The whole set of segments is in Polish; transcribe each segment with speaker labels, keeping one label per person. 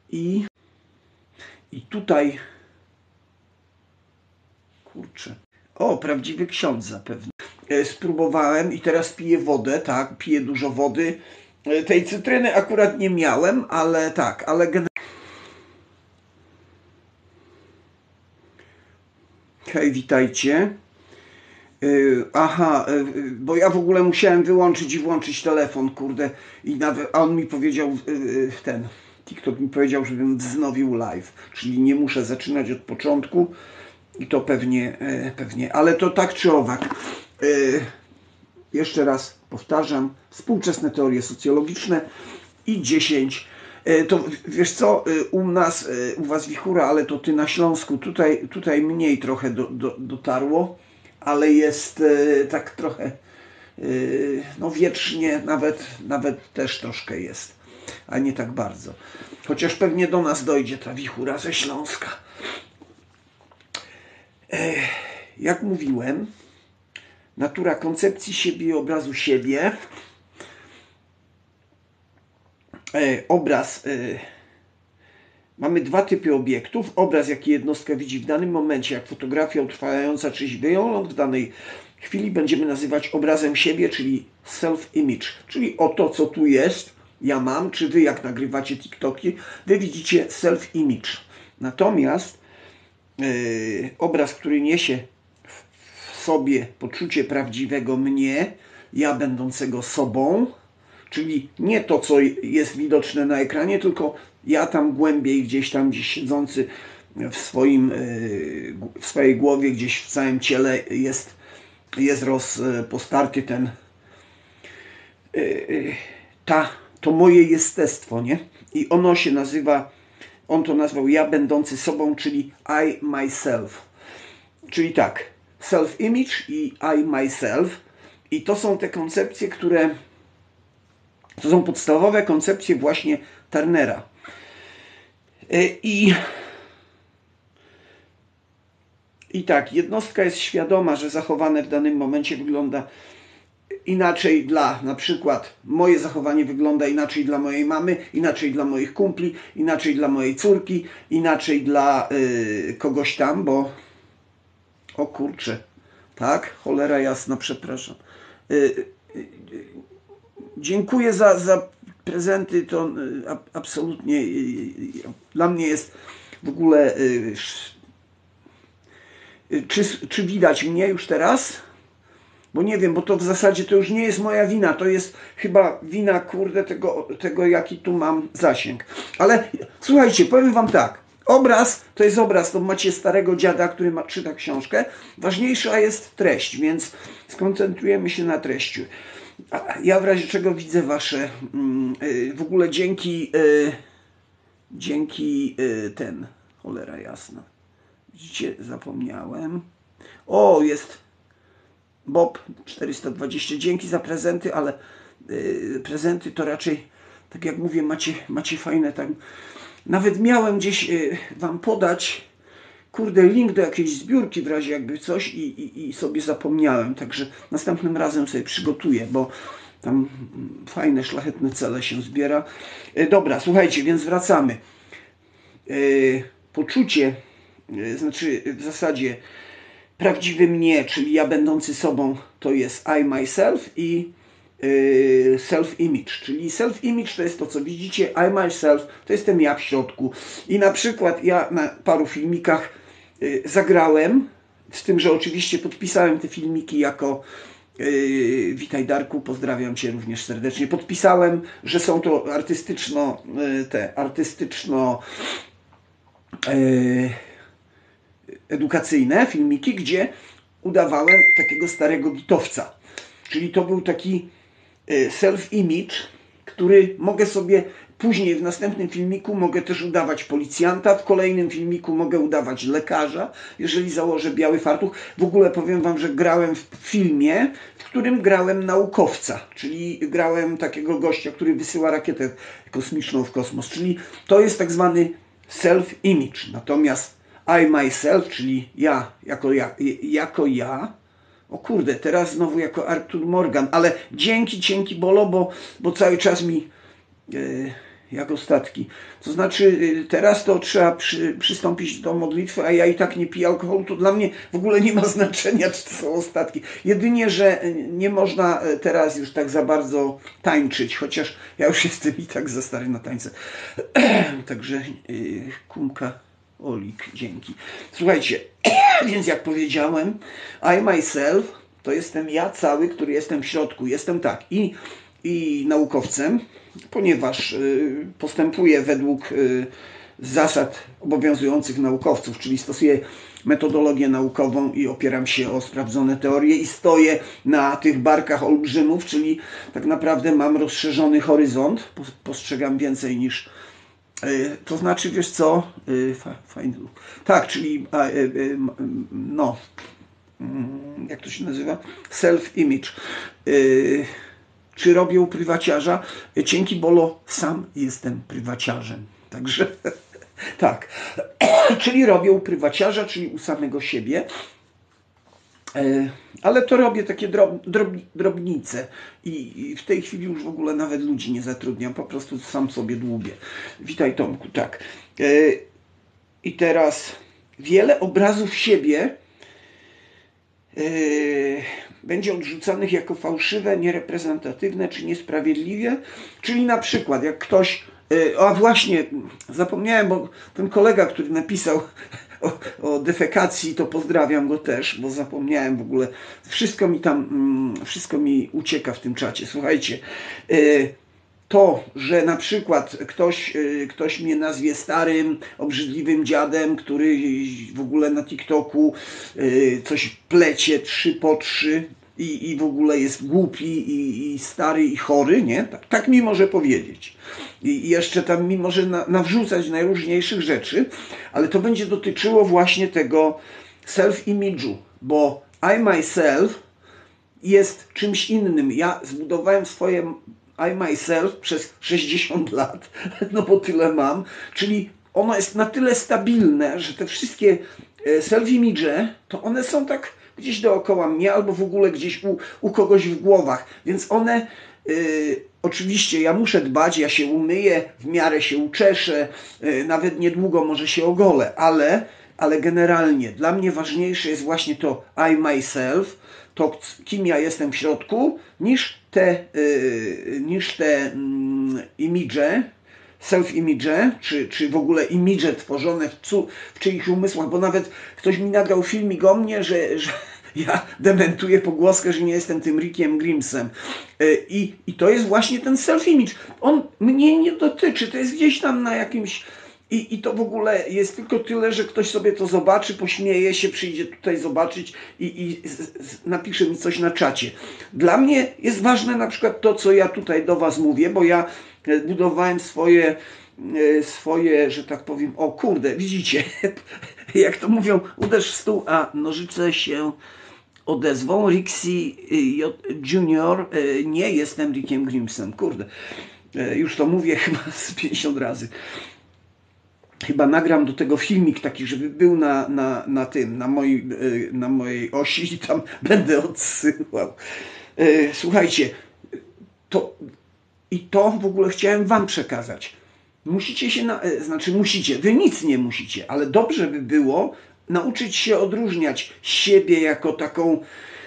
Speaker 1: I tutaj, kurczę, o, prawdziwy ksiądz zapewne. Spróbowałem i teraz piję wodę, tak, piję dużo wody. Tej cytryny akurat nie miałem, ale tak, ale generalnie... Hej, witajcie. Aha, bo ja w ogóle musiałem wyłączyć i włączyć telefon, kurde, a on mi powiedział, TikTok mi powiedział, żebym wznowił live, czyli nie muszę zaczynać od początku i to pewnie, ale to tak czy owak. Jeszcze raz powtarzam, współczesne teorie socjologiczne i 10. To wiesz co, u nas, u was wichura, ale to ty na Śląsku, tutaj mniej trochę dotarło, ale jest tak trochę, no wiecznie, nawet też troszkę jest, a nie tak bardzo. Chociaż pewnie do nas dojdzie ta wichura ze Śląska. Jak mówiłem, natura koncepcji siebie i obrazu siebie. Obraz. Mamy dwa typy obiektów. Obraz, jaki jednostka widzi w danym momencie, jak fotografia utrwalająca czyjś wygląd w danej chwili, będziemy nazywać obrazem siebie, czyli self-image. Czyli o to, co tu jest, ja mam, czy wy, jak nagrywacie TikToki, wy widzicie self-image. Natomiast obraz, który niesie w sobie poczucie prawdziwego mnie, ja będącego sobą, czyli nie to, co jest widoczne na ekranie, tylko ja tam głębiej, gdzieś siedzący w swojej głowie, gdzieś w całym ciele jest rozpostarty to moje jestestwo, nie? I ono się nazywa, on to nazwał ja będący sobą, czyli I myself. Czyli tak, self-image i I myself. I to są te koncepcje, to są podstawowe koncepcje właśnie Turnera. I tak, jednostka jest świadoma, że zachowane w danym momencie wygląda inaczej na przykład moje zachowanie wygląda inaczej dla mojej mamy, inaczej dla moich kumpli, inaczej dla mojej córki, inaczej dla kogoś tam, bo o kurczę, tak, cholera jasna, przepraszam. Dziękuję za prezenty, to absolutnie dla mnie jest w ogóle... Czy widać mnie już teraz? Bo nie wiem, bo to w zasadzie to już nie jest moja wina, to jest chyba wina, kurde, tego jaki tu mam zasięg. Ale słuchajcie, powiem wam tak, obraz to jest obraz, to macie starego dziada, który czyta książkę, ważniejsza jest treść, więc skoncentrujemy się na treści. Ja w razie czego widzę wasze, w ogóle dzięki cholera jasna. Widzicie, zapomniałem. O, jest Bob 420. Dzięki za prezenty, ale prezenty to raczej, tak jak mówię, macie fajne tam. Nawet miałem gdzieś wam podać, kurde, link do jakiejś zbiórki w razie jakby coś i sobie zapomniałem. Także następnym razem sobie przygotuję, bo tam fajne, szlachetne cele się zbiera. Dobra, słuchajcie, więc wracamy. Poczucie, znaczy w zasadzie prawdziwy mnie, czyli ja będący sobą, to jest I myself i self-image, czyli self-image to jest to, co widzicie, I myself to jestem ja w środku. I na przykład ja na paru filmikach zagrałem, z tym, że oczywiście podpisałem te filmiki jako witaj Darku, pozdrawiam cię również serdecznie. Podpisałem, że są to artystyczno edukacyjne filmiki, gdzie udawałem takiego starego gitowca. Czyli to był taki self-image, który mogę sobie później w następnym filmiku mogę też udawać policjanta, w kolejnym filmiku mogę udawać lekarza, jeżeli założę biały fartuch. W ogóle powiem wam, że grałem w filmie, w którym grałem naukowca, czyli grałem takiego gościa, który wysyła rakietę kosmiczną w kosmos, czyli to jest tak zwany self-image. Natomiast I myself, czyli ja, jako ja, o kurde, teraz znowu jako Arthur Morgan, ale dzięki Bolo, bo cały czas mi jak ostatki. To znaczy teraz to trzeba przystąpić do modlitwy, a ja i tak nie piję alkoholu, to dla mnie w ogóle nie ma znaczenia, czy to są ostatki. Jedynie, że nie można teraz już tak za bardzo tańczyć, chociaż ja już jestem i tak za stary na tańce. Także kumka Olik, dzięki. Słuchajcie, więc jak powiedziałem, I myself to jestem ja cały, który jestem w środku. Jestem tak i naukowcem, ponieważ postępuję według zasad obowiązujących naukowców, czyli stosuję metodologię naukową i opieram się o sprawdzone teorie i stoję na tych barkach olbrzymów, czyli tak naprawdę mam rozszerzony horyzont, postrzegam więcej niż to znaczy, wiesz co, tak, czyli no, jak to się nazywa? Self-image. Czy robię prywaciarza? Dzięki Bolo, sam jestem prywaciarzem. Także tak, czyli robię prywaciarza, czyli u samego siebie. Ale to robię takie drobnice i w tej chwili już w ogóle nawet ludzi nie zatrudniam, po prostu sam sobie dłubię. Witaj Tomku, tak. I teraz wiele obrazów siebie będzie odrzucanych jako fałszywe, niereprezentatywne czy niesprawiedliwe, czyli na przykład jak ktoś, a właśnie zapomniałem, bo ten kolega, który napisał o defekacji, to pozdrawiam go też, bo zapomniałem w ogóle, wszystko mi ucieka w tym czacie. Słuchajcie, to, że na przykład ktoś mnie nazwie starym, obrzydliwym dziadem, który w ogóle na TikToku coś plecie 3 po 3 i w ogóle jest głupi i stary i chory, nie? Tak mi może powiedzieć. I jeszcze tam mi może nawrzucać najróżniejszych rzeczy, ale to będzie dotyczyło właśnie tego self-image'u, bo I myself jest czymś innym. Ja zbudowałem swoje I myself przez 60 lat, no bo tyle mam, czyli ono jest na tyle stabilne, że te wszystkie self-image, to one są tak gdzieś dookoła mnie, albo w ogóle gdzieś u kogoś w głowach, więc one oczywiście ja muszę dbać, ja się umyję, w miarę się uczeszę, nawet niedługo może się ogolę, ale generalnie dla mnie ważniejsze jest właśnie to I myself, to kim ja jestem w środku, niż te image, self-image, czy w ogóle image tworzone w czyichś umysłach, bo nawet ktoś mi nagrał filmik o mnie, że ja dementuję pogłoskę, że nie jestem tym Rickiem Grimsem. I to jest właśnie ten self-image. On mnie nie dotyczy, to jest gdzieś tam na jakimś... I to w ogóle jest tylko tyle, że ktoś sobie to zobaczy, pośmieje się, przyjdzie tutaj zobaczyć i napisze mi coś na czacie. Dla mnie jest ważne na przykład to, co ja tutaj do Was mówię, bo ja budowałem swoje, że tak powiem, o kurde, widzicie, jak to mówią, uderz w stół, a nożyce się odezwą. Rixie Junior, nie jestem Rickiem Grimsem, kurde, już to mówię chyba z 50 razy. Chyba nagram do tego filmik taki, żeby był na mojej osi i tam będę odsyłał. Słuchajcie, to w ogóle chciałem Wam przekazać. Musicie się, musicie, Wy nic nie musicie, ale dobrze by było nauczyć się odróżniać siebie jako taką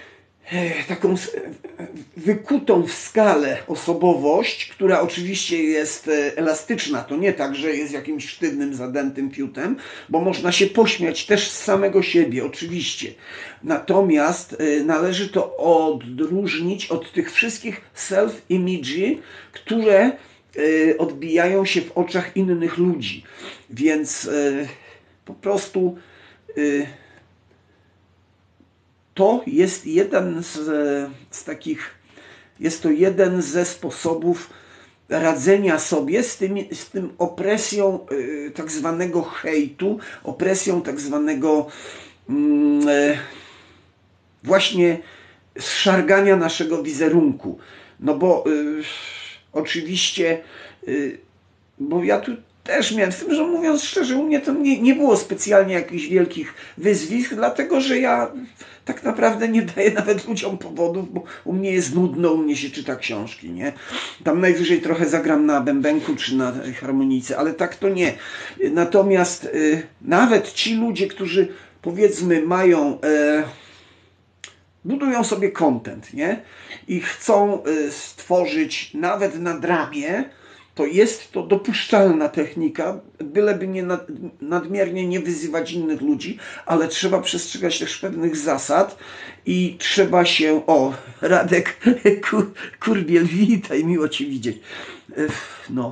Speaker 1: wykutą w skale osobowość, która oczywiście jest elastyczna. To nie tak, że jest jakimś sztywnym, zadętym fiutem, bo można się pośmiać też z samego siebie, oczywiście. Natomiast należy to odróżnić od tych wszystkich self-image, które odbijają się w oczach innych ludzi. Więc po prostu to jest jeden z takich, jest to jeden ze sposobów radzenia sobie z tym opresją tak zwanego hejtu, opresją tak zwanego właśnie zszargania naszego wizerunku. No bo oczywiście, bo ja tu też miałem, z tym, że mówiąc szczerze, u mnie to nie było specjalnie jakichś wielkich wyzwisk, dlatego że ja tak naprawdę nie daję nawet ludziom powodów, bo u mnie jest nudno, u mnie się czyta książki, nie? Tam najwyżej trochę zagram na bębenku czy na harmonijce, ale tak to nie. Natomiast nawet ci ludzie, którzy powiedzmy mają... budują sobie content, nie? I chcą stworzyć nawet na dramie, to jest to dopuszczalna technika, byleby nie nadmiernie nie wyzywać innych ludzi, ale trzeba przestrzegać też pewnych zasad i trzeba się... O, Radek Kurbiel, witaj, miło Cię widzieć. No,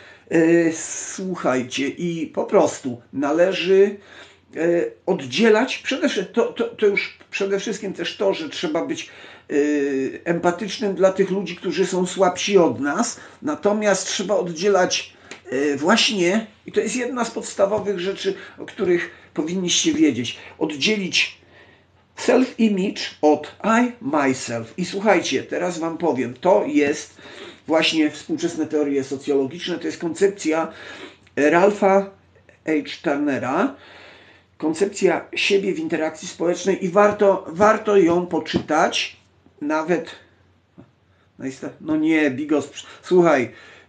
Speaker 1: słuchajcie, i po prostu należy oddzielać, to już przede wszystkim też to, że trzeba być empatycznym dla tych ludzi, którzy są słabsi od nas, natomiast trzeba oddzielać właśnie, i to jest jedna z podstawowych rzeczy, o których powinniście wiedzieć, oddzielić self-image od I, myself. I słuchajcie, teraz Wam powiem, to jest właśnie współczesne teorie socjologiczne, to jest koncepcja Ralpha H. Turnera, koncepcja siebie w interakcji społecznej i warto ją poczytać, nawet, no nie, Bigos, słuchaj,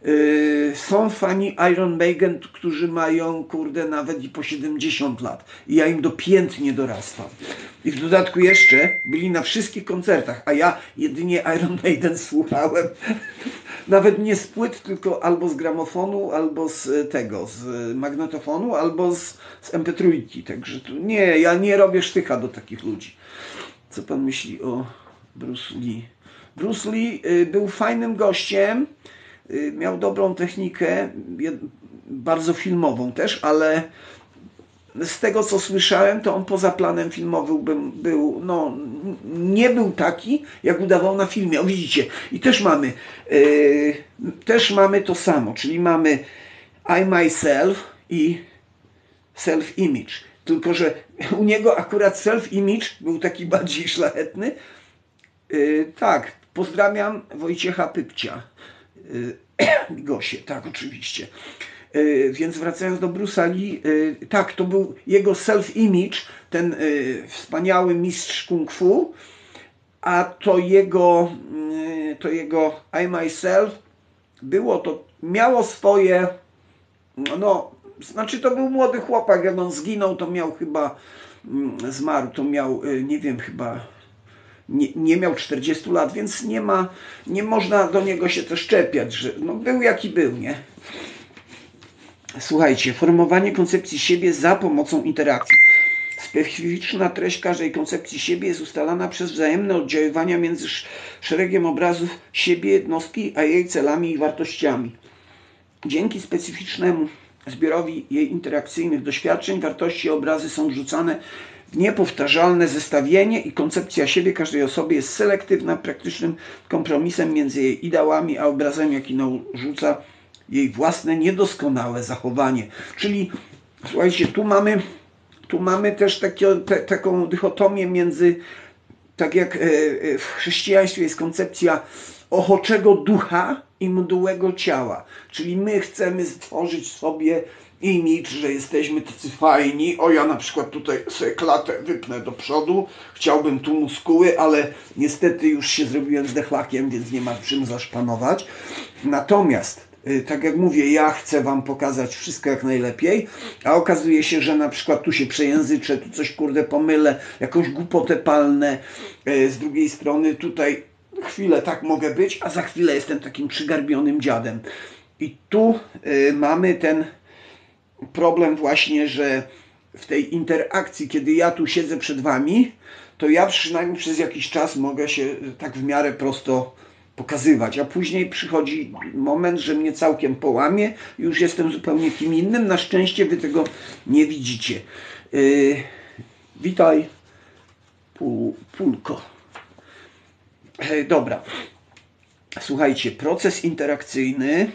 Speaker 1: są fani Iron Maiden, którzy mają, kurde, nawet i po 70 lat i ja im do pięt nie dorastam. I w dodatku jeszcze byli na wszystkich koncertach, a ja jedynie Iron Maiden słuchałem, nawet nie z płyt, tylko albo z gramofonu, albo z tego, z magnetofonu, albo z MP3. Także tu nie, ja nie robię sztycha do takich ludzi. Co pan myśli o Bruce Lee? Bruce Lee był fajnym gościem, miał dobrą technikę, bardzo filmową też, ale z tego co słyszałem, to on poza planem filmowym był, no, nie był taki, jak udawał na filmie. O, widzicie, i też mamy to samo, czyli mamy I, myself i self-image. Tylko że u niego akurat self-image był taki bardziej szlachetny. Tak, pozdrawiam Wojciecha Pypcia. Gosie, tak, oczywiście. Więc wracając do Bruce'a Lee, tak, to był jego self-image, ten wspaniały mistrz kung fu, a to jego I, myself miało swoje, no, znaczy to był młody chłopak, jak on zginął, to miał chyba, zmarł, to miał, nie wiem, chyba nie miał 40 lat, więc nie można do niego się też czepiać, że no, był jaki był, nie? Słuchajcie, formowanie koncepcji siebie za pomocą interakcji. Specyficzna treść każdej koncepcji siebie jest ustalana przez wzajemne oddziaływania między szeregiem obrazów siebie jednostki, a jej celami i wartościami. Dzięki specyficznemu zbiorowi jej interakcyjnych doświadczeń, wartości i obrazy są wrzucane w niepowtarzalne zestawienie i koncepcja siebie każdej osoby jest selektywna, praktycznym kompromisem między jej ideałami a obrazem, jaki narzuca jej własne niedoskonałe zachowanie. Czyli słuchajcie, tu mamy też taką dychotomię między, tak jak w chrześcijaństwie jest koncepcja ochoczego ducha i mdłego ciała. Czyli my chcemy stworzyć sobie imidż, że jesteśmy tacy fajni. O, ja na przykład tutaj sobie klatę wypnę do przodu, chciałbym tu muskuły, ale niestety już się zrobiłem zdechlakiem, więc nie ma czym zaszpanować. Natomiast tak jak mówię, ja chcę Wam pokazać wszystko jak najlepiej, a okazuje się, że na przykład tu się przejęzyczę, tu coś kurde pomylę, jakąś głupotę palnę, z drugiej strony tutaj chwilę tak mogę być, a za chwilę jestem takim przygarbionym dziadem. I tu mamy ten problem właśnie, że w tej interakcji, kiedy ja tu siedzę przed Wami, to ja przynajmniej przez jakiś czas mogę się tak w miarę prosto pokazywać, a później przychodzi moment, że mnie całkiem połamie, już jestem zupełnie kim innym. Na szczęście Wy tego nie widzicie. Witaj, Pulko. Dobra. Słuchajcie, proces interakcyjny,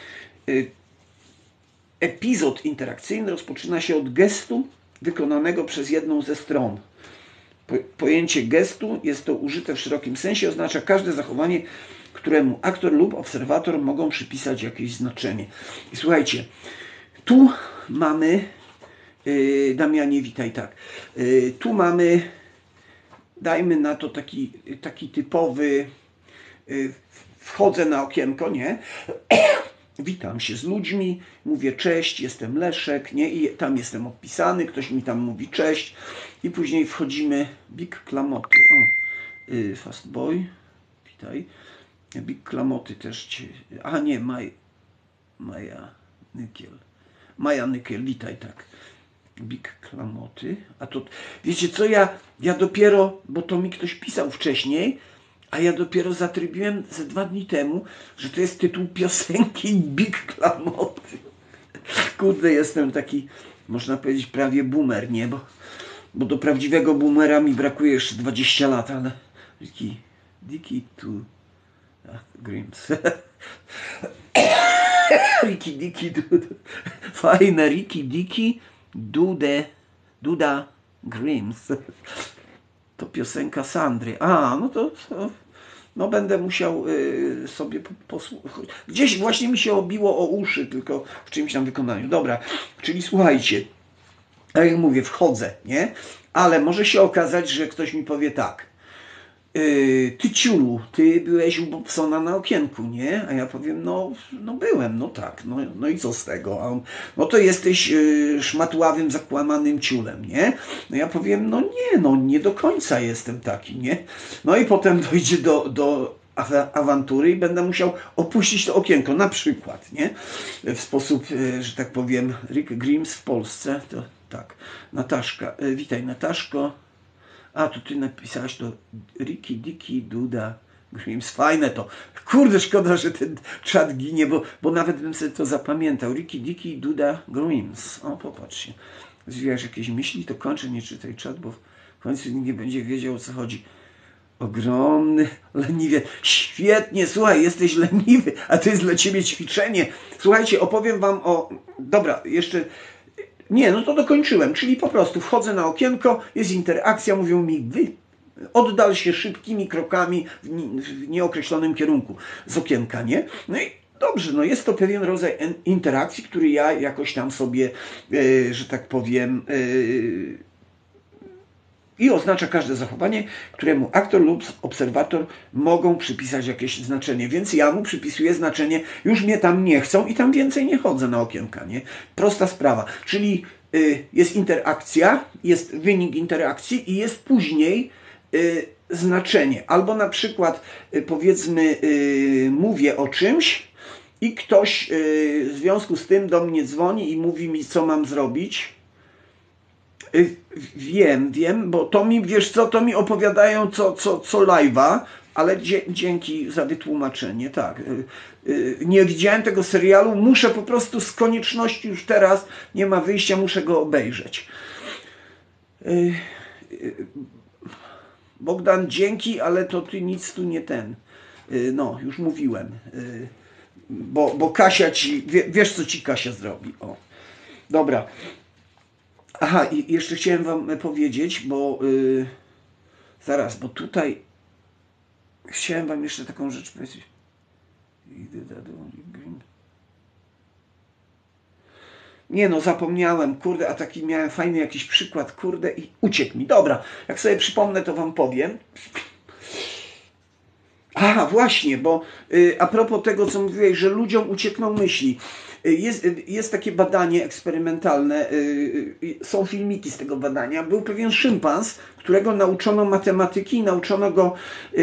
Speaker 1: epizod interakcyjny rozpoczyna się od gestu wykonanego przez jedną ze stron. Pojęcie gestu jest to użyte w szerokim sensie, oznacza każde zachowanie, któremu aktor lub obserwator mogą przypisać jakieś znaczenie. I słuchajcie, Tu mamy, Damianie, witaj, tak. Tu mamy, dajmy na to taki typowy, wchodzę na okienko, nie? Witam się z ludźmi, mówię cześć, jestem Leszek, nie? I tam jestem odpisany, ktoś mi tam mówi cześć. I później wchodzimy, Big Klamoty, Fast Boy, witaj. Big Klamoty też, a nie, Maja Nykiel, witaj, tak. Big Klamoty, a to, wiecie co, ja dopiero, bo to mi ktoś pisał wcześniej, a ja dopiero zatrybiłem ze 2 dni temu, że to jest tytuł piosenki Big Klamoty. Kurde, jestem taki, można powiedzieć, prawie boomer, nie? Bo do prawdziwego boomera mi brakuje jeszcze 20 lat, ale Ricky Grimes. Fajne, Ricky Duda Grimes. To piosenka Sandry. No to no będę musiał sobie posłuchać. Gdzieś właśnie mi się obiło o uszy, tylko w czymś tam wykonaniu. Dobra, czyli słuchajcie, tak jak mówię, wchodzę, nie? Ale może się okazać, że ktoś mi powie tak. Ty ciulu, ty byłeś u Bobsona na okienku, nie? A ja powiem, no byłem, no tak, no i co z tego? A on, no to jesteś szmatławym, zakłamanym ciulem, nie? No ja powiem, nie do końca jestem taki, nie? No i potem dojdzie do awantury i będę musiał opuścić to okienko, na przykład, nie? W sposób, że tak powiem, Rick Grimes w Polsce, to tak. Nataszka, witaj Nataszko. A, to ty napisałaś to Ricky Duda Grimes. Fajne to. Kurde, szkoda, że ten czat ginie, bo nawet bym sobie to zapamiętał. Ricky Duda Grimes. O, popatrzcie. Zwijasz jakieś myśli, to kończę, nie czytaj czat, bo w końcu nikt nie będzie wiedział, o co chodzi. Ogromny leniwie. Świetnie, słuchaj, jesteś leniwy, a to jest dla ciebie ćwiczenie. Słuchajcie, opowiem wam o... Dobra, jeszcze... Nie, no to dokończyłem, czyli po prostu wchodzę na okienko, jest interakcja, mówią mi oddal się szybkimi krokami w nieokreślonym kierunku z okienka, nie? No i dobrze, no jest to pewien rodzaj interakcji, który ja jakoś tam sobie, że tak powiem, i oznacza każde zachowanie, któremu aktor lub obserwator mogą przypisać jakieś znaczenie. Więc ja mu przypisuję znaczenie, już mnie tam nie chcą i tam więcej nie chodzę na okienka, nie? Prosta sprawa. Czyli jest interakcja, jest wynik interakcji i jest później znaczenie. Albo na przykład powiedzmy mówię o czymś i ktoś w związku z tym do mnie dzwoni i mówi mi, co mam zrobić. Wiem, bo to mi, wiesz co, to mi opowiadają co live'a, ale dzięki za wytłumaczenie, tak. Nie widziałem tego serialu, muszę po prostu z konieczności już teraz, nie ma wyjścia, muszę go obejrzeć. Bogdan, dzięki, ale to ty nic tu nie ten. No, już mówiłem. Bo Kasia ci, wiesz co ci Kasia zrobi. O. Dobra. Aha, i jeszcze chciałem wam powiedzieć, bo zaraz, bo tutaj chciałem wam jeszcze taką rzecz powiedzieć. Nie no, zapomniałem, kurde, a taki miałem fajny jakiś przykład, kurde, i uciekł mi. Dobra, jak sobie przypomnę, to wam powiem. Aha, właśnie, bo a propos tego, co mówiłeś, że ludziom uciekną myśli. Jest takie badanie eksperymentalne, są filmiki z tego badania. Był pewien szympans, którego nauczono matematyki i nauczono go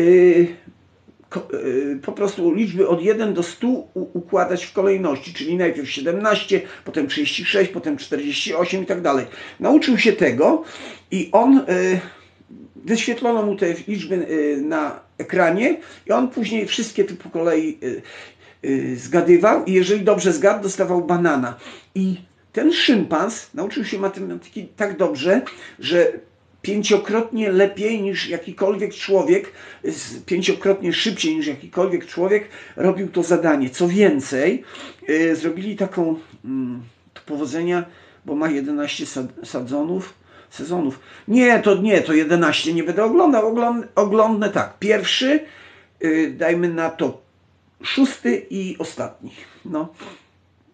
Speaker 1: po prostu liczby od 1 do 100 układać w kolejności, czyli najpierw 17, potem 36, potem 48 i tak dalej. Nauczył się tego i on, wyświetlono mu te liczby na ekranie i on później wszystkie te po kolei zgadywał i jeżeli dobrze zgadł, dostawał banana. I ten szympans nauczył się matematyki tak dobrze, że 5-krotnie lepiej niż jakikolwiek człowiek, 5-krotnie szybciej niż jakikolwiek człowiek robił to zadanie. Co więcej, zrobili taką, to powodzenia, bo ma 11 sezonów. Nie, to 11 nie będę oglądał. Oglądnę tak. Pierwszy, dajmy na to 6. i ostatni. No.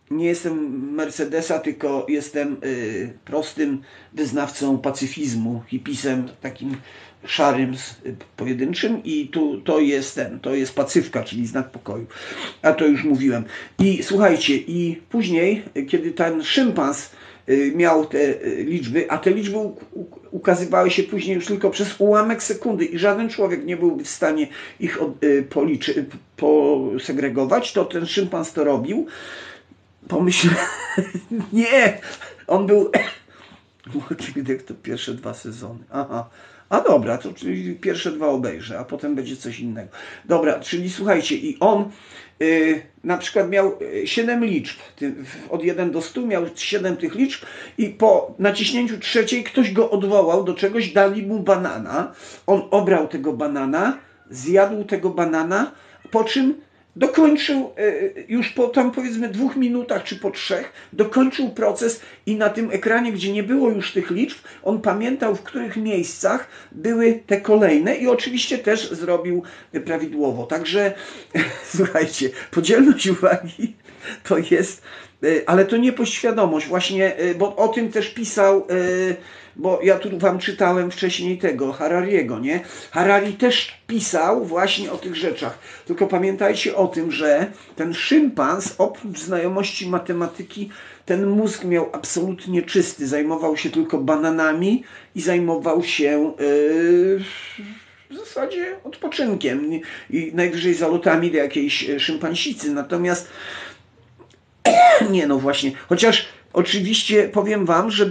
Speaker 1: nie jestem Mercedesa, tylko jestem prostym wyznawcą pacyfizmu, hipisem takim szarym, pojedynczym i tu to jest pacywka, czyli znak pokoju. A to już mówiłem. I słuchajcie, i później, kiedy ten szympans miał te liczby, a te liczby ukazywały się później już tylko przez ułamek sekundy i żaden człowiek nie byłby w stanie ich posegregować, to ten szympans to robił. Pomyślałem, nie, on był, jak to pierwsze 2 sezony, aha, a dobra, to czyli pierwsze 2 obejrzę, a potem będzie coś innego. Dobra, czyli słuchajcie, i on na przykład miał 7 liczb, od 1 do 100 miał 7 tych liczb i po naciśnięciu trzeciej ktoś go odwołał do czegoś, dali mu banana, on obrał tego banana, zjadł tego banana, po czym dokończył już po tam powiedzmy 2 minutach czy po 3, dokończył proces i na tym ekranie, gdzie nie było już tych liczb, on pamiętał, w których miejscach były te kolejne i oczywiście też zrobił prawidłowo. Także słuchajcie, podzielność uwagi to jest, ale to nie podświadomość właśnie, bo o tym też pisał, bo ja tu wam czytałem wcześniej tego Harariego, nie? Harari też pisał właśnie o tych rzeczach. Tylko pamiętajcie o tym, że ten szympans oprócz znajomości matematyki ten mózg miał absolutnie czysty. Zajmował się tylko bananami i zajmował się w zasadzie odpoczynkiem i najwyżej zalotami do jakiejś szympansicy. Natomiast nie, no właśnie, chociaż oczywiście powiem wam, że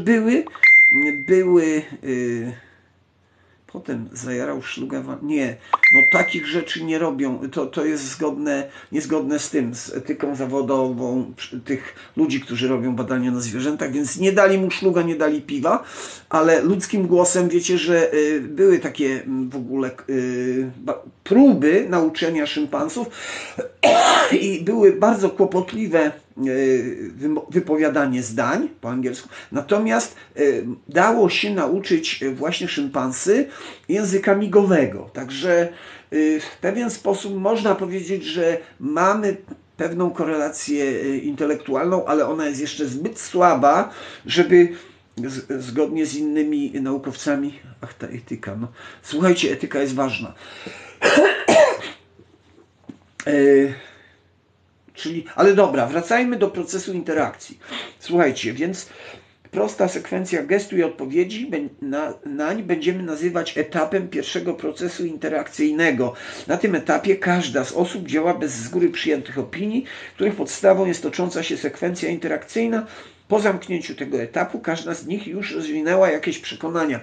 Speaker 1: potem zajarał szluga, nie, no takich rzeczy nie robią, to jest niezgodne z tym, z etyką zawodową tych ludzi, którzy robią badania na zwierzętach, więc nie dali mu szluga, nie dali piwa, ale ludzkim głosem wiecie, że były takie w ogóle próby nauczenia szympansów i były bardzo kłopotliwe wypowiadanie zdań po angielsku, natomiast dało się nauczyć właśnie szympansy języka migowego. Także w pewien sposób można powiedzieć, że mamy pewną korelację intelektualną, ale ona jest jeszcze zbyt słaba, żeby zgodnie z innymi naukowcami, ach ta etyka, no słuchajcie, etyka jest ważna. Ale dobra, wracajmy do procesu interakcji. Słuchajcie, więc prosta sekwencja gestu i odpowiedzi nań będziemy nazywać etapem pierwszego procesu interakcyjnego. Na tym etapie każda z osób działa bez z góry przyjętych opinii, których podstawą jest tocząca się sekwencja interakcyjna. Po zamknięciu tego etapu każda z nich już rozwinęła jakieś przekonania.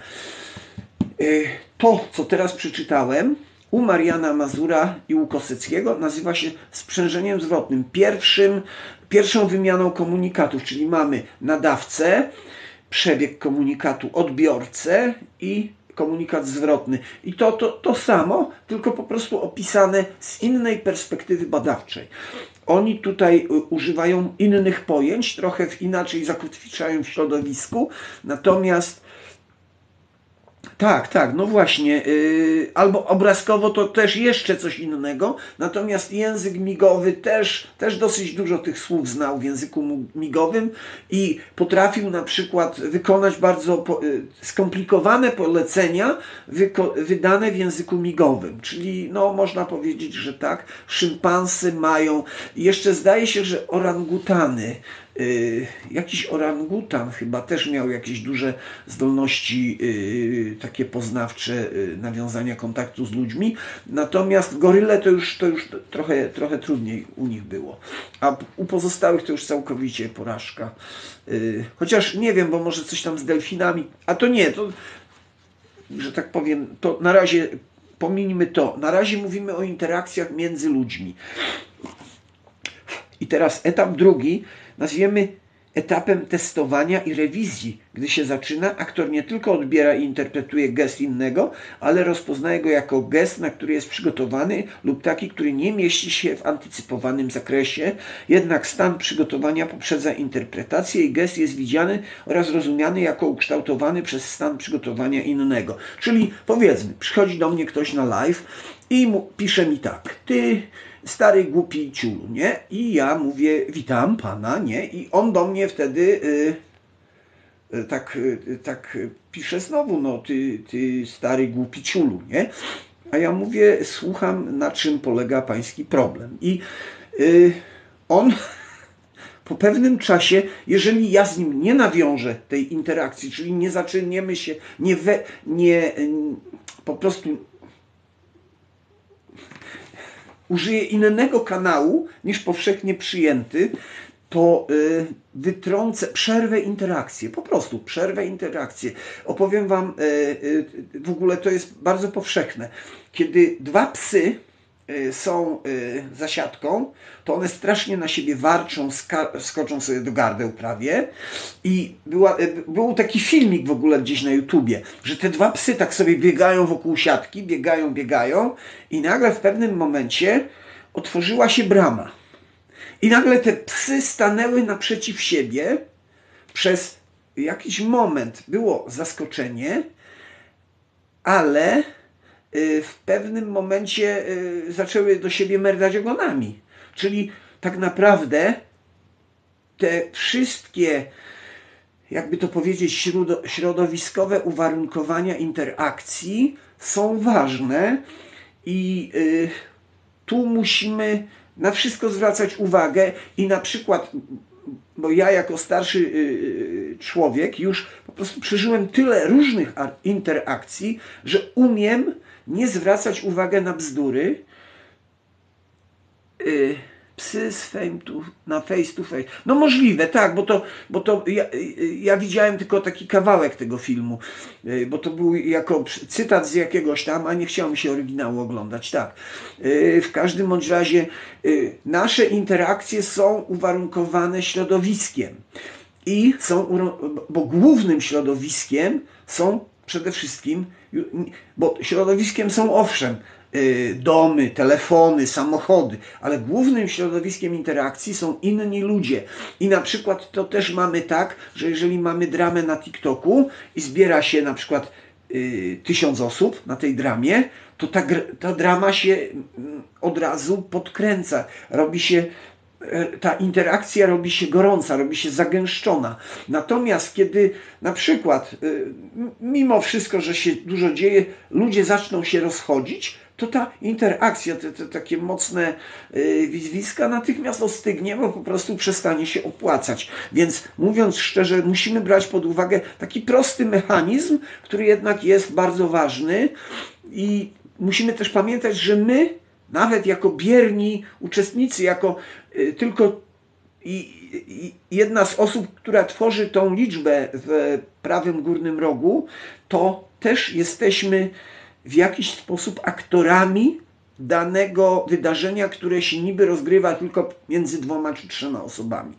Speaker 1: To, co teraz przeczytałem, u Mariana Mazura i u Koseckiego nazywa się sprzężeniem zwrotnym. Pierwszą wymianą komunikatów, czyli mamy nadawcę, przebieg komunikatu, odbiorcę i komunikat zwrotny. I to samo, tylko po prostu opisane z innej perspektywy badawczej. Oni tutaj używają innych pojęć, trochę inaczej zakotwiczają w środowisku, natomiast tak, no właśnie, albo obrazkowo to też jeszcze coś innego, natomiast język migowy też dosyć dużo tych słów znał w języku migowym i potrafił na przykład wykonać bardzo skomplikowane polecenia wydane w języku migowym, czyli no można powiedzieć, że tak, szympansy mają, jeszcze zdaje się, że orangutany, jakiś orangutan chyba też miał jakieś duże zdolności takie poznawcze nawiązania kontaktu z ludźmi, natomiast goryle to już trochę trudniej u nich było, a u pozostałych to już całkowicie porażka. Chociaż nie wiem, bo może coś tam z delfinami, a to nie, to że tak powiem, to na razie pomińmy to. Na razie mówimy o interakcjach między ludźmi. I teraz etap drugi nazwiemy etapem testowania i rewizji. Gdy się zaczyna, aktor nie tylko odbiera i interpretuje gest innego, ale rozpoznaje go jako gest, na który jest przygotowany lub taki, który nie mieści się w antycypowanym zakresie. Jednak stan przygotowania poprzedza interpretację i gest jest widziany oraz rozumiany jako ukształtowany przez stan przygotowania innego. Czyli powiedzmy, przychodzi do mnie ktoś na live i pisze mi tak: ty stary głupi ciulu, nie? I ja mówię, witam pana, nie? I on do mnie wtedy tak pisze znowu, no ty stary głupi ciulu, nie? A ja mówię, słucham, na czym polega pański problem. I on po pewnym czasie, jeżeli ja z nim nie nawiążę tej interakcji, czyli nie zaczniemy się, po prostu użyję innego kanału niż powszechnie przyjęty, to przerwę interakcję, po prostu przerwę interakcję. Opowiem wam, w ogóle to jest bardzo powszechne. Kiedy dwa psy są za siatką, to one strasznie na siebie warczą, skoczą sobie do gardeł prawie. I był taki filmik w ogóle gdzieś na YouTubie, że te dwa psy tak sobie biegają wokół siatki, biegają i nagle w pewnym momencie otworzyła się brama. I nagle te psy stanęły naprzeciw siebie. Przez jakiś moment było zaskoczenie, ale w pewnym momencie zaczęły do siebie merdać ogonami. Czyli tak naprawdę te wszystkie, jakby to powiedzieć, środowiskowe uwarunkowania interakcji są ważne i tu musimy na wszystko zwracać uwagę i na przykład, bo ja jako starszy człowiek już po prostu przeżyłem tyle różnych interakcji, że umiem nie zwracać uwagi na bzdury. Psy z na face to face. No możliwe, tak, bo to ja widziałem tylko taki kawałek tego filmu, bo to był jako cytat z jakiegoś tam, a nie chciałem się oryginału oglądać, tak. W każdym bądź razie nasze interakcje są uwarunkowane środowiskiem i bo głównym środowiskiem są przede wszystkim, bo środowiskiem są owszem domy, telefony, samochody, ale głównym środowiskiem interakcji są inni ludzie. I na przykład to też mamy tak, że jeżeli mamy dramę na TikToku i zbiera się na przykład 1000 osób na tej dramie, to ta drama się od razu podkręca, ta interakcja robi się gorąca, robi się zagęszczona. Natomiast kiedy na przykład, mimo wszystko, że się dużo dzieje, ludzie zaczną się rozchodzić, to ta interakcja, te takie mocne wizwiska natychmiast ostygnie, bo po prostu przestanie się opłacać. Więc mówiąc szczerze, musimy brać pod uwagę taki prosty mechanizm, który jednak jest bardzo ważny i musimy też pamiętać, że my, nawet jako bierni uczestnicy, jako tylko jedna z osób, która tworzy tą liczbę w prawym górnym rogu, to też jesteśmy w jakiś sposób aktorami danego wydarzenia, które się niby rozgrywa tylko między 2 czy 3 osobami.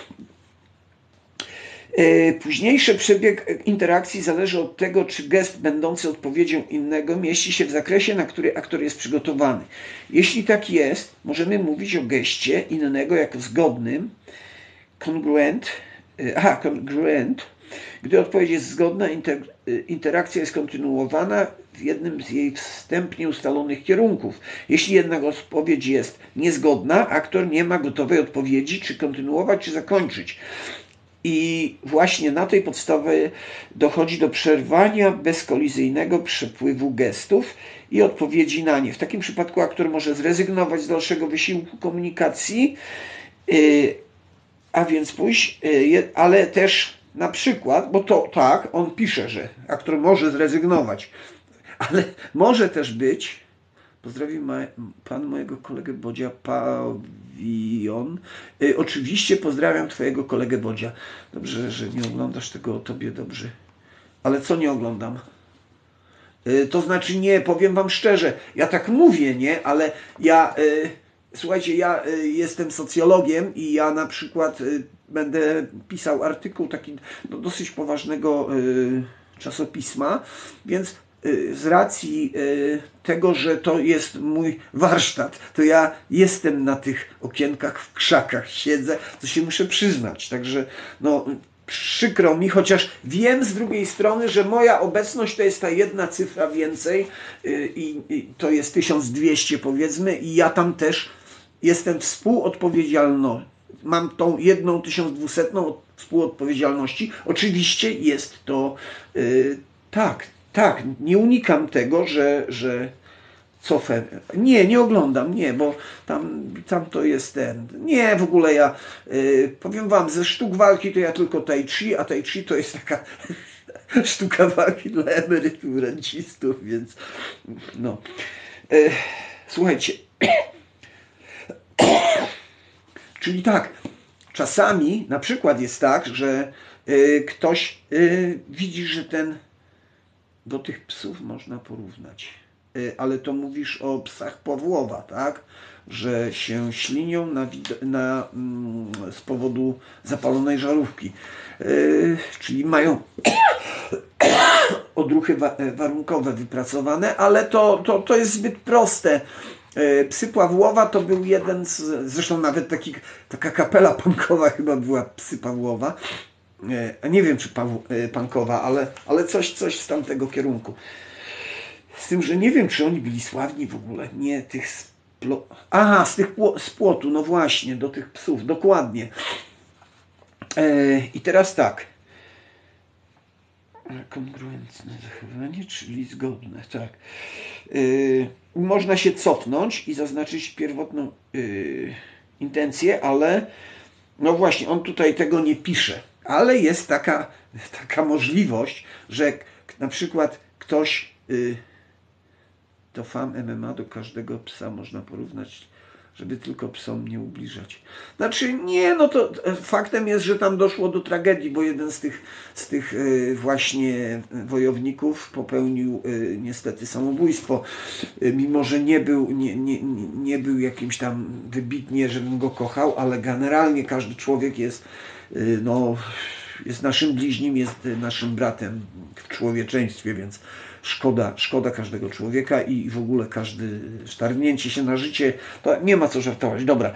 Speaker 1: Późniejszy przebieg interakcji zależy od tego, czy gest będący odpowiedzią innego mieści się w zakresie, na który aktor jest przygotowany. Jeśli tak jest, możemy mówić o geście innego jako zgodnym, congruent. Gdy odpowiedź jest zgodna, interakcja jest kontynuowana w jednym z jej wstępnie ustalonych kierunków. Jeśli jednak odpowiedź jest niezgodna, aktor nie ma gotowej odpowiedzi, czy kontynuować, czy zakończyć. I właśnie na tej podstawie dochodzi do przerwania bezkolizyjnego przepływu gestów i odpowiedzi na nie. W takim przypadku aktor może zrezygnować z dalszego wysiłku komunikacji, a więc pójść, ale też na przykład, bo to tak, on pisze, że aktor może zrezygnować, ale może też być, pozdrowi pan mojego kolegę Bodzia Pawion. Oczywiście pozdrawiam twojego kolegę Bodzia. Dobrze, że nie oglądasz tego o tobie, dobrze. Ale co nie oglądam? To znaczy nie, powiem wam szczerze, ja tak mówię, nie, ale ja, słuchajcie, ja jestem socjologiem i ja na przykład będę pisał artykuł taki do dosyć poważnego czasopisma, więc z racji tego, że to jest mój warsztat, to ja jestem na tych okienkach w krzakach, siedzę, to się muszę przyznać. Także no, przykro mi, chociaż wiem z drugiej strony, że moja obecność to jest ta jedna cyfra więcej i to jest 1200 powiedzmy i ja tam też jestem współodpowiedzialny. Mam tą 1/1200 współodpowiedzialności. Oczywiście jest to tak, nie unikam tego, że cofę. Nie oglądam, nie, bo tam to jest ten. Nie, w ogóle ja powiem wam, ze sztuk walki to ja tylko tai chi, a tai chi to jest taka sztuka walki dla emerytów, rencistów, więc no. Słuchajcie, czyli tak, czasami na przykład jest tak, że ktoś widzi, że do tych psów można porównać, ale to mówisz o psach Pawłowa, tak? Że się ślinią z powodu zapalonej żarówki, czyli mają odruchy warunkowe wypracowane, ale to jest zbyt proste. Psy Pawłowa to był jeden zresztą nawet taka kapela punkowa chyba była Psy Pawłowa. Nie wiem, czy punkowa, ale coś z tamtego kierunku. Z tym, że nie wiem, czy oni byli sławni w ogóle. Nie, z płotu, no właśnie, do tych psów, dokładnie. I teraz tak. Kongruentne zachowanie, czyli zgodne, tak. Można się cofnąć i zaznaczyć pierwotną intencję, ale no właśnie, on tutaj tego nie pisze. Ale jest taka możliwość, że na przykład ktoś to fan MMA do każdego psa można porównać, żeby tylko psom nie ubliżać. Znaczy nie, no to faktem jest, że tam doszło do tragedii, bo jeden z tych właśnie wojowników popełnił niestety samobójstwo, mimo że nie był jakimś tam wybitnie, żebym go kochał, ale generalnie każdy człowiek jest jest naszym bliźnim, jest naszym bratem w człowieczeństwie, więc szkoda każdego człowieka i w ogóle każdy szarpnięcie się na życie, to nie ma co żartować. Dobra.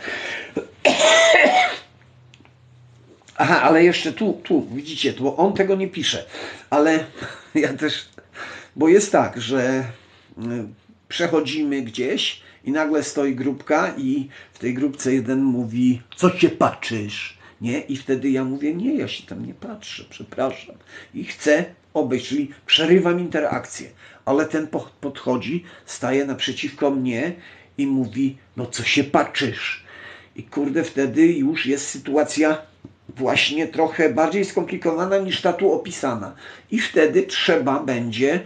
Speaker 1: Aha, ale jeszcze tu, widzicie, bo on tego nie pisze, ale ja też, bo jest tak, że przechodzimy gdzieś i nagle stoi grupka i w tej grupce jeden mówi, co się patrzysz? Nie? I wtedy ja mówię, nie, ja się tam nie patrzę, przepraszam. I chcę obejść, czyli przerywam interakcję. Ale ten podchodzi, staje naprzeciwko mnie i mówi, no co się patrzysz? I kurde, wtedy już jest sytuacja właśnie trochę bardziej skomplikowana niż ta tu opisana. I wtedy trzeba będzie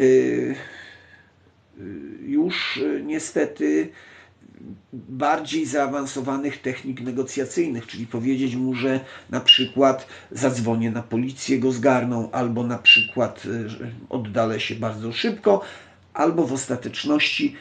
Speaker 1: już niestety bardziej zaawansowanych technik negocjacyjnych, czyli powiedzieć mu, że na przykład zadzwonię na policję, go zgarną, albo na przykład oddalę się bardzo szybko, albo w ostateczności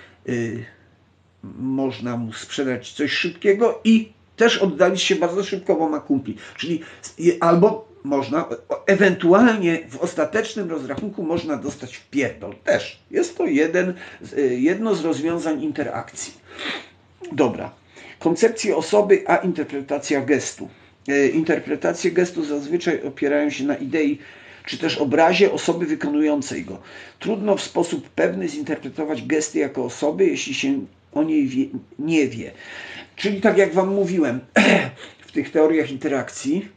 Speaker 1: można mu sprzedać coś szybkiego i też oddalić się bardzo szybko, bo ma kumpli. Czyli albo można, ewentualnie w ostatecznym rozrachunku można dostać w pierdol też. Jest to jedno z rozwiązań interakcji. Dobra. Koncepcja osoby, a interpretacja gestu. Interpretacje gestu zazwyczaj opierają się na idei czy też obrazie osoby wykonującej go. Trudno w sposób pewny zinterpretować gesty jako osoby, jeśli się o niej nie wie. Czyli tak jak wam mówiłem, w tych teoriach interakcji,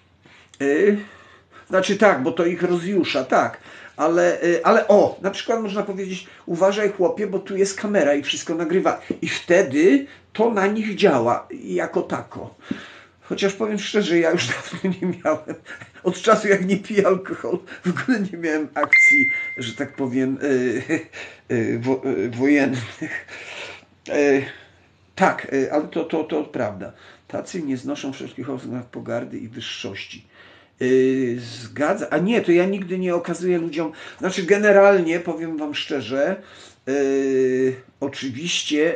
Speaker 1: znaczy tak, bo to ich rozjusza, tak, ale na przykład można powiedzieć, uważaj chłopie, bo tu jest kamera i wszystko nagrywa. I wtedy to na nich działa jako tako. Chociaż powiem szczerze, ja już dawno nie miałem, od czasu jak nie piję alkohol, w ogóle nie miałem akcji, że tak powiem, wojennych. Tak, ale to prawda. Tacy nie znoszą wszelkich oznak pogardy i wyższości. Zgadza. A nie, to ja nigdy nie okazuję ludziom, znaczy generalnie, powiem wam szczerze, oczywiście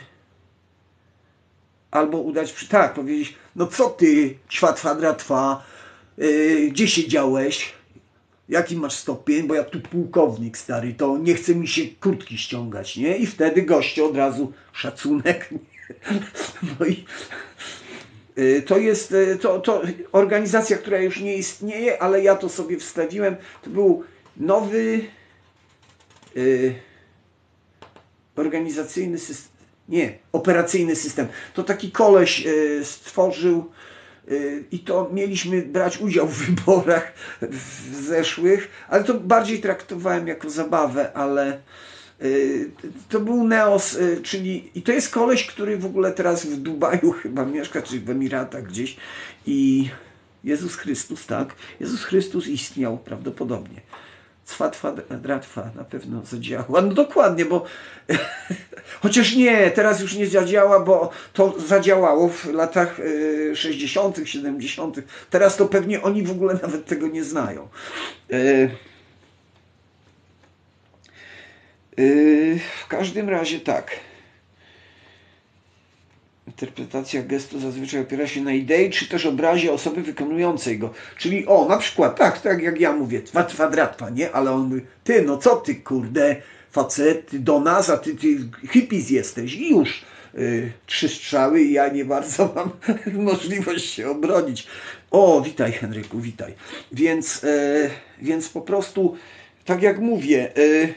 Speaker 1: albo udać, tak, powiedzieć, no co ty, ćwatwa, gdzie siedziałeś, jaki masz stopień, bo ja tu pułkownik stary, to nie chce mi się kurtki ściągać, nie? I wtedy goście od razu szacunek. No i to jest to organizacja, która już nie istnieje, ale ja to sobie wstawiłem. To był nowy organizacyjny system. Nie, operacyjny system. To taki koleś stworzył i to mieliśmy brać udział w wyborach zeszłych, ale to bardziej traktowałem jako zabawę, ale to był Neos, czyli i to jest koleś, który w ogóle teraz w Dubaju chyba mieszka, czy w Emiratach gdzieś i Jezus Chrystus, tak? Jezus Chrystus istniał prawdopodobnie. Cwatwa, dratwa na pewno zadziała. No dokładnie, bo chociaż nie, teraz już nie zadziała, bo to zadziałało w latach 60., 70. Teraz to pewnie oni w ogóle nawet tego nie znają. W każdym razie tak. Interpretacja gestu zazwyczaj opiera się na idei, czy też obrazie osoby wykonującej go. Czyli na przykład, tak jak ja mówię, twadratwa, nie? Ale on mówi, ty, no co ty, kurde, facet, ty do nas, a ty hippies jesteś i już 3 strzały i ja nie bardzo mam możliwość się obronić. Witaj Henryku, witaj. Więc po prostu, tak jak mówię,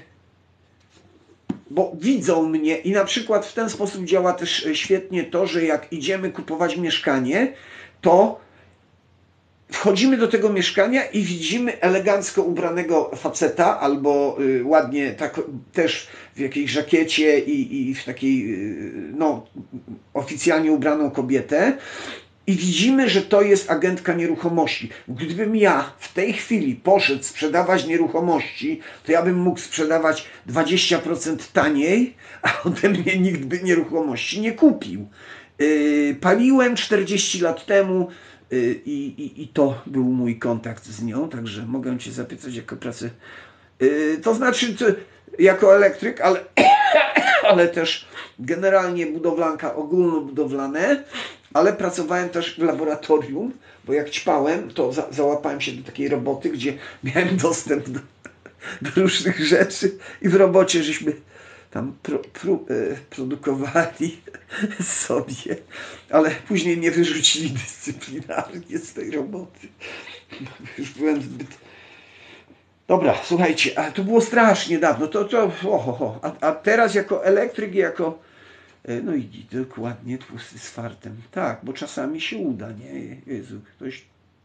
Speaker 1: bo widzą mnie i na przykład w ten sposób działa też świetnie to, że jak idziemy kupować mieszkanie, to wchodzimy do tego mieszkania i widzimy elegancko ubranego faceta albo ładnie tak też w jakiejś żakiecie i w takiej oficjalnie ubraną kobietę. I widzimy, że to jest agentka nieruchomości. Gdybym ja w tej chwili poszedł sprzedawać nieruchomości, to ja bym mógł sprzedawać 20% taniej, a ode mnie nikt by nieruchomości nie kupił. Paliłem 40 lat temu i to był mój kontakt z nią, także mogę Cię zapytać jako pracę. To znaczy jako elektryk, ale też generalnie budowlanka ogólnobudowlane. Ale pracowałem też w laboratorium, bo jak ćpałem, to załapałem się do takiej roboty, gdzie miałem dostęp do różnych rzeczy i w robocie żeśmy tam produkowali sobie, ale później mnie wyrzucili dyscyplinarnie z tej roboty. Już byłem zbyt... Dobra, słuchajcie, a to było strasznie dawno, a teraz jako elektryk, no i dokładnie, tłusty z fartem. Tak, bo czasami się uda, nie? Jezu, ktoś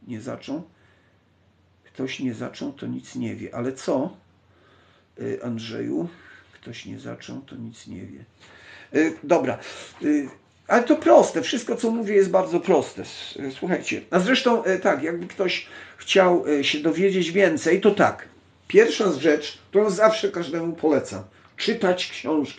Speaker 1: nie zaczął, to nic nie wie. Ale co, Andrzeju? Ktoś nie zaczął, to nic nie wie. Dobra, ale to proste. Wszystko, co mówię, jest bardzo proste. Słuchajcie, a zresztą tak, jakby ktoś chciał się dowiedzieć więcej, to tak. Pierwsza rzecz, którą zawsze każdemu polecam. Czytać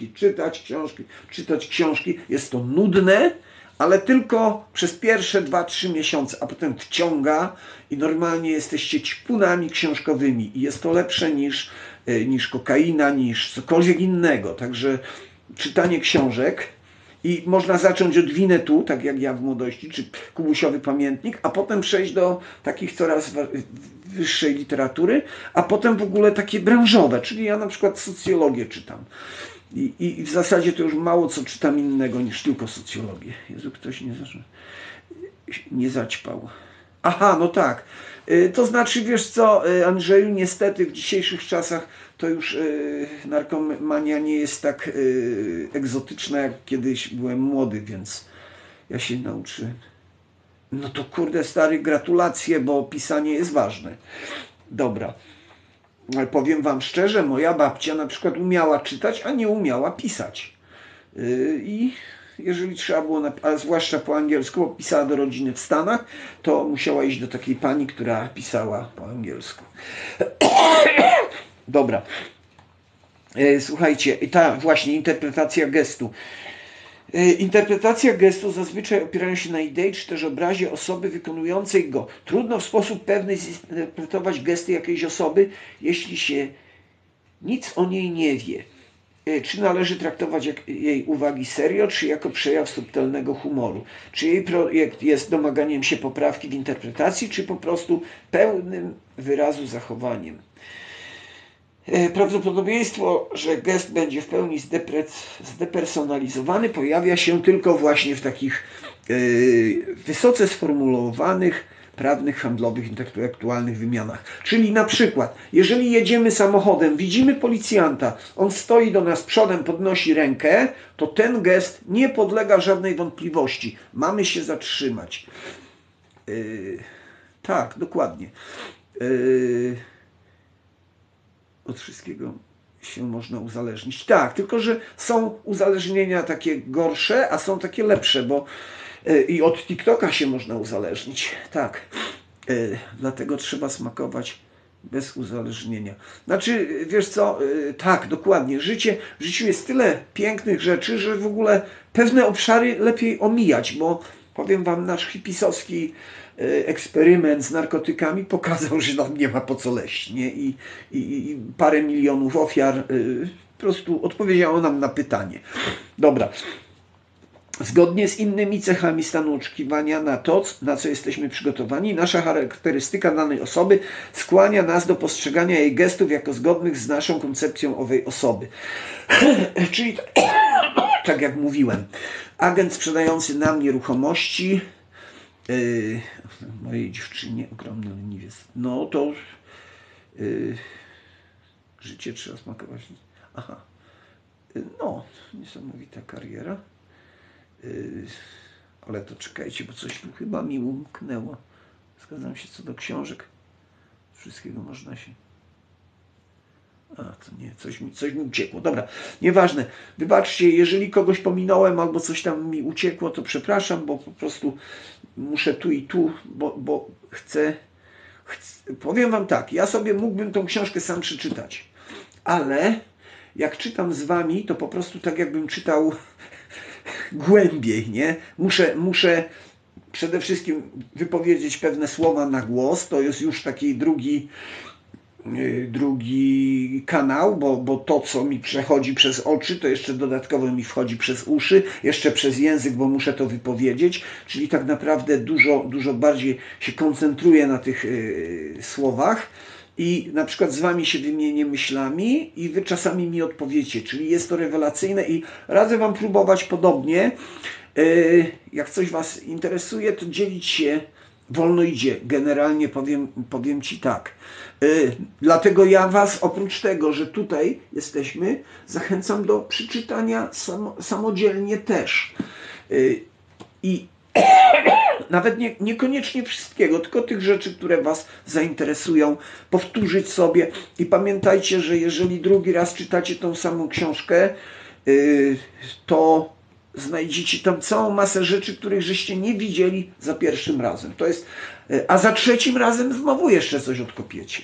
Speaker 1: książki. Jest to nudne, ale tylko przez pierwsze 2-3 miesiące, a potem wciąga i normalnie jesteście ćpunami książkowymi i jest to lepsze niż kokaina, niż cokolwiek innego. Także czytanie książek i można zacząć od Winnetu, tak jak ja w młodości, czy Kubusiowy Pamiętnik, a potem przejść do takich coraz wyższej literatury, a potem w ogóle takie branżowe, czyli ja na przykład socjologię czytam. I w zasadzie to już mało co czytam innego niż tylko socjologię. Jezu, ktoś nie zaćpał. Aha, no tak. To znaczy, wiesz co, Andrzeju, niestety w dzisiejszych czasach to już narkomania nie jest tak egzotyczna, jak kiedyś byłem młody, więc ja się nauczyłem. No to kurde stary, gratulacje, bo pisanie jest ważne. Dobra. Ale powiem wam szczerze, moja babcia na przykład umiała czytać, a nie umiała pisać. I jeżeli trzeba było, a zwłaszcza po angielsku, bo pisała do rodziny w Stanach, to musiała iść do takiej pani, która pisała po angielsku. Dobra. Słuchajcie, ta właśnie interpretacja gestu. Interpretacja gestu zazwyczaj opierają się na idei czy też obrazie osoby wykonującej go. Trudno w sposób pewny zinterpretować gesty jakiejś osoby, jeśli się nic o niej nie wie. Czy należy traktować jej uwagi serio, czy jako przejaw subtelnego humoru? Czy jej projekt jest domaganiem się poprawki w interpretacji, czy po prostu pełnym wyrazu zachowaniem? Prawdopodobieństwo, że gest będzie w pełni zdepersonalizowany, pojawia się tylko właśnie w takich wysoce sformułowanych prawnych, handlowych, intelektualnych wymianach. Czyli na przykład, jeżeli jedziemy samochodem, widzimy policjanta, on stoi do nas przodem, podnosi rękę, to ten gest nie podlega żadnej wątpliwości. Mamy się zatrzymać. Tak, dokładnie. Od wszystkiego się można uzależnić. Tak, tylko że są uzależnienia takie gorsze, a są takie lepsze, bo i od TikToka się można uzależnić. Tak. Dlatego trzeba smakować bez uzależnienia. Znaczy, wiesz co, tak, dokładnie. W życiu jest tyle pięknych rzeczy, że w ogóle pewne obszary lepiej omijać, bo powiem wam, nasz hipisowski eksperyment z narkotykami pokazał, że nam nie ma po co leść, nie? I parę milionów ofiar po prostu odpowiedziało nam na pytanie. Dobra. Zgodnie z innymi cechami stanu oczekiwania na to, na co jesteśmy przygotowani, nasza charakterystyka danej osoby skłania nas do postrzegania jej gestów jako zgodnych z naszą koncepcją owej osoby. Czyli tak jak mówiłem, agent sprzedający nam nieruchomości, mojej dziewczynie ogromny leniwiec, no to życie trzeba smakować. Aha, no, niesamowita kariera. Ale to czekajcie, bo coś tu chyba mi umknęło. Zgadzam się co do książek. Wszystkiego można się... A, to nie, coś mi uciekło. Dobra, nieważne. Wybaczcie, jeżeli kogoś pominąłem albo coś tam mi uciekło, to przepraszam, bo po prostu muszę tu i tu, bo chcę... Powiem wam tak, ja sobie mógłbym tą książkę sam przeczytać, ale jak czytam z wami, to po prostu tak jakbym czytał głębiej, nie? Muszę przede wszystkim wypowiedzieć pewne słowa na głos. To jest już taki drugi kanał, bo to, co mi przechodzi przez oczy, to jeszcze dodatkowo mi wchodzi przez uszy, jeszcze przez język, bo muszę to wypowiedzieć. Czyli tak naprawdę dużo bardziej się koncentruję na tych słowach. I na przykład z wami się wymienię myślami i wy czasami mi odpowiecie. Czyli jest to rewelacyjne i radzę wam próbować podobnie. Jak coś was interesuje, to dzielić się wolno idzie. Generalnie powiem ci tak. Dlatego ja was, oprócz tego, że tutaj jesteśmy, zachęcam do przeczytania samodzielnie też. I nawet niekoniecznie wszystkiego, tylko tych rzeczy, które was zainteresują, powtórzyć sobie. I pamiętajcie, że jeżeli drugi raz czytacie tą samą książkę, to znajdziecie tam całą masę rzeczy, których żeście nie widzieli za pierwszym razem. To jest, a za trzecim razem znowu jeszcze coś odkopiecie.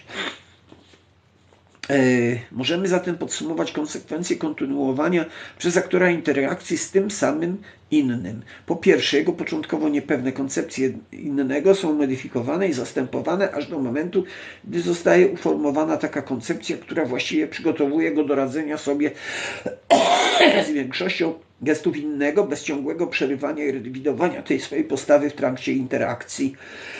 Speaker 1: Możemy zatem podsumować konsekwencje kontynuowania przez aktora interakcji z tym samym innym. Po pierwsze, jego początkowo niepewne koncepcje innego są modyfikowane i zastępowane aż do momentu, gdy zostaje uformowana taka koncepcja, która właściwie przygotowuje go do radzenia sobie z większością gestów innego, bez ciągłego przerywania i rewidowania tej swojej postawy w trakcie interakcji.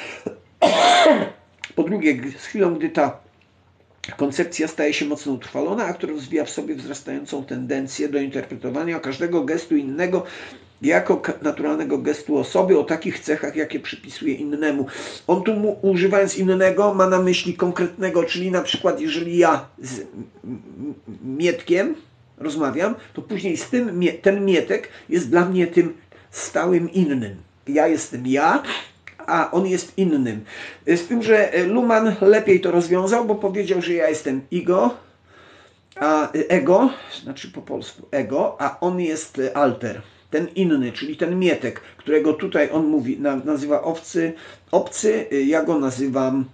Speaker 1: Po drugie, z chwilą, gdy ta koncepcja staje się mocno utrwalona, aktor rozwija w sobie wzrastającą tendencję do interpretowania każdego gestu innego jako naturalnego gestu osoby o takich cechach, jakie przypisuje innemu. On tu używając innego ma na myśli konkretnego, czyli na przykład jeżeli ja z Mietkiem rozmawiam, to później ten Mietek jest dla mnie tym stałym innym. Ja jestem ja, a on jest innym. Z tym, że Luhmann lepiej to rozwiązał, bo powiedział, że ja jestem ego, znaczy po polsku ego, a on jest alter, ten inny, czyli ten Mietek, którego tutaj on mówi, nazywa obcy, ja go nazywam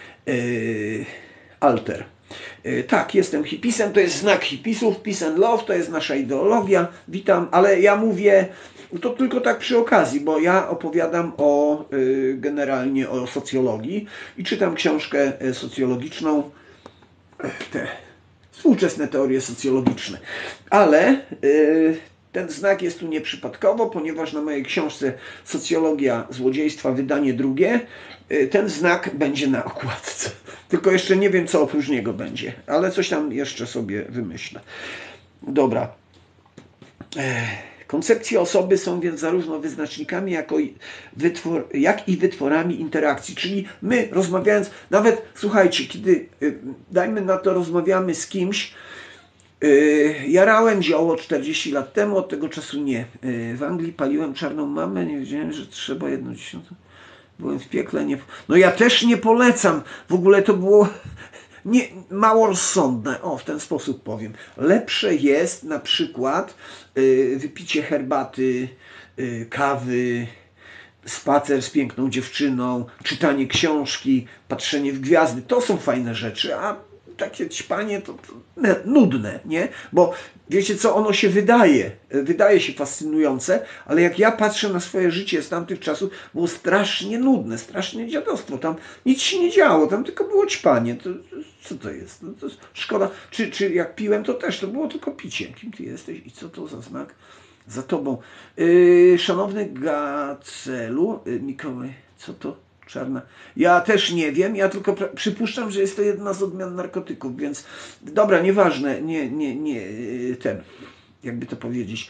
Speaker 1: alter. Tak, jestem hipisem, to jest znak hipisów, peace and love, to jest nasza ideologia, witam, ale ja mówię to tylko tak przy okazji, bo ja opowiadam generalnie o socjologii i czytam książkę socjologiczną, te współczesne teorie socjologiczne, ale ten znak jest tu nieprzypadkowo, ponieważ na mojej książce Socjologia złodziejstwa, wydanie drugie, ten znak będzie na okładce. Tylko jeszcze nie wiem, co oprócz niego będzie, ale coś tam jeszcze sobie wymyślę. Dobra. Koncepcje osoby są więc zarówno wyznacznikami, jak i wytworami interakcji. Czyli my rozmawiając, nawet słuchajcie, kiedy dajmy na to rozmawiamy z kimś, jarałem zioło 40 lat temu, od tego czasu nie. W Anglii paliłem czarną mamę, nie wiedziałem, że trzeba 1/10. Byłem w piekle, nie. No ja też nie polecam. W ogóle to było mało rozsądne. O, w ten sposób powiem. Lepsze jest na przykład wypicie herbaty, kawy, spacer z piękną dziewczyną, czytanie książki, patrzenie w gwiazdy. To są fajne rzeczy, a takie ćpanie to nudne, nie? Bo wiecie co, ono się wydaje się fascynujące, ale jak ja patrzę na swoje życie z tamtych czasów, było strasznie nudne, strasznie dziadostwo. Tam nic się nie działo, tam tylko było ćpanie. Co to jest? No to szkoda. Czy jak piłem, to też to było tylko picie. Kim ty jesteś i co to za znak? Za tobą. Szanowny Gacelu, Mikołaj, co to? Czarna. Ja też nie wiem, ja tylko przypuszczam, że jest to jedna z odmian narkotyków, więc dobra, nieważne, nie, jakby to powiedzieć.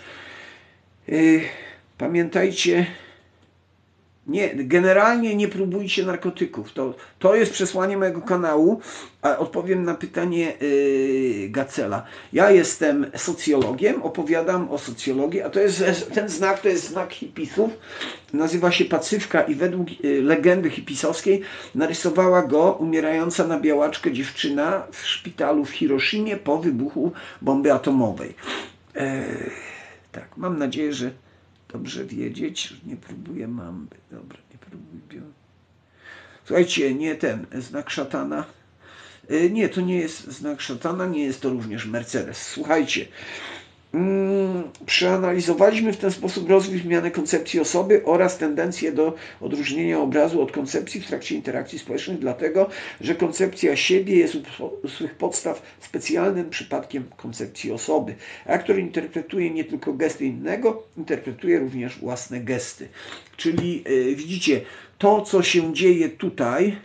Speaker 1: Pamiętajcie, generalnie nie próbujcie narkotyków. To jest przesłanie mojego kanału, a odpowiem na pytanie Gacela. Ja jestem socjologiem, opowiadam o socjologii, a ten znak to jest znak hipisów. Nazywa się Pacyfka i według legendy hipisowskiej narysowała go umierająca na białaczkę dziewczyna w szpitalu w Hiroshimie po wybuchu bomby atomowej. Tak, mam nadzieję, że dobrze wiedzieć, nie próbuję mamby. Dobra, nie próbuję. Słuchajcie, nie ten znak szatana. Nie, to nie jest znak szatana, nie jest to również Mercedes. Słuchajcie, przeanalizowaliśmy w ten sposób rozwój zmiany koncepcji osoby oraz tendencję do odróżnienia obrazu od koncepcji w trakcie interakcji społecznych, dlatego, że koncepcja siebie jest u swych podstaw specjalnym przypadkiem koncepcji osoby. Aktor interpretuje nie tylko gesty innego, interpretuje również własne gesty. Czyli widzicie, to co się dzieje tutaj,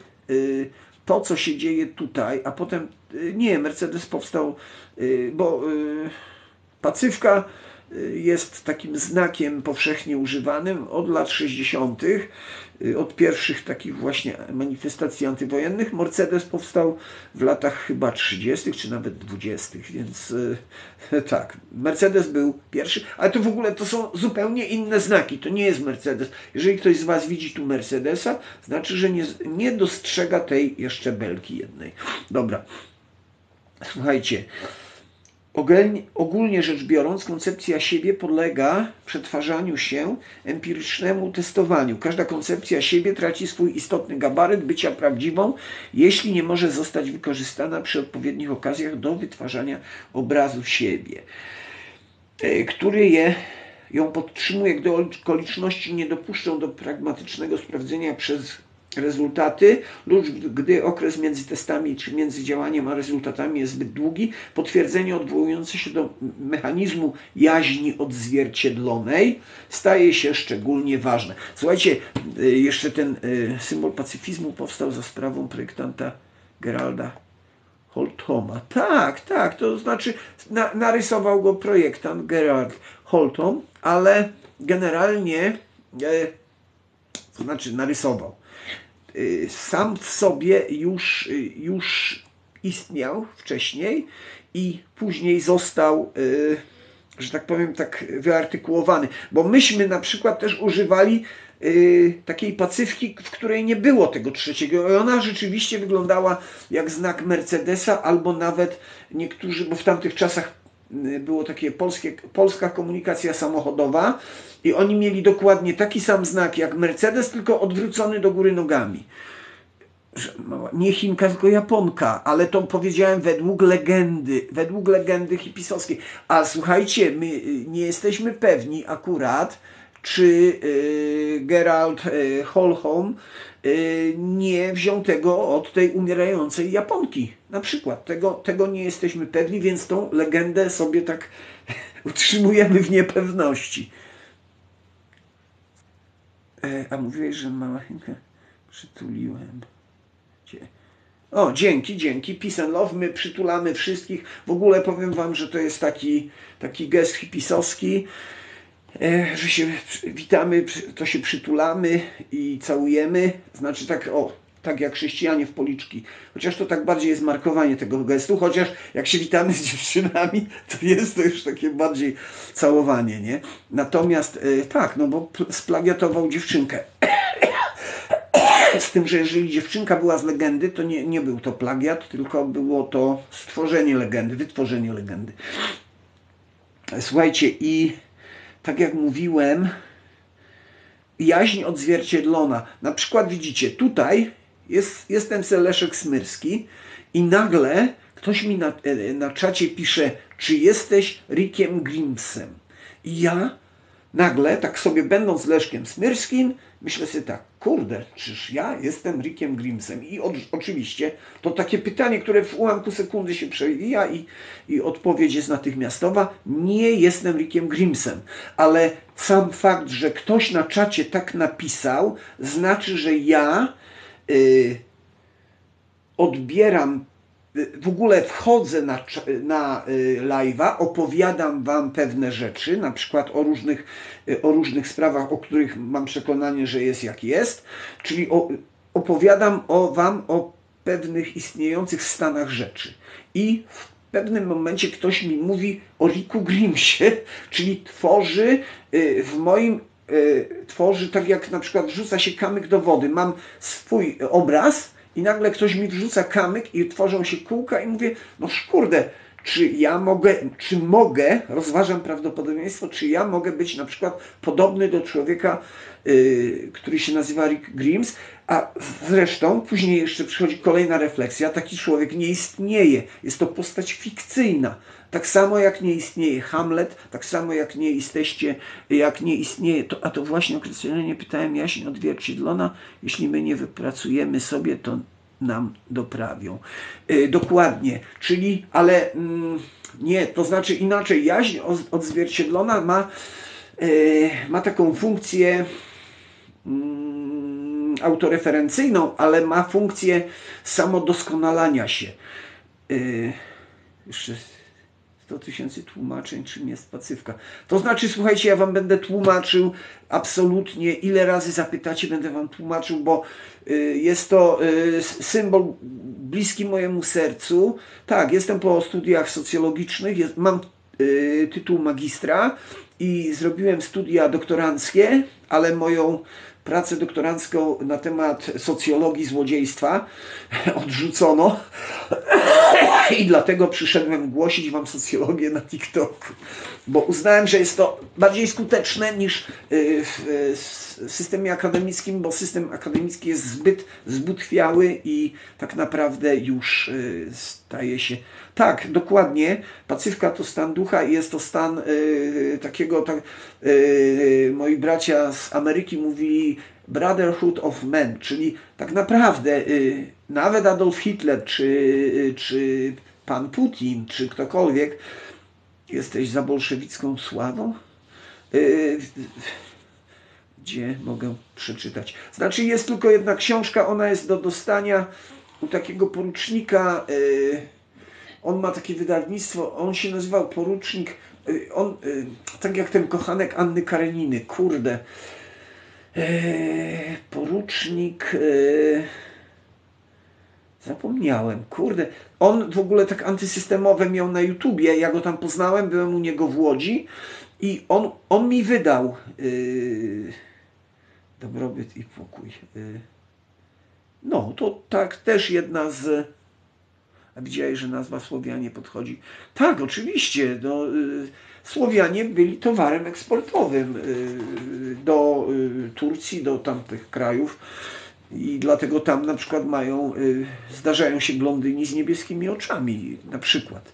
Speaker 1: a potem, nie, Mercedes powstał, bo Pacyfka jest takim znakiem powszechnie używanym od lat 60., od pierwszych takich właśnie manifestacji antywojennych. Mercedes powstał w latach chyba 30. czy nawet 20., więc tak, Mercedes był pierwszy, ale to w ogóle to są zupełnie inne znaki, to nie jest Mercedes. Jeżeli ktoś z Was widzi tu Mercedesa, znaczy, że nie dostrzega tej jeszcze belki jednej. Dobra, słuchajcie. Ogólnie rzecz biorąc, koncepcja siebie podlega przetwarzaniu się empirycznemu testowaniu. Każda koncepcja siebie traci swój istotny gabaryt bycia prawdziwą, jeśli nie może zostać wykorzystana przy odpowiednich okazjach do wytwarzania obrazu siebie, który ją podtrzymuje, gdy okoliczności nie dopuszczą do pragmatycznego sprawdzenia przez rezultaty lub gdy okres między testami czy między działaniem a rezultatami jest zbyt długi, potwierdzenie odwołujące się do mechanizmu jaźni odzwierciedlonej staje się szczególnie ważne. Słuchajcie, jeszcze ten symbol pacyfizmu powstał za sprawą projektanta Geralda Holtoma. Tak, to znaczy narysował go projektant Gerald Holtom, ale generalnie to znaczy narysował. Sam w sobie już istniał wcześniej i później został, że tak powiem, tak wyartykułowany. Bo myśmy na przykład też używali takiej pacyfki, w której nie było tego trzeciego. I ona rzeczywiście wyglądała jak znak Mercedesa, albo nawet niektórzy, bo w tamtych czasach było takie polska komunikacja samochodowa i oni mieli dokładnie taki sam znak jak Mercedes, tylko odwrócony do góry nogami. Nie Chinka, tylko Japonka, ale to powiedziałem według legendy hipisowskiej. A słuchajcie, my nie jesteśmy pewni akurat, czy Gerald Holholm nie wziął tego od tej umierającej Japonki. Na przykład. Tego nie jesteśmy pewni, więc tą legendę sobie tak utrzymujemy w niepewności. A mówiłeś, że mała Chinka przytuliłem cię. O, dzięki. Peace and love. My przytulamy wszystkich. W ogóle powiem Wam, że to jest taki gest hipisowski. że się witamy, to się przytulamy i całujemy, znaczy tak, o, tak jak chrześcijanie w policzki. Chociaż to tak bardziej jest markowanie tego gestu, chociaż jak się witamy z dziewczynami, to jest to już takie bardziej całowanie, nie? Natomiast tak, no bo splagiatował dziewczynkę. Z tym, że jeżeli dziewczynka była z legendy, to nie był to plagiat, tylko było to stworzenie legendy, wytworzenie legendy. Słuchajcie, i tak jak mówiłem, jaźń odzwierciedlona. Na przykład widzicie, tutaj jestem Leszek Smyrski i nagle ktoś mi na czacie pisze, czy jesteś Rickiem Grimsem. I ja nagle, tak sobie będąc Leszkiem Smyrskim, myślę sobie tak, kurde, czyż ja jestem Rickiem Grimsem? I oczywiście to takie pytanie, które w ułamku sekundy się przewija i odpowiedź jest natychmiastowa. Nie jestem Rickiem Grimsem, ale sam fakt, że ktoś na czacie tak napisał, znaczy, że ja odbieram, w ogóle wchodzę na live'a, opowiadam wam pewne rzeczy, na przykład o różnych sprawach, o których mam przekonanie, że jest jak jest, czyli opowiadam wam o pewnych istniejących stanach rzeczy. I w pewnym momencie ktoś mi mówi o Ricku Grimsie, czyli tworzy tak jak na przykład wrzuca się kamyk do wody. Mam swój obraz, i nagle ktoś mi wrzuca kamyk i tworzą się kółka i mówię, no kurde, czy mogę, rozważam prawdopodobieństwo, czy ja mogę być na przykład podobny do człowieka, który się nazywa Rick Grimes, a zresztą później jeszcze przychodzi kolejna refleksja, taki człowiek nie istnieje, jest to postać fikcyjna. Tak samo jak nie istnieje Hamlet, tak samo jak nie istnieje, a to właśnie określenie pytałem jaźń odzwierciedlona, jeśli my nie wypracujemy sobie, to nam doprawią. Dokładnie, czyli, ale nie, to znaczy inaczej, jaźń odzwierciedlona ma taką funkcję autoreferencyjną, ale ma funkcję samodoskonalania się. Jeszcze 100 000 tłumaczeń, czym jest pacywka. To znaczy, słuchajcie, ja wam będę tłumaczył absolutnie, ile razy zapytacie, będę wam tłumaczył, bo jest to symbol bliski mojemu sercu. Tak, jestem po studiach socjologicznych, mam tytuł magistra i zrobiłem studia doktoranckie, ale moją pracę doktorancką na temat socjologii złodziejstwa odrzucono i dlatego przyszedłem głosić wam socjologię na TikToku, bo uznałem, że jest to bardziej skuteczne niż w systemie akademickim, bo system akademicki jest zbyt zbutwiały i tak naprawdę już staje się... Tak, dokładnie, pacywka to stan ducha i jest to stan takiego, moi bracia z Ameryki mówili Brotherhood of Men, czyli tak naprawdę nawet Adolf Hitler, czy pan Putin, czy ktokolwiek, jesteś za bolszewicką sławą? Gdzie mogę przeczytać? Znaczy jest tylko jedna książka, ona jest do dostania u takiego porucznika, on ma takie wydawnictwo, on się nazywał Porucznik, tak jak ten kochanek Anny Kareniny, kurde, Porucznik, zapomniałem, kurde, on w ogóle tak antysystemowe miał na YouTubie, ja go tam poznałem, byłem u niego w Łodzi i on mi wydał Dobrobyt i pokój. No, to tak też jedna z... A widziałeś, że nazwa Słowianie podchodzi? Tak, oczywiście. No, Słowianie byli towarem eksportowym do Turcji, do tamtych krajów i dlatego tam na przykład zdarzają się blondyni z niebieskimi oczami, na przykład.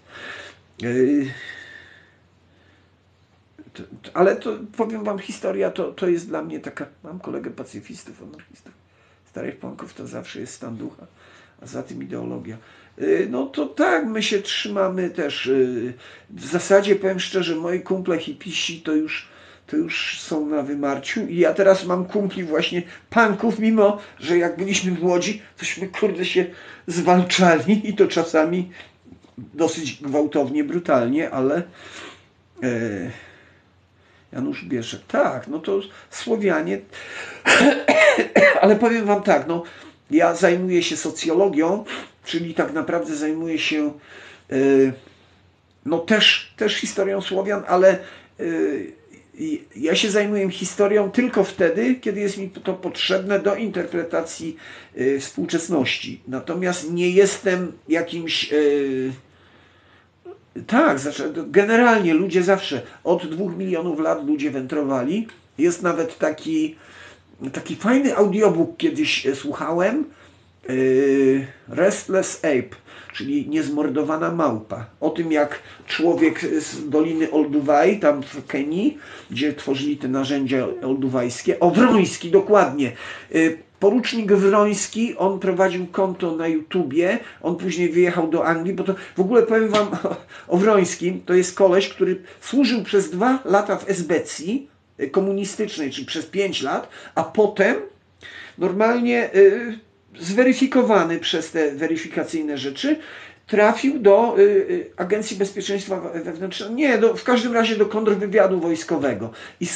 Speaker 1: Ale to powiem wam, historia to jest dla mnie taka, mam kolegę pacyfistów, anarchistów, starych punków, to zawsze jest stan ducha, a za tym ideologia. No to tak, my się trzymamy też. W zasadzie powiem szczerze, moi kumple hipisi to już są na wymarciu i ja teraz mam kumpli właśnie punków, mimo że jak byliśmy młodzi, tośmy kurde się zwalczali i to czasami dosyć gwałtownie, brutalnie, ale Janusz Bieszek. Tak, no to Słowianie. Ale powiem wam tak, no ja zajmuję się socjologią, czyli tak naprawdę zajmuję się no też historią Słowian, ale ja się zajmuję historią tylko wtedy, kiedy jest mi to potrzebne do interpretacji współczesności. Natomiast nie jestem jakimś... Tak, generalnie ludzie zawsze, od 2 milionów lat ludzie wędrowali. Jest nawet taki fajny audiobook kiedyś słuchałem, Restless Ape, czyli niezmordowana małpa. O tym, jak człowiek z Doliny Olduvai, tam w Kenii, gdzie tworzyli te narzędzia olduvajskie, Wroński, dokładnie. Porucznik Wroński, on prowadził konto na YouTubie, on później wyjechał do Anglii, bo to w ogóle powiem wam o Wrońskim, to jest koleś, który służył przez 2 lata w esbecji komunistycznej, czyli przez 5 lat, a potem normalnie zweryfikowany przez te weryfikacyjne rzeczy, trafił do Agencji Bezpieczeństwa Wewnętrznego, nie, w każdym razie do kontrwywiadu wojskowego i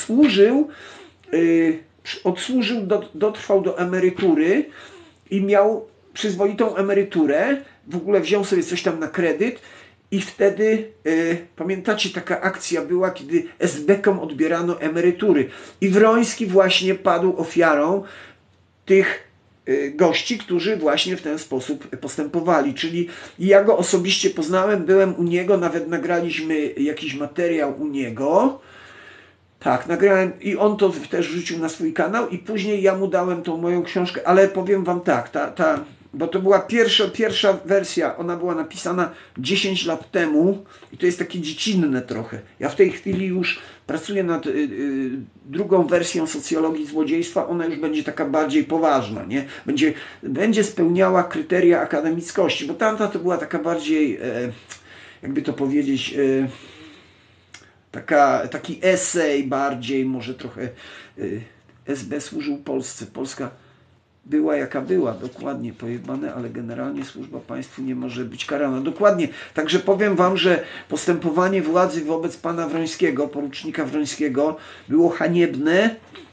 Speaker 1: dotrwał do emerytury i miał przyzwoitą emeryturę, w ogóle wziął sobie coś tam na kredyt i wtedy, pamiętacie, taka akcja była, kiedy esbekom odbierano emerytury i Wroński właśnie padł ofiarą tych gości, którzy właśnie w ten sposób postępowali. Czyli ja go osobiście poznałem, byłem u niego, nawet nagraliśmy jakiś materiał u niego. Tak, nagrałem i on to też wrzucił na swój kanał i później ja mu dałem tą moją książkę, ale powiem wam tak, bo to była pierwsza wersja, ona była napisana 10 lat temu i to jest takie dziecinne trochę. Ja w tej chwili już pracuję nad drugą wersją socjologii złodziejstwa, ona już będzie taka bardziej poważna, nie? Będzie spełniała kryteria akademickości, bo tamta to była taka bardziej, jakby to powiedzieć, taki esej bardziej, może trochę SB służył Polsce. Polska była jaka była, dokładnie pojebane, ale generalnie służba państwu nie może być karana. Dokładnie. Także powiem wam, że postępowanie władzy wobec pana Wrońskiego, porucznika Wrońskiego, było haniebne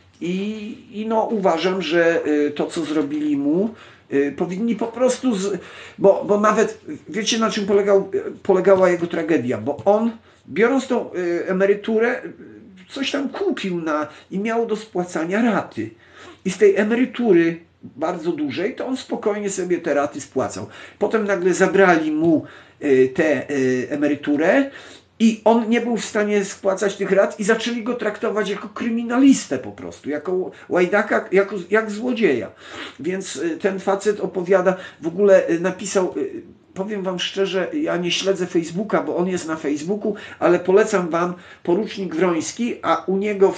Speaker 1: i no uważam, że to, co zrobili mu, powinni po prostu, bo nawet wiecie, na czym polegała jego tragedia, bo on, biorąc tą emeryturę, coś tam kupił i miał do spłacania raty. I z tej emerytury bardzo dużej, to on spokojnie sobie te raty spłacał. Potem nagle zabrali mu tę emeryturę i on nie był w stanie spłacać tych rat i zaczęli go traktować jako kryminalistę po prostu, jako łajdaka, jak złodzieja. Więc ten facet opowiada, w ogóle napisał, powiem wam szczerze, ja nie śledzę Facebooka, bo on jest na Facebooku, ale polecam wam Porucznik Wroński, a u niego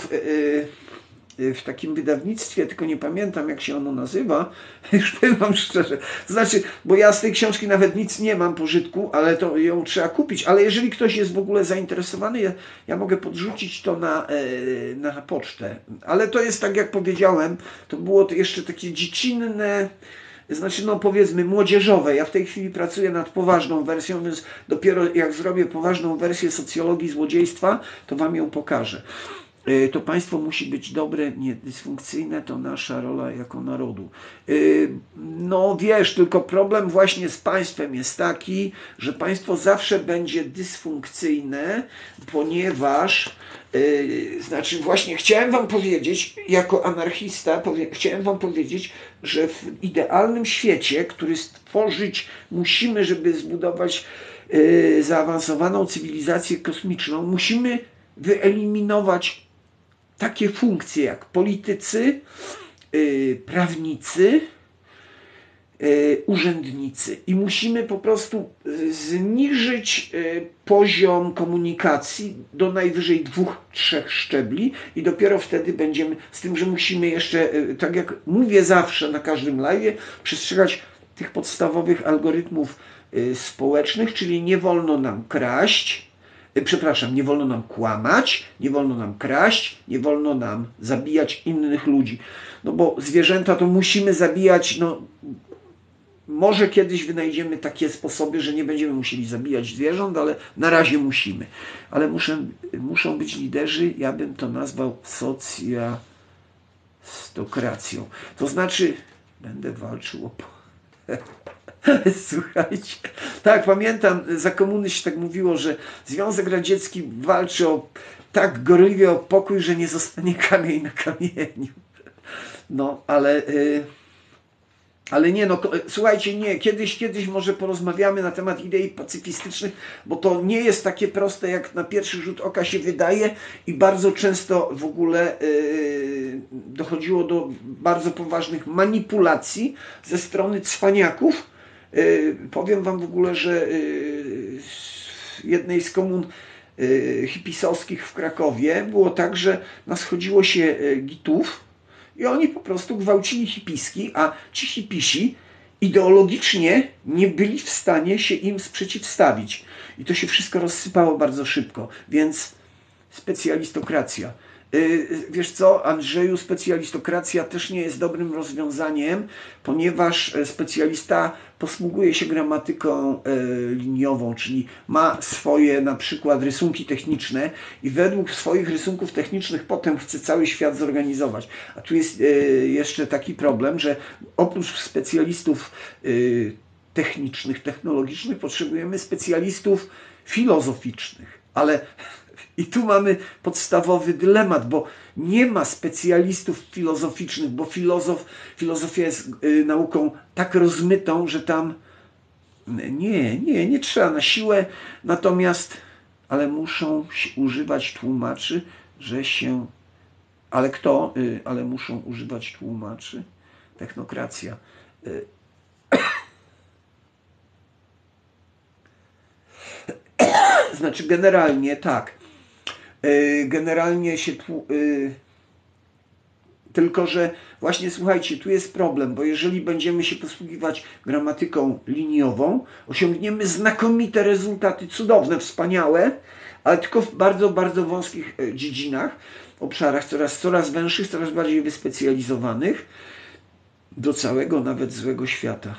Speaker 1: w takim wydawnictwie, tylko nie pamiętam, jak się ono nazywa, już powiem wam szczerze, to znaczy, bo ja z tej książki nawet nic nie mam pożytku, ale to ją trzeba kupić, ale jeżeli ktoś jest w ogóle zainteresowany, ja mogę podrzucić to na pocztę, ale to jest tak, jak powiedziałem, to było to jeszcze takie dziecinne, znaczy, no powiedzmy młodzieżowe. Ja w tej chwili pracuję nad poważną wersją, więc dopiero jak zrobię poważną wersję socjologii złodziejstwa, to wam ją pokażę. To państwo musi być dobre, nie dysfunkcyjne, to nasza rola jako narodu. No wiesz, tylko problem właśnie z państwem jest taki, że państwo zawsze będzie dysfunkcyjne, ponieważ, znaczy właśnie chciałem wam powiedzieć, jako anarchista, chciałem wam powiedzieć, że w idealnym świecie, który stworzyć musimy, żeby zbudować zaawansowaną cywilizację kosmiczną, musimy wyeliminować takie funkcje jak politycy, prawnicy, urzędnicy i musimy po prostu zniżyć poziom komunikacji do najwyżej 2-3 szczebli i dopiero wtedy będziemy, z tym, że musimy jeszcze, tak jak mówię zawsze na każdym live'ie, przestrzegać tych podstawowych algorytmów społecznych, czyli nie wolno nam kraść, przepraszam, nie wolno nam kłamać, nie wolno nam kraść, nie wolno nam zabijać innych ludzi. No bo zwierzęta to musimy zabijać, no może kiedyś wynajdziemy takie sposoby, że nie będziemy musieli zabijać zwierząt, ale na razie musimy. Ale muszą być liderzy, ja bym to nazwał socjastokracją. To znaczy, będę walczył o... Słuchajcie, tak, pamiętam, za komuny się tak mówiło, że Związek Radziecki walczy tak gorliwie o pokój, że nie zostanie kamień na kamieniu. No, ale nie, no słuchajcie, nie, kiedyś może porozmawiamy na temat idei pacyfistycznych, bo to nie jest takie proste, jak na pierwszy rzut oka się wydaje i bardzo często w ogóle dochodziło do bardzo poważnych manipulacji ze strony cwaniaków. Powiem wam w ogóle, że w jednej z komun hipisowskich w Krakowie było tak, że naschodziło się gitów i oni po prostu gwałcili hipiski, a ci hipisi ideologicznie nie byli w stanie się im sprzeciwstawić. I to się wszystko rozsypało bardzo szybko, więc specjalistokracja. Wiesz co, Andrzeju, specjalistokracja też nie jest dobrym rozwiązaniem, ponieważ specjalista posługuje się gramatyką liniową, czyli ma swoje na przykład rysunki techniczne i według swoich rysunków technicznych potem chce cały świat zorganizować. A tu jest jeszcze taki problem, że oprócz specjalistów technicznych, technologicznych potrzebujemy specjalistów filozoficznych, ale i tu mamy podstawowy dylemat, bo nie ma specjalistów filozoficznych, bo filozofia jest nauką tak rozmytą, że tam nie trzeba na siłę, natomiast, ale muszą używać tłumaczy, że się, ale kto, ale muszą używać tłumaczy? Technokracja. Znaczy generalnie tak. Generalnie się tylko, że właśnie słuchajcie, tu jest problem, bo jeżeli będziemy się posługiwać gramatyką liniową, osiągniemy znakomite rezultaty, cudowne, wspaniałe, ale tylko w bardzo, bardzo wąskich dziedzinach, obszarach coraz węższych, coraz bardziej wyspecjalizowanych, do całego nawet złego świata.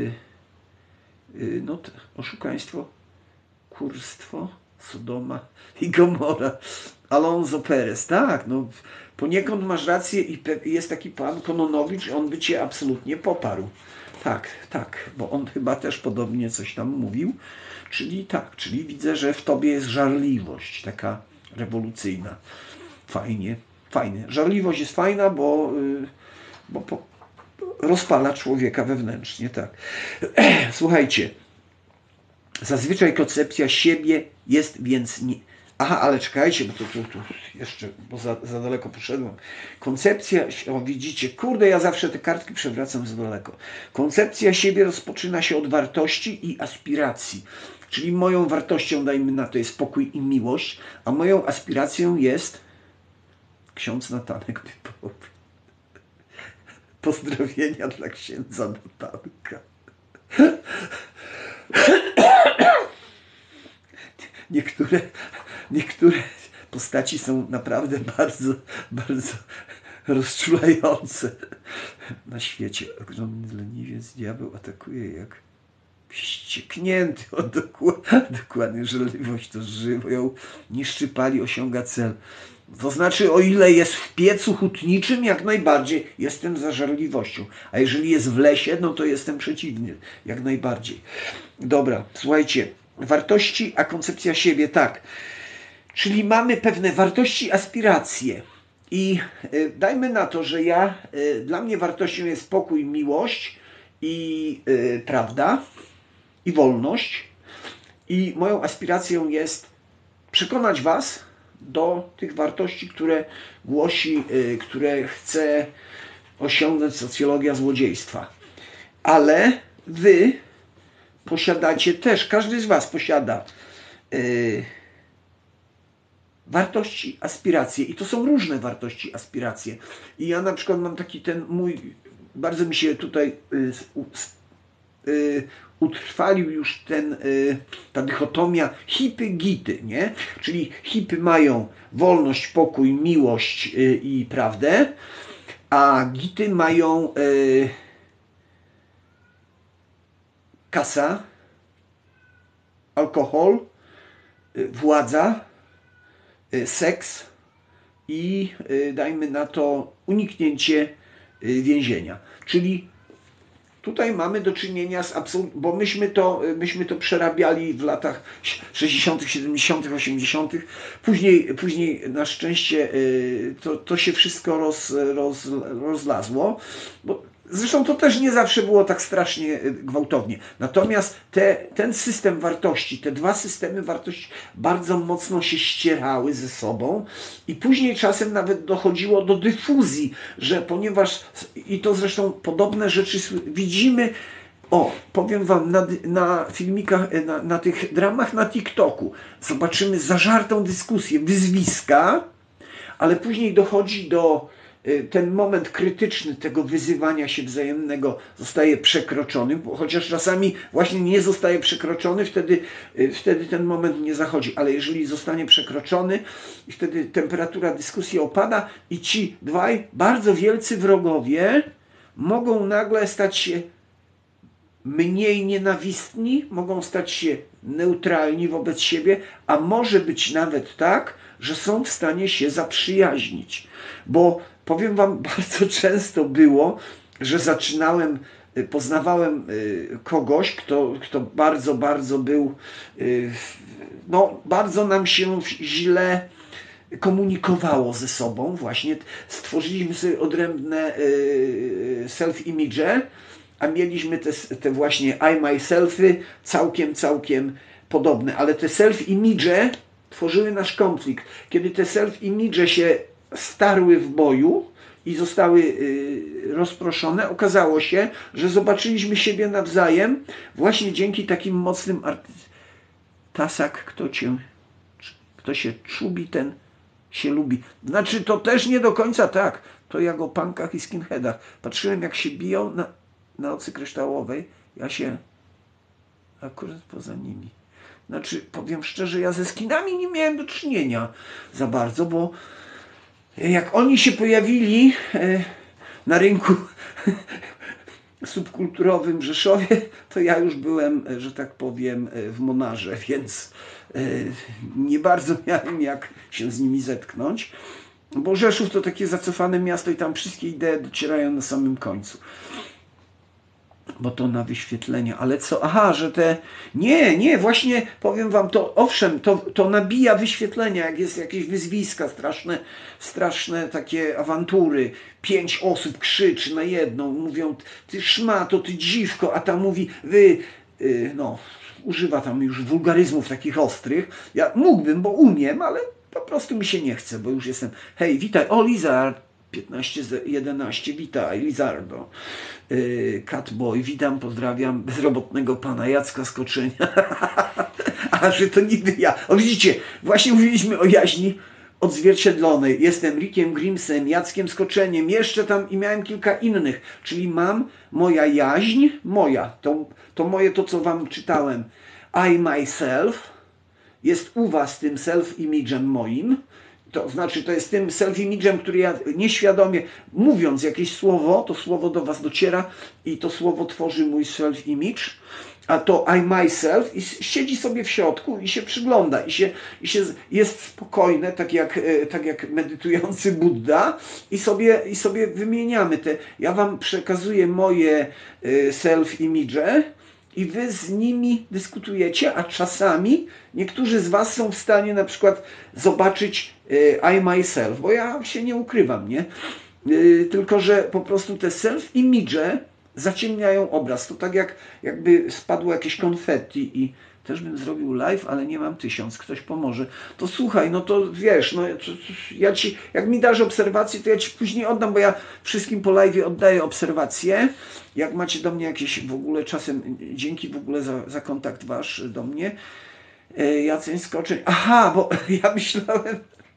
Speaker 1: No, oszukaństwo, kurstwo, Sodoma i Gomora. Alonso Perez, tak, no poniekąd masz rację i jest taki pan Kononowicz, on by cię absolutnie poparł. Tak, bo on chyba też podobnie coś tam mówił. Czyli tak, czyli widzę, że w tobie jest żarliwość taka rewolucyjna. Fajnie. Żarliwość jest fajna, bo rozpala człowieka wewnętrznie, tak. Słuchajcie, zazwyczaj koncepcja siebie jest więc nie... Aha, ale czekajcie, bo tu jeszcze, bo za daleko poszedłem. Koncepcja, o widzicie, kurde, ja zawsze te kartki przewracam za daleko. Koncepcja siebie rozpoczyna się od wartości i aspiracji. Czyli moją wartością, dajmy na to, jest pokój i miłość, a moją aspiracją jest ksiądz Natanek typowy. Pozdrowienia dla księdza Natanka. Niektóre postaci są naprawdę bardzo, bardzo rozczulające na świecie. Ogromny leniwiec, diabeł atakuje jak wścieknięty. Dokładnie, żarliwość to żywioł, niszczy, pali, osiąga cel. To znaczy, o ile jest w piecu hutniczym, jak najbardziej jestem za żarliwością. A jeżeli jest w lesie, no to jestem przeciwny, jak najbardziej. Dobra, słuchajcie, wartości, a koncepcja siebie, tak. Czyli mamy pewne wartości, aspiracje. I dajmy na to, że dla mnie wartością jest pokój, miłość i prawda i wolność. I moją aspiracją jest przekonać was do tych wartości, które głosi, które chce osiągnąć socjologia złodziejstwa. Ale wy posiadacie też, każdy z was posiada wartości, aspiracje i to są różne wartości, aspiracje. I ja na przykład mam taki bardzo mi się tutaj utrwalił już ta dychotomia hipy-gity, nie? Czyli hipy mają wolność, pokój, miłość i prawdę, a gity mają kasa, alkohol, władza, seks i dajmy na to uniknięcie więzienia. Czyli tutaj mamy do czynienia z bo myśmy to przerabiali w latach 60., 70., 80. Później na szczęście to się wszystko rozlazło. Zresztą to też nie zawsze było tak strasznie gwałtownie. Natomiast ten system wartości, te dwa systemy wartości bardzo mocno się ścierały ze sobą i później czasem nawet dochodziło do dyfuzji, że ponieważ, i to zresztą podobne rzeczy widzimy, powiem wam, na filmikach, na tych dramach na TikToku zobaczymy zażartą dyskusję, wyzwiska, ale później dochodzi ten moment krytyczny tego wyzywania się wzajemnego zostaje przekroczony, chociaż czasami właśnie nie zostaje przekroczony, wtedy ten moment nie zachodzi, ale jeżeli zostanie przekroczony, wtedy temperatura dyskusji opada i ci dwaj bardzo wielcy wrogowie mogą nagle stać się mniej nienawistni, mogą stać się neutralni wobec siebie, a może być nawet tak, że są w stanie się zaprzyjaźnić. Bo powiem wam, bardzo często było, że poznawałem kogoś, kto bardzo był, bardzo nam się źle komunikowało ze sobą. Właśnie stworzyliśmy sobie odrębne self-image, a mieliśmy te właśnie I myselfy całkiem podobne. Ale te self-image tworzyły nasz konflikt. Kiedy te self-image się starły w boju i zostały rozproszone, okazało się, że zobaczyliśmy siebie nawzajem właśnie dzięki takim mocnym tasak, kto się czubi, ten się lubi. Znaczy, to też nie do końca tak. To jak o punkach i skinheadach. Patrzyłem, jak się biją na Ocy Kryształowej. Ja się akurat poza nimi. Znaczy, powiem szczerze, ja ze skinami nie miałem do czynienia za bardzo, bo jak oni się pojawili na rynku subkulturowym w Rzeszowie, to ja już byłem, że tak powiem, w Monarze, więc nie bardzo miałem jak się z nimi zetknąć, bo Rzeszów to takie zacofane miasto i tam wszystkie idee docierają na samym końcu. Bo to na wyświetlenia, ale co? Aha, że Nie, właśnie powiem wam, to owszem, to nabija wyświetlenia, jak jest jakieś wyzwiska, straszne takie awantury. 5 osób krzyczy na jedną, mówią, ty szmato, ty dziwko, a ta mówi, używa tam już wulgaryzmów takich ostrych. Ja mógłbym, bo umiem, ale po prostu mi się nie chce, bo już jestem, hej, witaj, Lizard, 15:11, witaj, Lizardo. Catboy, witam, pozdrawiam bezrobotnego pana Jacka Skoczenia. A że to niby ja. Widzicie, właśnie mówiliśmy o jaźni odzwierciedlonej. Jestem Rickiem Grimsem, Jackiem Skoczeniem, jeszcze tam i miałem kilka innych. Czyli mam moja jaźń, to moje, to co wam czytałem. I myself jest u was tym self-image'em moim. To znaczy, to jest tym self-image'em, który ja nieświadomie, mówiąc jakieś słowo, to słowo do was dociera i to słowo tworzy mój self-image, a to I myself i siedzi sobie w środku i się przygląda i jest spokojne, tak jak medytujący Buddha i sobie wymieniamy te. Ja wam przekazuję moje self-image i wy z nimi dyskutujecie, a czasami niektórzy z was są w stanie na przykład zobaczyć I myself, bo ja się nie ukrywam, nie? Tylko że po prostu te self-image zaciemniają obraz. To tak jakby spadło jakieś konfetti i też bym zrobił live, ale nie mam 1000, ktoś pomoże. To słuchaj, no to wiesz, ja ci, jak mi dasz obserwację, to ja ci później oddam, bo ja wszystkim po live oddaję obserwacje. Jak macie do mnie jakieś w ogóle czasem, dzięki w ogóle za kontakt wasz do mnie. Jacek Skoczeń. Aha, bo ja myślałem,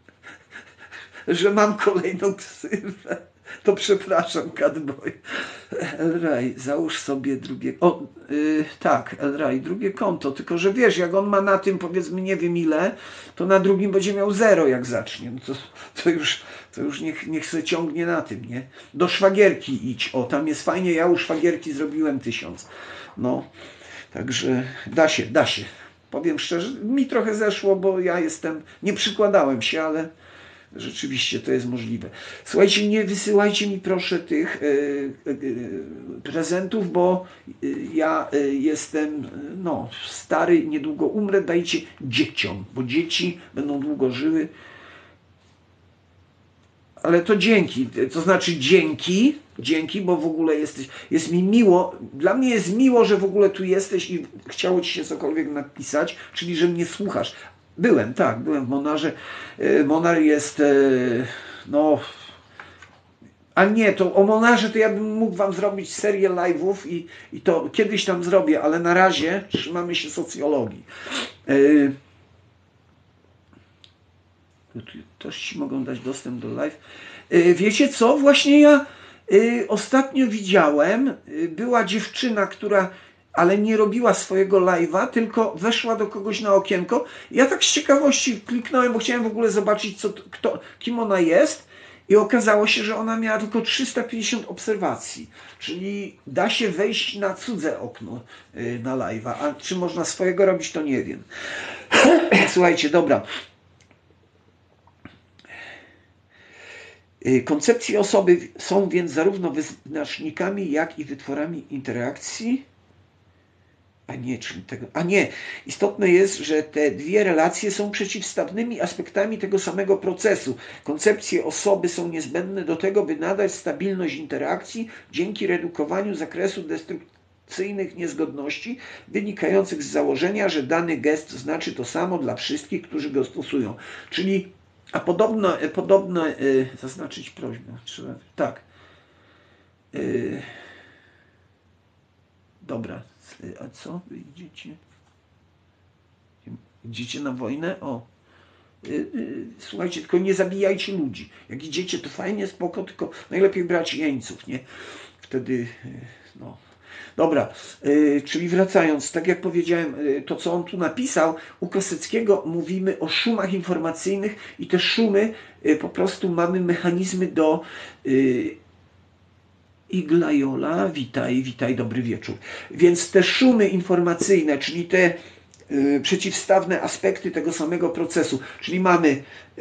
Speaker 1: że mam kolejną ksywę. To przepraszam, Catboy. Elraj, załóż sobie drugie... tak, Elraj, drugie konto. Tylko, że wiesz, jak on ma na tym, powiedzmy, nie wiem ile, to na drugim będzie miał 0, jak zacznie. No to już niech se ciągnie na tym, nie? Do szwagierki idź. Tam jest fajnie, ja u szwagierki zrobiłem 1000. No. Także da się. Powiem szczerze, mi trochę zeszło, bo ja nie przykładałem się, ale rzeczywiście to jest możliwe. Słuchajcie, nie wysyłajcie mi proszę tych prezentów, bo ja jestem stary, niedługo umrę. Dajcie dzieciom, bo dzieci będą długo żyły. Ale to dzięki, to znaczy dzięki, bo w ogóle jest mi miło, dla mnie jest miło, że w ogóle tu jesteś i chciało ci się cokolwiek napisać, czyli że mnie słuchasz. Byłem w Monarze. Monar jest, a nie, to o Monarze to ja bym mógł wam zrobić serię live'ów i to kiedyś tam zrobię, ale na razie trzymamy się socjologii. Też ci mogą dać dostęp do live. Wiecie co? Właśnie ja ostatnio widziałem, była dziewczyna, która ale nie robiła swojego live'a, tylko weszła do kogoś na okienko. Ja tak z ciekawości kliknąłem, bo chciałem w ogóle zobaczyć, kim ona jest. I okazało się, że ona miała tylko 350 obserwacji. Czyli da się wejść na cudze okno na live'a. A czy można swojego robić, to nie wiem. Słuchajcie, dobra. Koncepcje osoby są więc zarówno wyznacznikami, jak i wytworami interakcji. Istotne jest, że te dwie relacje są przeciwstawnymi aspektami tego samego procesu. Koncepcje osoby są niezbędne do tego, by nadać stabilność interakcji dzięki redukowaniu zakresu destrukcyjnych niezgodności wynikających z założenia, że dany gest znaczy to samo dla wszystkich, którzy go stosują. Czyli podobno zaznaczyć prośbę. Tak. Dobra. A co? Wy idziecie? Idziecie na wojnę? Słuchajcie, tylko nie zabijajcie ludzi. Jak idziecie, to fajnie, spoko, tylko najlepiej brać jeńców, nie? Wtedy, Dobra, czyli wracając, tak jak powiedziałem, to co on tu napisał, u Koseckiego mówimy o szumach informacyjnych i te szumy, po prostu mamy mechanizmy do... Iglajola, witaj, dobry wieczór. Więc te szumy informacyjne, czyli te przeciwstawne aspekty tego samego procesu, czyli mamy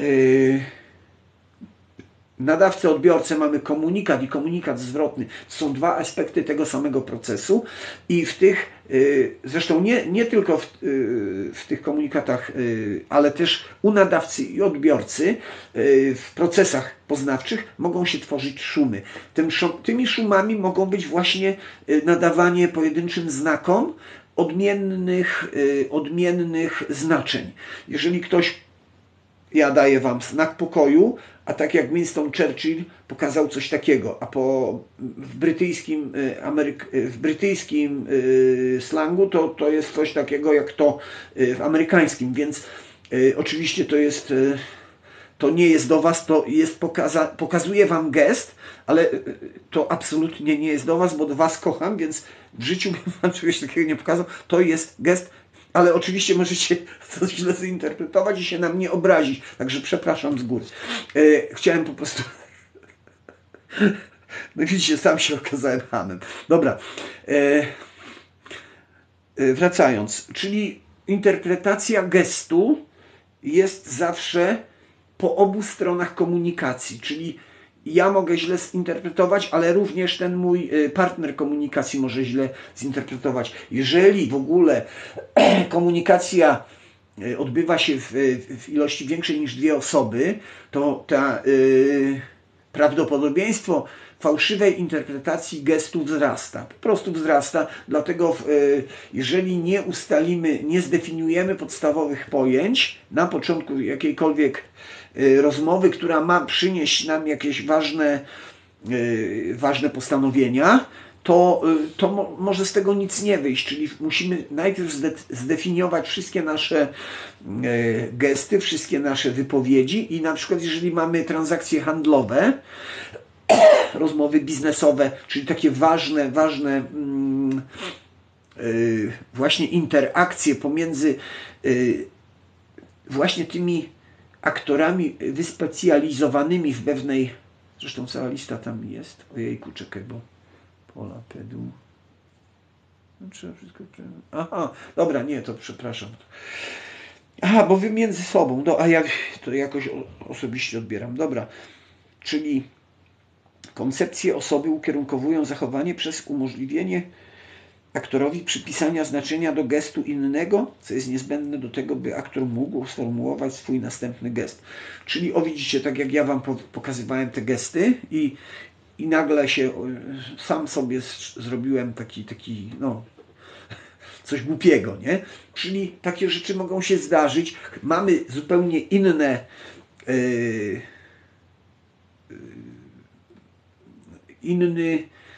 Speaker 1: nadawcę, odbiorcę, mamy komunikat i komunikat zwrotny. To są dwa aspekty tego samego procesu i w tych, zresztą nie tylko w tych komunikatach, ale też u nadawcy i odbiorcy w procesach poznawczych mogą się tworzyć szumy. Tymi szumami mogą być właśnie nadawanie pojedynczym znakom odmiennych znaczeń. Jeżeli ja daję wam znak pokoju, a tak jak Winston Churchill pokazał coś takiego, a w brytyjskim slangu to jest coś takiego jak to w amerykańskim, więc oczywiście to nie jest do was, to jest pokazuje wam gest, ale to absolutnie nie jest do was, bo do was kocham, więc w życiu bym wam czegoś takiego nie pokazał. To jest gest, ale oczywiście możecie to źle zinterpretować i się na mnie obrazić. Także przepraszam z góry. Chciałem po prostu... No widzicie, sam się okazałem hamem. Dobra. Wracając. Czyli interpretacja gestu jest zawsze po obu stronach komunikacji. Czyli ja mogę źle zinterpretować, ale również ten mój partner komunikacji może źle zinterpretować. Jeżeli w ogóle komunikacja odbywa się w ilości większej niż 2 osoby, to prawdopodobieństwo fałszywej interpretacji gestu wzrasta. Po prostu wzrasta, dlatego jeżeli nie zdefiniujemy podstawowych pojęć na początku jakiejkolwiek rozmowy, która ma przynieść nam jakieś ważne postanowienia, to może z tego nic nie wyjść, czyli musimy najpierw zdefiniować wszystkie nasze gesty, wszystkie nasze wypowiedzi i na przykład jeżeli mamy transakcje handlowe, rozmowy biznesowe, czyli takie ważne właśnie interakcje pomiędzy właśnie tymi aktorami wyspecjalizowanymi w pewnej, zresztą cała lista tam jest, ojejku, czekaj, bo Pola Pedu. Trzeba wszystko... Aha, dobra, nie, to przepraszam. Aha, bo wy między sobą, no, a ja to jakoś osobiście odbieram. Dobra, czyli koncepcje osoby ukierunkowują zachowanie przez umożliwienie aktorowi przypisania znaczenia do gestu innego, co jest niezbędne do tego, by aktor mógł sformułować swój następny gest. Czyli o widzicie, tak jak ja wam pokazywałem te gesty i nagle się sam sobie zrobiłem taki no, coś głupiego, nie? Czyli takie rzeczy mogą się zdarzyć. Mamy zupełnie inny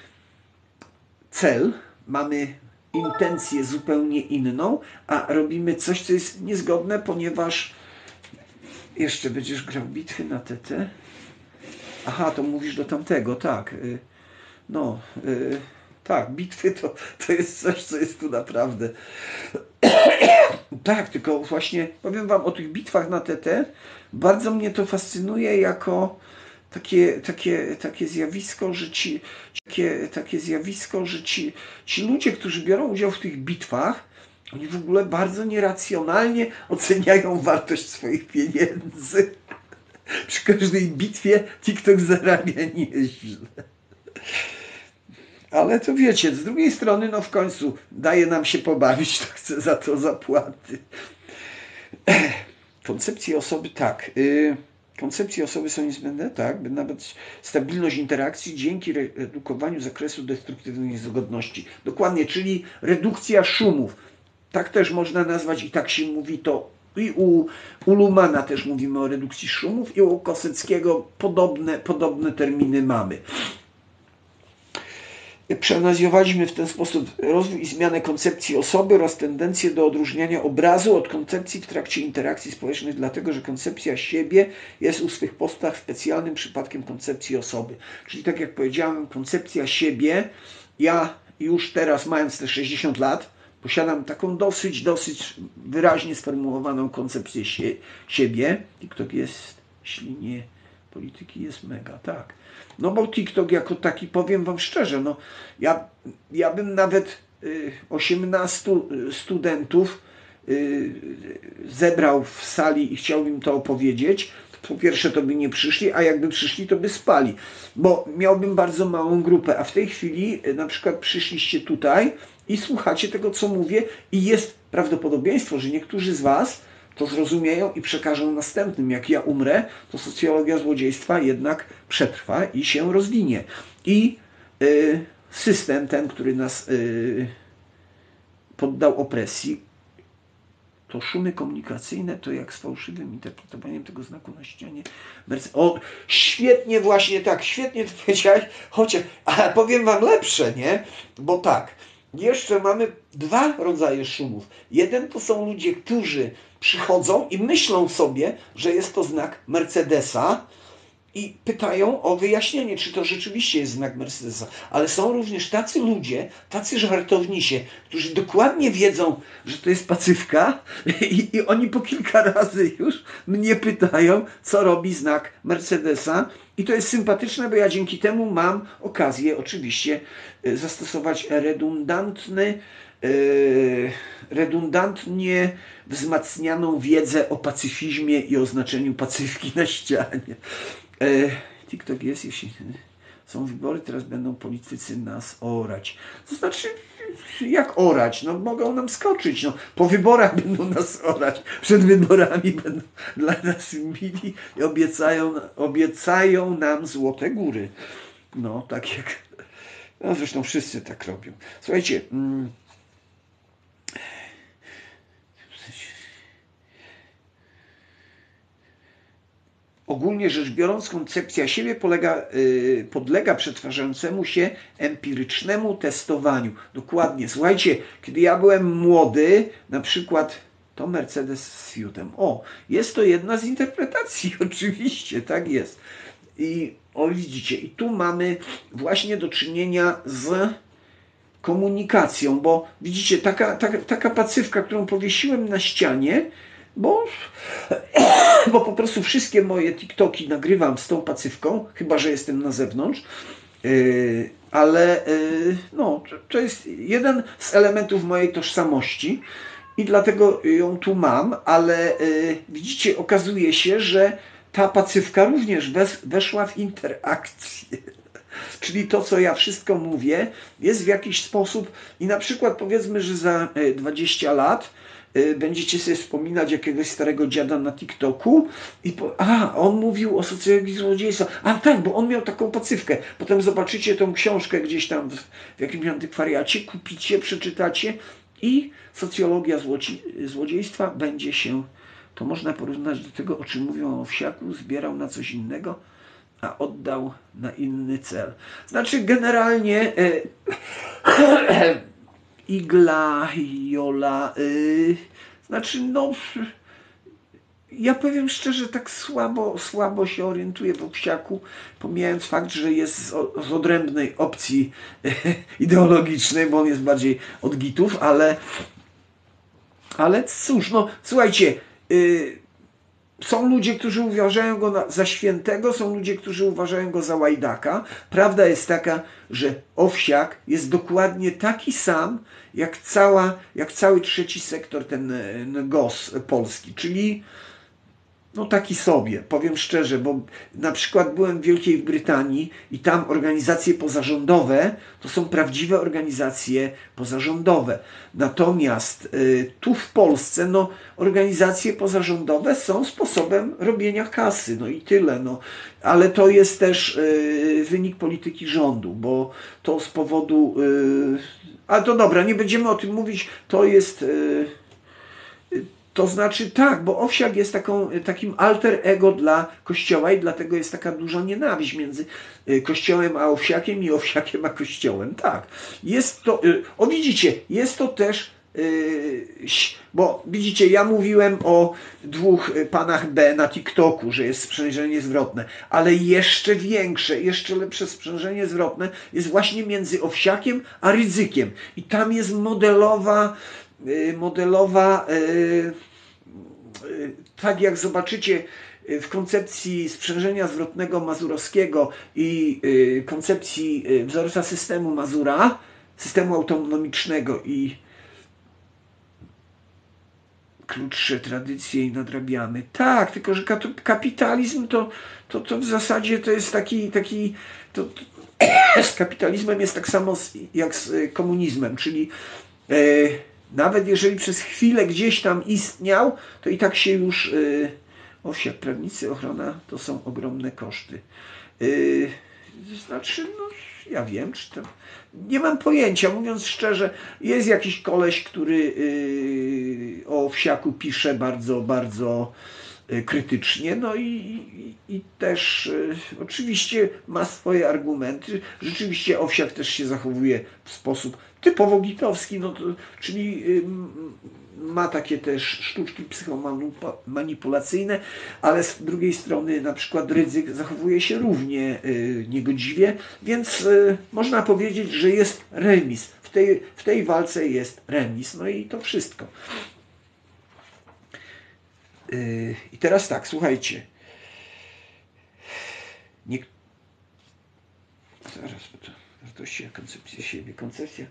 Speaker 1: cel, mamy intencję zupełnie inną, a robimy coś, co jest niezgodne, ponieważ jeszcze będziesz grał bitwy na TT. Aha, to mówisz do tamtego, tak. No, tak, bitwy to jest coś, co jest tu naprawdę. Tak, tylko właśnie powiem wam o tych bitwach na TT. Bardzo mnie to fascynuje jako takie zjawisko, że ci ludzie, którzy biorą udział w tych bitwach, oni w ogóle bardzo nieracjonalnie oceniają wartość swoich pieniędzy. Przy każdej bitwie TikTok zarabia nieźle. Ale to wiecie, z drugiej strony, no w końcu daje nam się pobawić, to chce za to zapłaty. Koncepcje osoby, tak. Koncepcje osoby są niezbędne, tak, by nawet stabilność interakcji dzięki redukowaniu zakresu destruktywnych niezgodności. Dokładnie, czyli redukcja szumów. Tak też można nazwać i tak się mówi to. I u Luhmanna też mówimy o redukcji szumów i u Koseckiego podobne terminy mamy. Przeanalizowaliśmy w ten sposób rozwój i zmianę koncepcji osoby oraz tendencję do odróżniania obrazu od koncepcji w trakcie interakcji społecznych, dlatego że koncepcja siebie jest u swych podstaw specjalnym przypadkiem koncepcji osoby. Czyli tak jak powiedziałem, koncepcja siebie, ja już teraz mając te 60 lat, posiadam taką dosyć wyraźnie sformułowaną koncepcję siebie. TikTok jest, jeśli nie polityki, jest mega, tak. No bo TikTok jako taki, powiem wam szczerze, no ja bym nawet 18 studentów zebrał w sali i chciałbym to opowiedzieć. Po pierwsze to by nie przyszli, a jakby przyszli, to by spali. Bo miałbym bardzo małą grupę, a w tej chwili na przykład przyszliście tutaj i słuchacie tego, co mówię i jest prawdopodobieństwo, że niektórzy z was to zrozumieją i przekażą następnym. Jak ja umrę, to socjologia złodziejstwa jednak przetrwa i się rozwinie. I system ten, który nas poddał opresji, to szumy komunikacyjne, to jak z fałszywym interpretowaniem tego znaku na ścianie. O, świetnie właśnie tak, świetnie to powiedziałeś, chociaż, ale powiem wam lepsze, nie? Bo tak, jeszcze mamy dwa rodzaje szumów. Jeden to są ludzie, którzy przychodzą i myślą sobie, że jest to znak Mercedesa i pytają o wyjaśnienie, czy to rzeczywiście jest znak Mercedesa. Ale są również tacy ludzie, tacy żartownisie, którzy dokładnie wiedzą, że to jest pacyfka i oni po kilka razy już mnie pytają, co robi znak Mercedesa. I to jest sympatyczne, bo ja dzięki temu mam okazję oczywiście zastosować redundantnie wzmacnianą wiedzę o pacyfizmie i o znaczeniu pacyfiki na ścianie. TikTok jest, jeśli są wybory, teraz będą politycy nas orać. To znaczy, jak orać? No mogą nam skoczyć. No, po wyborach będą nas orać. Przed wyborami będą dla nas mili i obiecają nam złote góry. No, tak jak... No, zresztą wszyscy tak robią. Słuchajcie... Ogólnie rzecz biorąc, koncepcja siebie podlega przetwarzającemu się empirycznemu testowaniu. Dokładnie. Słuchajcie, kiedy ja byłem młody, na przykład to Mercedes z Fiutem. O, jest to jedna z interpretacji, oczywiście, tak jest. I o, widzicie, i tu mamy właśnie do czynienia z komunikacją, bo widzicie, taka pacyfka, którą powiesiłem na ścianie, bo po prostu wszystkie moje TikToki nagrywam z tą pacyfką, chyba że jestem na zewnątrz. Ale no, to jest jeden z elementów mojej tożsamości i dlatego ją tu mam, ale widzicie, okazuje się, że ta pacywka również weszła w interakcję. Czyli to, co ja wszystko mówię, jest w jakiś sposób i na przykład powiedzmy, że za 20 lat będziecie sobie wspominać jakiegoś starego dziada na TikToku i on mówił o socjologii złodziejstwa. A tak, bo on miał taką pacywkę. Potem zobaczycie tą książkę gdzieś tam w jakimś antykwariacie, kupicie, przeczytacie i socjologia złodziejstwa będzie się, to można porównać do tego, o czym mówią o Owsiaku, zbierał na coś innego, a oddał na inny cel. Znaczy generalnie Igla, Jola, znaczy no, ja powiem szczerze, tak słabo się orientuję w Owsiaku, pomijając fakt, że jest z odrębnej opcji ideologicznej, bo on jest bardziej od gitów, ale cóż, no słuchajcie, są ludzie, którzy uważają go za świętego, są ludzie, którzy uważają go za łajdaka. Prawda jest taka, że Owsiak jest dokładnie taki sam, jak cały trzeci sektor, ten GOS polski, czyli no taki sobie, powiem szczerze, bo na przykład byłem w Wielkiej Brytanii i tam organizacje pozarządowe to są prawdziwe organizacje pozarządowe. Natomiast tu w Polsce no, organizacje pozarządowe są sposobem robienia kasy, no i tyle. No. Ale to jest też wynik polityki rządu, bo to z powodu... ale to dobra, nie będziemy o tym mówić, to jest... To znaczy tak, bo Owsiak jest takim alter ego dla Kościoła i dlatego jest taka duża nienawiść między Kościołem a Owsiakiem i Owsiakiem a Kościołem. Tak, jest to, widzicie, jest to też, bo widzicie, ja mówiłem o dwóch panach B na TikToku, że jest sprzężenie zwrotne, ale jeszcze większe, jeszcze lepsze sprzężenie zwrotne jest właśnie między Owsiakiem a Rydzykiem i tam jest modelowa tak jak zobaczycie w koncepcji sprzężenia zwrotnego mazurowskiego i koncepcji wzorca systemu Mazura, systemu autonomicznego i krótsze tradycje i nadrabiamy. Tak, tylko że kapitalizm to w zasadzie to jest taki z kapitalizmem jest tak samo jak z komunizmem, czyli nawet jeżeli przez chwilę gdzieś tam istniał, to i tak się już... Owsiak, prawnicy, ochrona to są ogromne koszty. Znaczy, no ja wiem, czy to... Nie mam pojęcia, mówiąc szczerze, jest jakiś koleś, który o Owsiaku pisze bardzo, bardzo krytycznie, no i też oczywiście ma swoje argumenty. Rzeczywiście Owsiak też się zachowuje w sposób typowo gitowski, no to, czyli ma takie też sztuczki psychomanipulacyjne, ale z drugiej strony na przykład Rydzyk zachowuje się równie niegodziwie, więc można powiedzieć, że jest remis. W tej walce jest remis, no i to wszystko. I teraz tak, słuchajcie. Zaraz, bo to wartości, koncepcja siebie, koncepcja.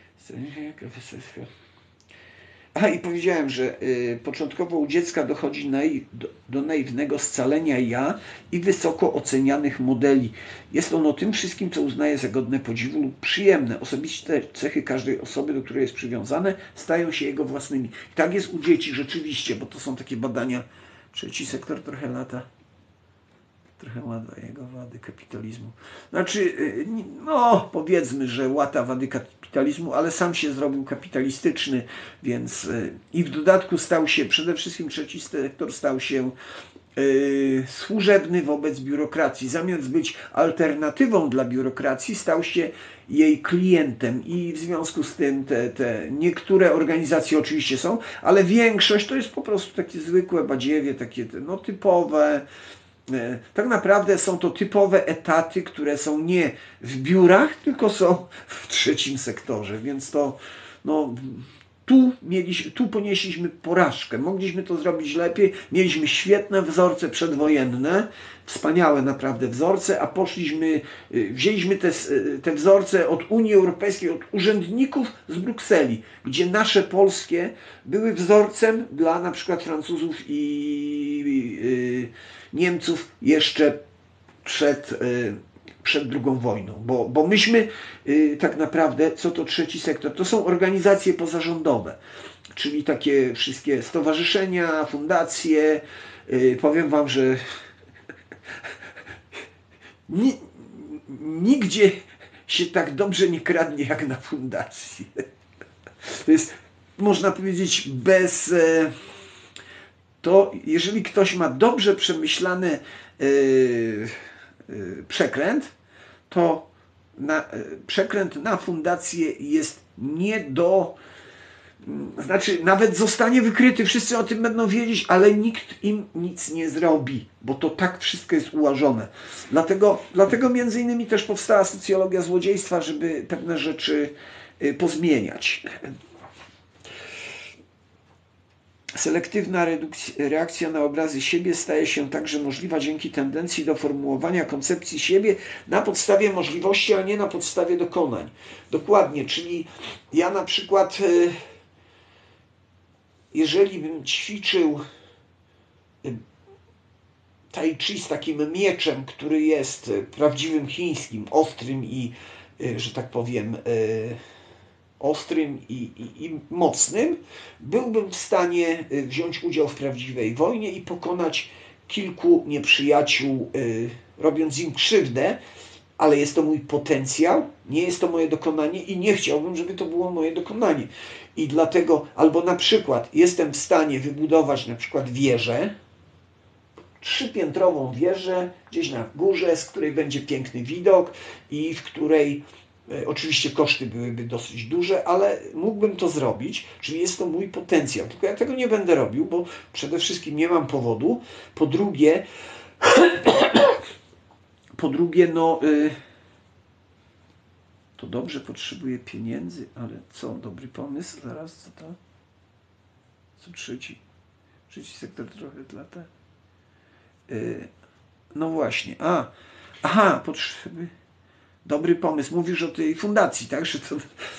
Speaker 1: Aha, i powiedziałem, że początkowo u dziecka dochodzi do naiwnego scalenia ja i wysoko ocenianych modeli. Jest ono tym wszystkim, co uznaje za godne podziwu lub przyjemne. Osobiste cechy każdej osoby, do której jest przywiązane, stają się jego własnymi. I tak jest u dzieci rzeczywiście, bo to są takie badania. Trzeci sektor trochę lata. Trochę łata jego wady kapitalizmu. Znaczy, no powiedzmy, że łata wady kapitalizmu, ale sam się zrobił kapitalistyczny, więc i w dodatku stał się, przede wszystkim trzeci sektor stał się służebny wobec biurokracji. Zamiast być alternatywą dla biurokracji, stał się jej klientem i w związku z tym te niektóre organizacje oczywiście są, ale większość to jest po prostu takie zwykłe badziewie, takie no typowe. Tak naprawdę są to typowe etaty, które są nie w biurach, tylko są w trzecim sektorze, więc to no, tu ponieśliśmy porażkę. Mogliśmy to zrobić lepiej. Mieliśmy świetne wzorce przedwojenne, wspaniałe naprawdę wzorce, a wzięliśmy te wzorce od Unii Europejskiej, od urzędników z Brukseli, gdzie nasze polskie były wzorcem dla na przykład Francuzów i Niemców jeszcze przed II wojną, bo myśmy tak naprawdę, co to trzeci sektor, to są organizacje pozarządowe, czyli takie wszystkie stowarzyszenia, fundacje. Powiem wam, że nigdzie się tak dobrze nie kradnie jak na fundacji. To jest, można powiedzieć, to jeżeli ktoś ma dobrze przemyślany przekręt, to przekręt na fundację jest znaczy nawet zostanie wykryty, wszyscy o tym będą wiedzieć, ale nikt im nic nie zrobi, bo to tak wszystko jest ułożone. Dlatego między innymi też powstała socjologia złodziejstwa, żeby pewne rzeczy pozmieniać. Selektywna reakcja na obrazy siebie staje się także możliwa dzięki tendencji do formułowania koncepcji siebie na podstawie możliwości, a nie na podstawie dokonań. Dokładnie, czyli ja na przykład, jeżeli bym ćwiczył tai chi z takim mieczem, który jest prawdziwym chińskim, ostrym i, że tak powiem, ostrym i mocnym, byłbym w stanie wziąć udział w prawdziwej wojnie i pokonać kilku nieprzyjaciół, robiąc im krzywdę, ale jest to mój potencjał, nie jest to moje dokonanie i nie chciałbym, żeby to było moje dokonanie. I dlatego, albo na przykład jestem w stanie wybudować na przykład wieżę, 3-piętrową wieżę gdzieś na górze, z której będzie piękny widok i w której oczywiście koszty byłyby dosyć duże, ale mógłbym to zrobić, czyli jest to mój potencjał. Tylko ja tego nie będę robił, bo przede wszystkim nie mam powodu. Po drugie, to dobrze, potrzebuję pieniędzy, ale co, dobry pomysł, zaraz, co to? Co trzeci sektor trochę lata. No właśnie, potrzebuję. Dobry pomysł. Mówisz o tej fundacji, tak? Że to...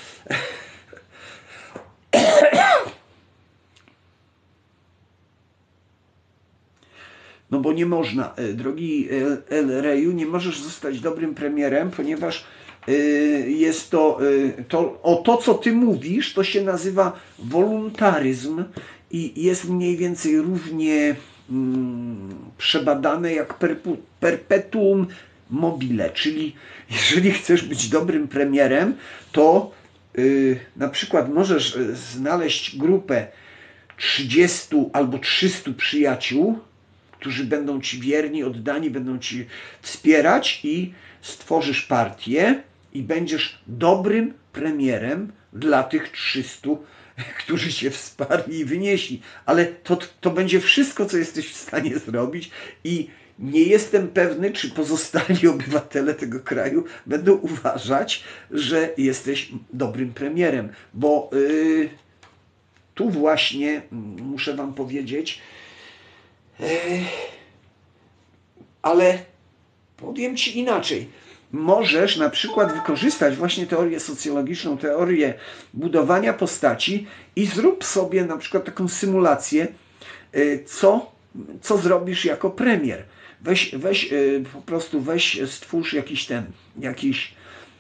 Speaker 1: No bo nie można, drogi El Reju, nie możesz zostać dobrym premierem, ponieważ jest to, co ty mówisz, to się nazywa woluntaryzm i jest mniej więcej równie przebadane jak perpetuum mobile, czyli jeżeli chcesz być dobrym premierem, to na przykład możesz znaleźć grupę 30 albo 300 przyjaciół, którzy będą ci wierni, oddani, będą ci wspierać i stworzysz partię i będziesz dobrym premierem dla tych 300, którzy cię wsparli i wynieśli. Ale to będzie wszystko, co jesteś w stanie zrobić i nie jestem pewny, czy pozostali obywatele tego kraju będą uważać, że jesteś dobrym premierem, bo tu właśnie muszę wam powiedzieć, ale powiem ci inaczej. Możesz na przykład wykorzystać właśnie teorię socjologiczną, teorię budowania postaci i zrób sobie na przykład taką symulację, co zrobisz jako premier. Stwórz jakiś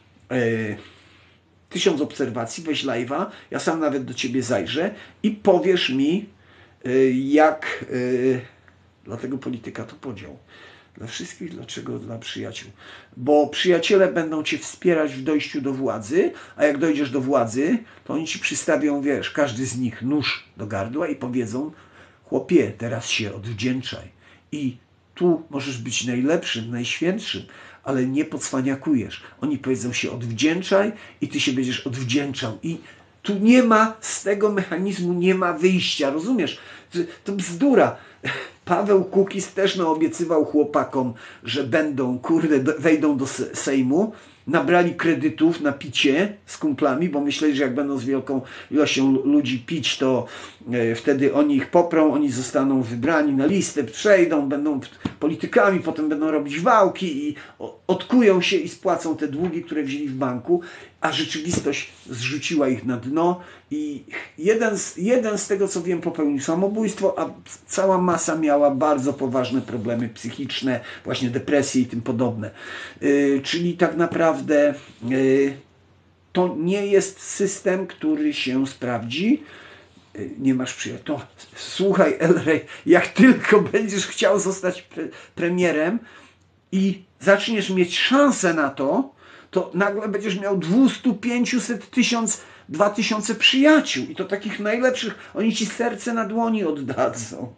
Speaker 1: 1000 obserwacji, weź live'a, ja sam nawet do ciebie zajrzę i powiesz mi, jak, dlatego polityka to podział. Dla wszystkich, dlaczego dla przyjaciół? Bo przyjaciele będą cię wspierać w dojściu do władzy, a jak dojdziesz do władzy, to oni ci przystawią, wiesz, każdy z nich nóż do gardła i powiedzą: chłopie, teraz się odwdzięczaj. I tu możesz być najlepszym, najświętszym, ale nie pocwaniakujesz. Oni powiedzą się odwdzięczaj i ty się będziesz odwdzięczał. I tu nie ma, z tego mechanizmu nie ma wyjścia, rozumiesz? To bzdura. Paweł Kukiz też naobiecywał chłopakom, że wejdą do Sejmu, nabrali kredytów na picie z kumplami, bo myśleli, że jak będą z wielką ilością ludzi pić, to wtedy oni ich poprą, oni zostaną wybrani na listę, przejdą, będą politykami, potem będą robić wałki i odkują się i spłacą te długi, które wzięli w banku, a rzeczywistość zrzuciła ich na dno i jeden z tego, co wiem, popełnił samobójstwo, a cała masa miała bardzo poważne problemy psychiczne, właśnie depresje i tym podobne. Czyli tak naprawdę to nie jest system, który się sprawdzi. Nie masz przyjaciół. Słuchaj, El Rey, jak tylko będziesz chciał zostać premierem i zaczniesz mieć szansę na to, to nagle będziesz miał 200, 500, 1000, 2000 przyjaciół. I to takich najlepszych. Oni ci serce na dłoni oddadzą.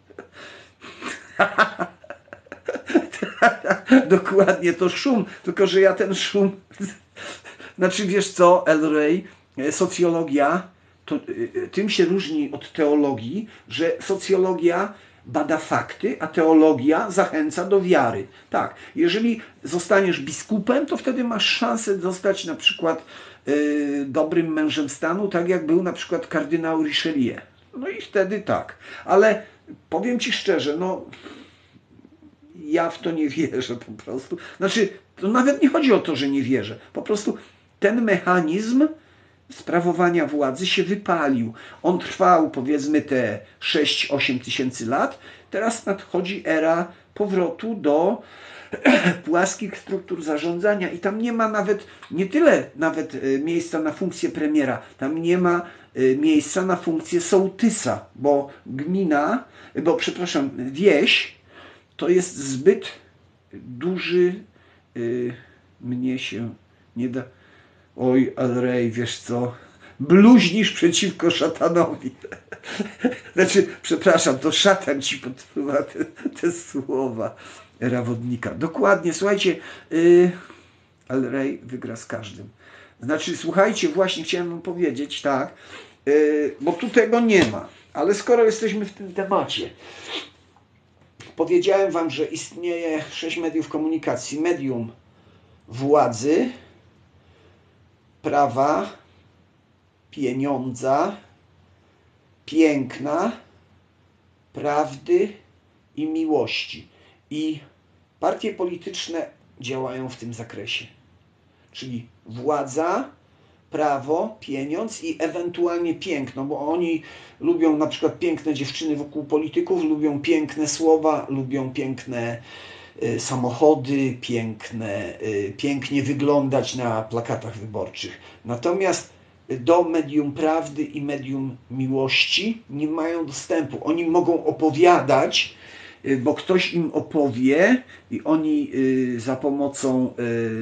Speaker 1: Dokładnie, to szum. Tylko że ja ten szum... Znaczy, wiesz co, El Rey, socjologia to tym się różni od teologii, że socjologia bada fakty, a teologia zachęca do wiary. Tak, jeżeli zostaniesz biskupem, to wtedy masz szansę zostać na przykład dobrym mężem stanu, tak jak był na przykład kardynał Richelieu. No i wtedy tak. Ale powiem ci szczerze, no ja w to nie wierzę po prostu. Znaczy, to nawet nie chodzi o to, że nie wierzę. Po prostu ten mechanizm sprawowania władzy się wypalił. On trwał powiedzmy te 6-8 tysięcy lat. Teraz nadchodzi era powrotu do płaskich struktur zarządzania i tam nie ma nawet, nie tyle nawet miejsca na funkcję premiera, tam nie ma miejsca na funkcję sołtysa, bo wieś to jest zbyt duży, mnie się nie da. Oj, El Rey, wiesz co? Bluźnisz przeciwko szatanowi. Znaczy, przepraszam, to szatan ci podpływa te słowa rawodnika. Dokładnie, słuchajcie, El Rey wygra z każdym. Znaczy, słuchajcie, właśnie chciałem wam powiedzieć, tak, bo tu tego nie ma, ale skoro jesteśmy w tym temacie, powiedziałem wam, że istnieje 6 mediów komunikacji. Medium władzy, prawa, pieniądza, piękna, prawdy i miłości. I partie polityczne działają w tym zakresie. Czyli władza, prawo, pieniądz i ewentualnie piękno, bo oni lubią na przykład piękne dziewczyny wokół polityków, lubią piękne słowa, lubią piękne samochody, pięknie wyglądać na plakatach wyborczych. Natomiast do medium prawdy i medium miłości nie mają dostępu. Oni mogą opowiadać, bo ktoś im opowie i oni za pomocą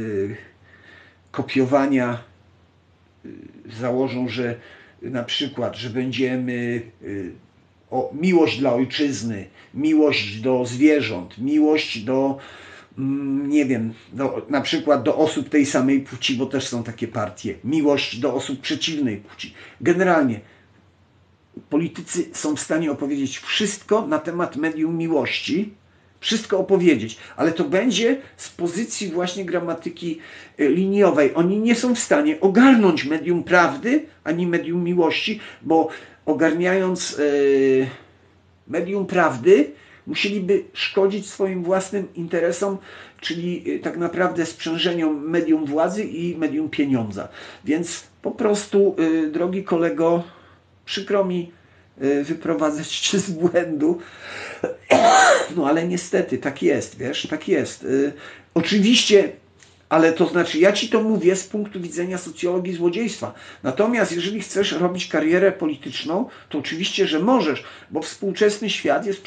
Speaker 1: kopiowania założą, że na przykład, że będziemy miłość dla ojczyzny, miłość do zwierząt, miłość do, nie wiem, na przykład do osób tej samej płci, bo też są takie partie, miłość do osób przeciwnej płci. Generalnie politycy są w stanie opowiedzieć wszystko na temat medium miłości, wszystko opowiedzieć, ale to będzie z pozycji właśnie gramatyki liniowej. Oni nie są w stanie ogarnąć medium prawdy ani medium miłości, bo ogarniając medium prawdy musieliby szkodzić swoim własnym interesom, czyli tak naprawdę sprzężeniom medium władzy i medium pieniądza. Więc po prostu, drogi kolego, przykro mi wyprowadzać cię z błędu, no ale niestety tak jest, wiesz, tak jest. Oczywiście, ale to znaczy, ja ci to mówię z punktu widzenia socjologii złodziejstwa. Natomiast jeżeli chcesz robić karierę polityczną, to oczywiście, że możesz, bo współczesny świat jest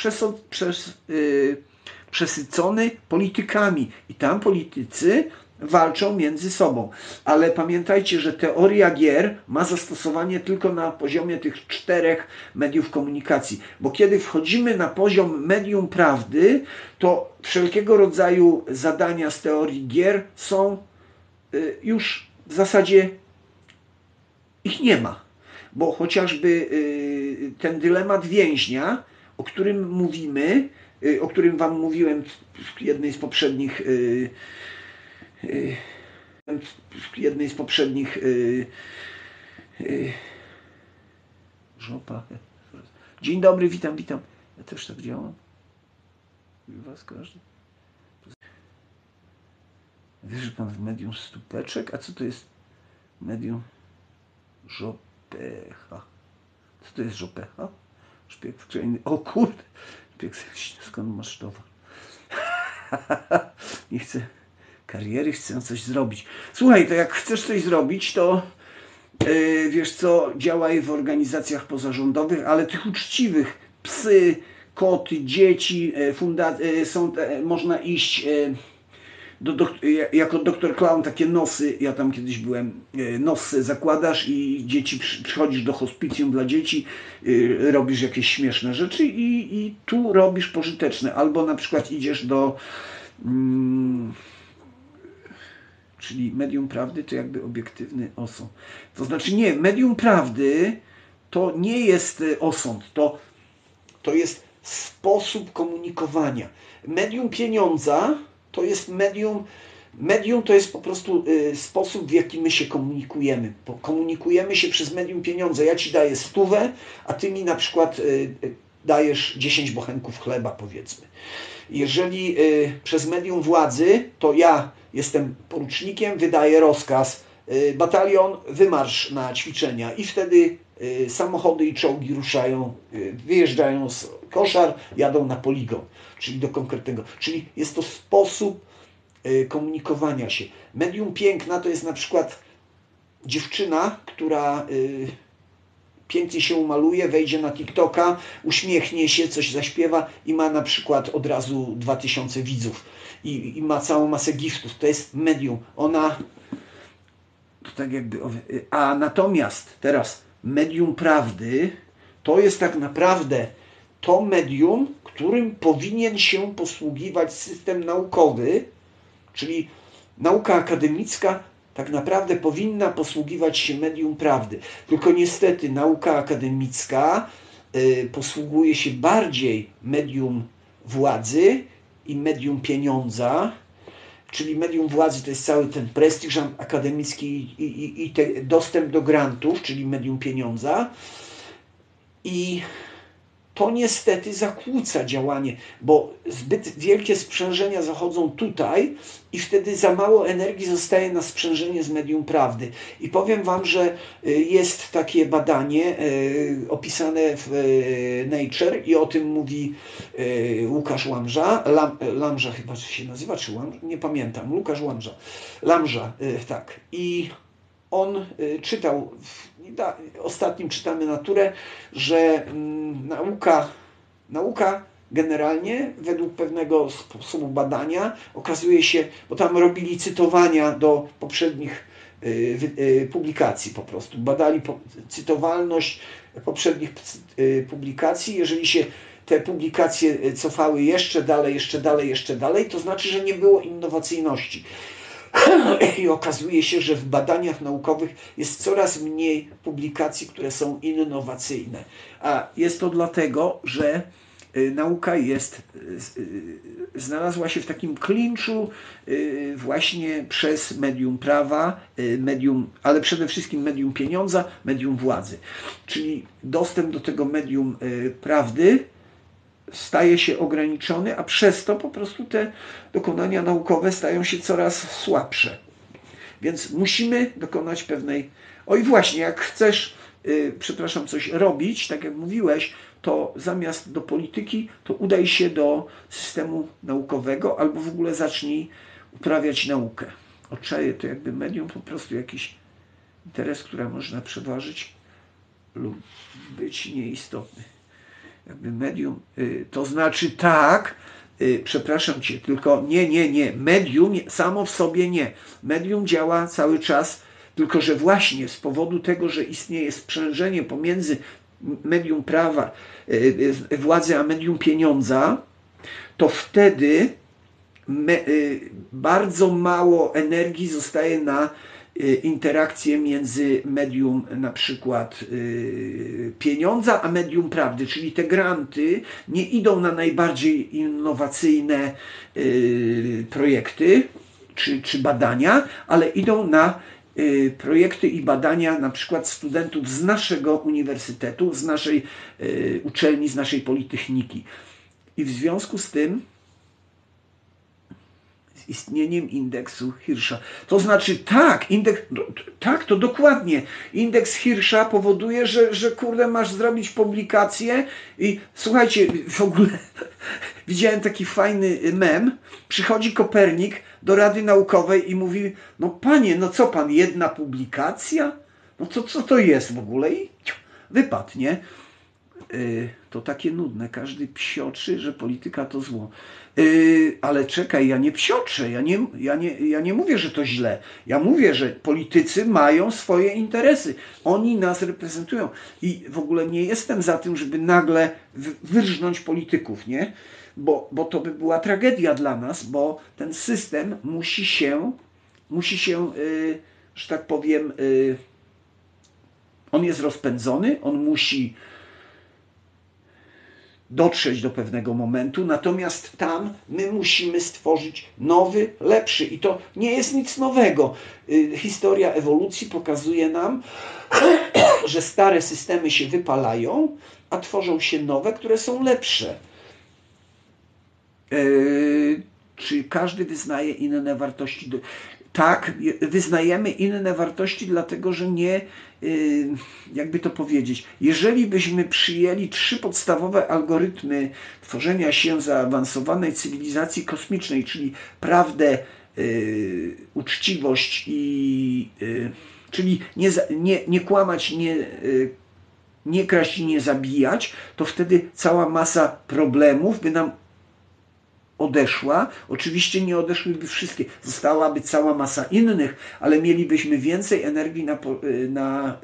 Speaker 1: przesycony politykami i tam politycy walczą między sobą. Ale pamiętajcie, że teoria gier ma zastosowanie tylko na poziomie tych 4 mediów komunikacji. Bo kiedy wchodzimy na poziom medium prawdy, to wszelkiego rodzaju zadania z teorii gier są już w zasadzie ich nie ma. Bo chociażby ten dylemat więźnia, o którym mówimy, o którym wam mówiłem w jednej z poprzednich w jednej z poprzednich żopa. Dzień dobry, witam. Ja też tak działam. Was każdy. Wierzy pan w medium Stupeczek? A co to jest medium Żopecha? Co to jest Żopecha? Szpieg w krainie. O kurde! Szpieg skąd masz towar? Nie chcę kariery, chcę coś zrobić. Słuchaj, to jak chcesz coś zrobić, to wiesz co, działaj w organizacjach pozarządowych, ale tych uczciwych. Psy, koty, dzieci, można iść jako doktor Clown, takie nosy, ja tam kiedyś byłem, nosy zakładasz i dzieci, przychodzisz do hospicjum dla dzieci, robisz jakieś śmieszne rzeczy i tu robisz pożyteczne. Albo na przykład idziesz do czyli medium prawdy to jakby obiektywny osąd. To znaczy nie, medium prawdy to nie jest osąd, to jest sposób komunikowania. Medium pieniądza to jest medium to jest po prostu sposób, w jaki my się komunikujemy. Komunikujemy się przez medium pieniądza. Ja ci daję 100, a ty mi na przykład dajesz 10 bochenków chleba, powiedzmy. Jeżeli przez medium władzy, to ja jestem porucznikiem, wydaję rozkaz, batalion, wymarsz na ćwiczenia i wtedy samochody i czołgi ruszają, wyjeżdżają z koszar, jadą na poligon, czyli do konkretnego. Czyli jest to sposób komunikowania się. Medium piękna to jest na przykład dziewczyna, która pięknie się umaluje, wejdzie na TikToka, uśmiechnie się, coś zaśpiewa i ma na przykład od razu 2000 widzów i ma całą masę giftów. To jest medium. Ona to tak jakby... A natomiast teraz medium prawdy to jest tak naprawdę to medium, którym powinien się posługiwać system naukowy, czyli nauka akademicka tak naprawdę powinna posługiwać się medium prawdy. Tylko niestety nauka akademicka posługuje się bardziej medium władzy i medium pieniądza, czyli medium władzy to jest cały ten prestiż akademicki i dostęp do grantów, czyli medium pieniądza. I to niestety zakłóca działanie, bo zbyt wielkie sprzężenia zachodzą tutaj i wtedy za mało energii zostaje na sprzężenie z medium prawdy. I powiem wam, że jest takie badanie opisane w Nature i o tym mówi Łukasz Łamża. Lamża chyba się nazywa, czy Łamża? Nie pamiętam. Łukasz Lamża, tak. I on czytał, ostatnim czytamy Naturę, że nauka generalnie według pewnego sposobu badania okazuje się, bo tam robili cytowania do poprzednich publikacji po prostu. Badali cytowalność poprzednich publikacji. Jeżeli się te publikacje cofały jeszcze dalej, to znaczy, że nie było innowacyjności. I okazuje się, że w badaniach naukowych jest coraz mniej publikacji, które są innowacyjne. A jest to dlatego, że nauka znalazła się w takim klinczu właśnie przez medium prawa, ale przede wszystkim medium pieniądza, medium władzy. Czyli dostęp do tego medium prawdy staje się ograniczony, a przez to po prostu te dokonania naukowe stają się coraz słabsze. Więc musimy dokonać pewnej... Oj właśnie, jak chcesz, coś robić, tak jak mówiłeś, to zamiast do polityki, to udaj się do systemu naukowego albo w ogóle zacznij uprawiać naukę. Oczeje to jakby medium, po prostu jakiś interes, który można przeważyć lub być nieistotny. Jakby medium, to znaczy tak, przepraszam cię, tylko nie, medium samo w sobie nie. Medium działa cały czas, tylko że właśnie z powodu tego, że istnieje sprzężenie pomiędzy medium prawa, władzy, a medium pieniądza, to wtedy bardzo mało energii zostaje na interakcje między medium na przykład pieniądza, a medium prawdy, czyli te granty nie idą na najbardziej innowacyjne projekty, czy badania, ale idą na projekty i badania na przykład studentów z naszego uniwersytetu, z naszej uczelni, z naszej politechniki. I w związku z tym z istnieniem indeksu Hirscha. To znaczy tak, to dokładnie. Indeks Hirscha powoduje, że kurde, masz zrobić publikację i słuchajcie, w ogóle widziałem taki fajny mem. Przychodzi Kopernik do Rady Naukowej i mówi, no panie, no co pan, jedna publikacja? No co to jest w ogóle? I wypadł, nie? To takie nudne. Każdy psioczy, że polityka to zło. Ale czekaj, ja nie psioczę. Ja nie mówię, że to źle. Ja mówię, że politycy mają swoje interesy. Oni nas reprezentują. I w ogóle nie jestem za tym, żeby nagle wyrżnąć polityków, nie? Bo to by była tragedia dla nas, bo ten system musi się, że tak powiem, on jest rozpędzony, on musi dotrzeć do pewnego momentu, natomiast tam my musimy stworzyć nowy, lepszy i to nie jest nic nowego. Historia ewolucji pokazuje nam, że stare systemy się wypalają, a tworzą się nowe, które są lepsze. Czy każdy wyznaje inne wartości? Tak, wyznajemy inne wartości, dlatego że nie, jakby to powiedzieć, jeżeli byśmy przyjęli 3 podstawowe algorytmy tworzenia się zaawansowanej cywilizacji kosmicznej, czyli prawdę, uczciwość i czyli nie kłamać, nie kraść i nie zabijać, to wtedy cała masa problemów by nam odeszła. Oczywiście nie odeszłyby wszystkie. Zostałaby cała masa innych, ale mielibyśmy więcej energii na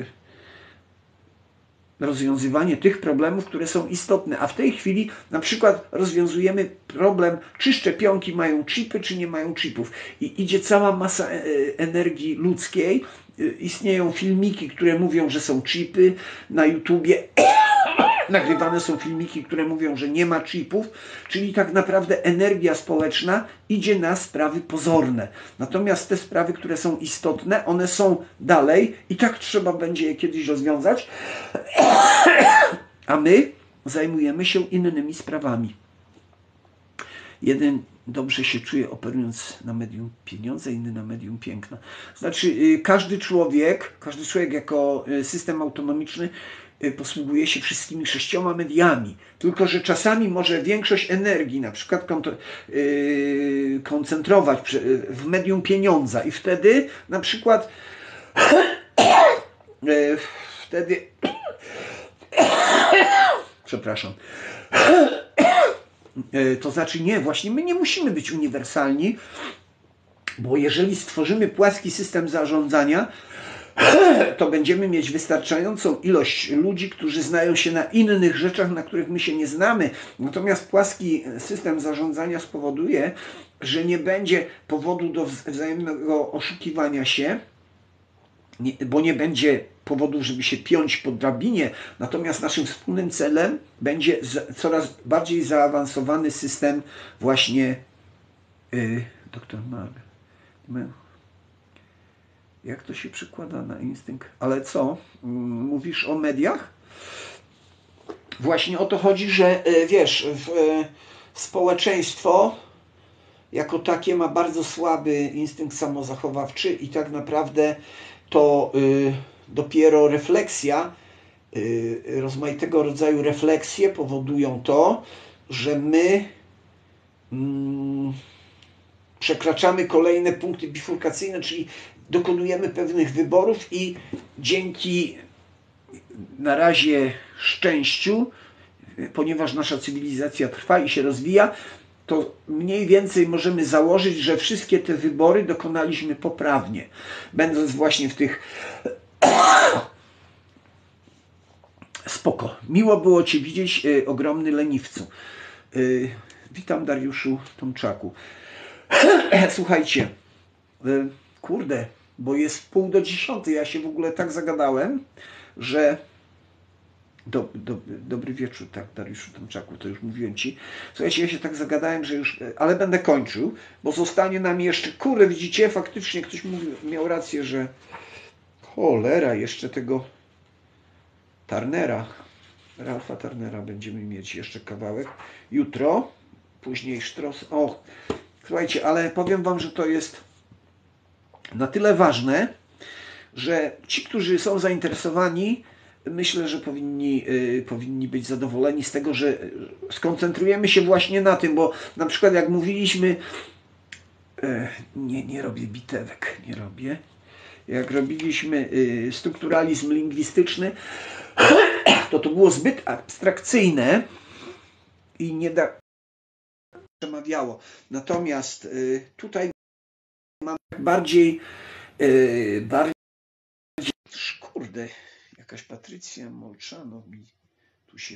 Speaker 1: rozwiązywanie tych problemów, które są istotne. A w tej chwili na przykład rozwiązujemy problem, czy szczepionki mają chipy, czy nie mają chipów. I idzie cała masa energii ludzkiej. Istnieją filmiki, które mówią, że są chipy. Na YouTubie nagrywane są filmiki, które mówią, że nie ma chipów, czyli tak naprawdę energia społeczna idzie na sprawy pozorne. Natomiast te sprawy, które są istotne, one są dalej i tak trzeba będzie je kiedyś rozwiązać, a my zajmujemy się innymi sprawami. Jeden dobrze się czuje operując na medium pieniądza, inny na medium piękna. Znaczy każdy człowiek jako system autonomiczny posługuje się wszystkimi 6 mediami, tylko że czasami może większość energii na przykład koncentrować w medium pieniądza i wtedy na przykład przepraszam, to znaczy nie, właśnie my nie musimy być uniwersalni, bo jeżeli stworzymy płaski system zarządzania, to będziemy mieć wystarczającą ilość ludzi, którzy znają się na innych rzeczach, na których my się nie znamy. Natomiast płaski system zarządzania spowoduje, że nie będzie powodu do wzajemnego oszukiwania się, bo nie będzie powodu, żeby się piąć po drabinie. Natomiast naszym wspólnym celem będzie coraz bardziej zaawansowany system właśnie doktor Mag. Jak to się przekłada na instynkt? Ale co? Mówisz o mediach? Właśnie o to chodzi, że wiesz, społeczeństwo jako takie ma bardzo słaby instynkt samozachowawczy i tak naprawdę to dopiero refleksja, rozmaitego rodzaju refleksje powodują to, że my przekraczamy kolejne punkty bifurkacyjne, czyli dokonujemy pewnych wyborów i dzięki na razie szczęściu, ponieważ nasza cywilizacja trwa i się rozwija, to mniej więcej możemy założyć, że wszystkie te wybory dokonaliśmy poprawnie, będąc właśnie w tych... Spoko. Miło było Cię widzieć, ogromny leniwcu. Witam, Dariuszu Tomczaku. Słuchajcie, kurde, bo jest 9:30, ja się w ogóle tak zagadałem, że Dobry wieczór, tak, Dariuszu Tomczaku, to już mówiłem Ci. Słuchajcie, ja się tak zagadałem, że już, ale będę kończył, bo zostanie nam jeszcze, kurde, widzicie, faktycznie ktoś miał rację, że cholera, jeszcze tego Turnera, Ralfa Turnera będziemy mieć jeszcze kawałek. Jutro, później Sztros. O, słuchajcie, ale powiem Wam, że to jest na tyle ważne, że ci, którzy są zainteresowani, myślę, że powinni być zadowoleni z tego, że skoncentrujemy się właśnie na tym, bo na przykład jak mówiliśmy, nie robię bitewek, nie robię. Jak robiliśmy strukturalizm lingwistyczny, to było zbyt abstrakcyjne i nie przemawiało. Natomiast tutaj mam bardziej kurde, jakaś Patrycja Molczano mi tu się...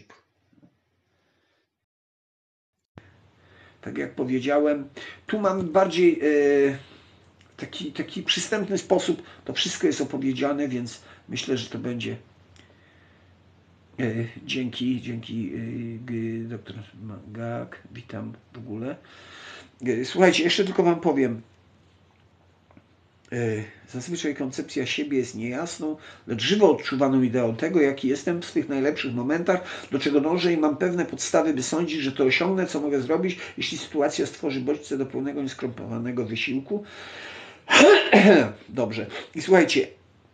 Speaker 1: Tak jak powiedziałem, tu mamy bardziej taki przystępny sposób. To wszystko jest opowiedziane, więc myślę, że to będzie... Dzięki dr Magak, witam w ogóle. Słuchajcie, jeszcze tylko Wam powiem. Zazwyczaj koncepcja siebie jest niejasną, lecz żywo odczuwaną ideą tego, jaki jestem w tych najlepszych momentach, do czego dążę i mam pewne podstawy, by sądzić, że to osiągnę, co mogę zrobić, jeśli sytuacja stworzy bodźce do pełnego, nieskrępowanego wysiłku. Dobrze. I słuchajcie,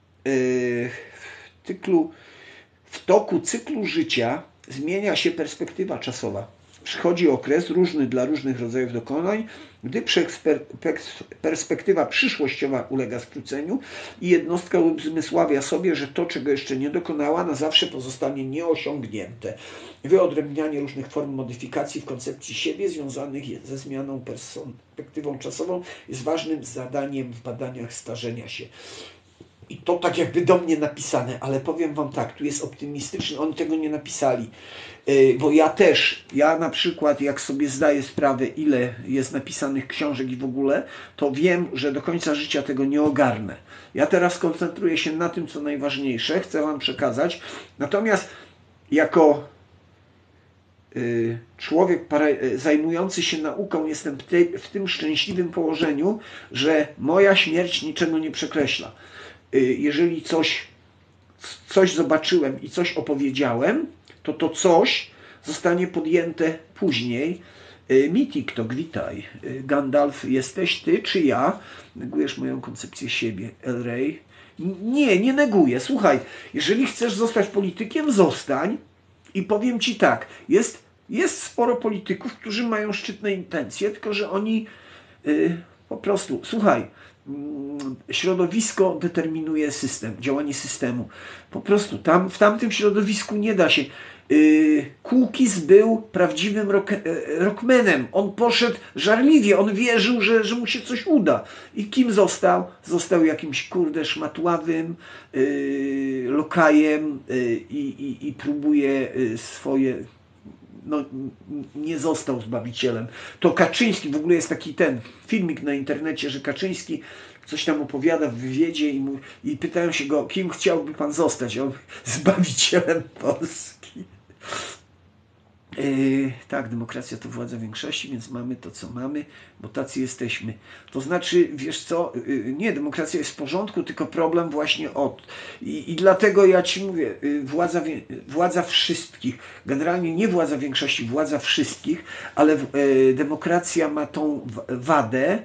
Speaker 1: w toku cyklu życia zmienia się perspektywa czasowa. Przychodzi okres różny dla różnych rodzajów dokonań, gdy perspektywa przyszłościowa ulega skróceniu i jednostka uzmysławia sobie, że to, czego jeszcze nie dokonała, na zawsze pozostanie nieosiągnięte. Wyodrębnianie różnych form modyfikacji w koncepcji siebie związanych ze zmianą perspektywą czasową jest ważnym zadaniem w badaniach starzenia się. I to tak jakby do mnie napisane, ale powiem Wam tak, tu jest optymistyczny, oni tego nie napisali, bo ja na przykład jak sobie zdaję sprawę, ile jest napisanych książek i w ogóle, to wiem, że do końca życia tego nie ogarnę. Ja teraz koncentruję się na tym, co najważniejsze, chcę Wam przekazać, natomiast jako człowiek zajmujący się nauką jestem w tym szczęśliwym położeniu, że moja śmierć niczego nie przekreśla. Jeżeli coś zobaczyłem i coś opowiedziałem, to coś zostanie podjęte później. Mi TikTok, witaj. Gandalf, jesteś ty czy ja? Negujesz moją koncepcję siebie. El Rey. Nie neguję. Słuchaj, jeżeli chcesz zostać politykiem, zostań. I powiem Ci tak, jest sporo polityków, którzy mają szczytne intencje, tylko że oni po prostu, słuchaj, środowisko determinuje system, działanie systemu. Po prostu w tamtym środowisku nie da się. Kukiz był prawdziwym rockmanem. On poszedł żarliwie, on wierzył, że mu się coś uda. I kim został? Został jakimś szmatławym lokajem i próbuje swoje... No, nie został zbawicielem. To Kaczyński, w ogóle jest taki ten filmik na internecie, że Kaczyński coś tam opowiada w wywiadzie i pytają się go, kim chciałby pan zostać? On zbawicielem Polski. Tak, demokracja to władza większości, więc mamy to, co mamy, bo tacy jesteśmy. To znaczy, wiesz co, nie, demokracja jest w porządku, tylko problem właśnie I dlatego ja Ci mówię, władza wszystkich, generalnie nie władza większości, władza wszystkich, ale demokracja ma tą wadę,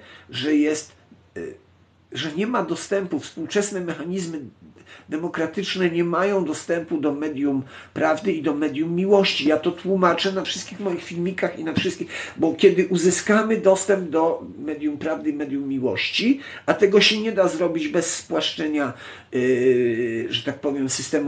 Speaker 1: że nie ma dostępu, współczesne mechanizmy demokratyczne nie mają dostępu do medium prawdy i do medium miłości. Ja to tłumaczę na wszystkich moich filmikach i na wszystkich, bo kiedy uzyskamy dostęp do medium prawdy i medium miłości, a tego się nie da zrobić bez spłaszczenia, że tak powiem,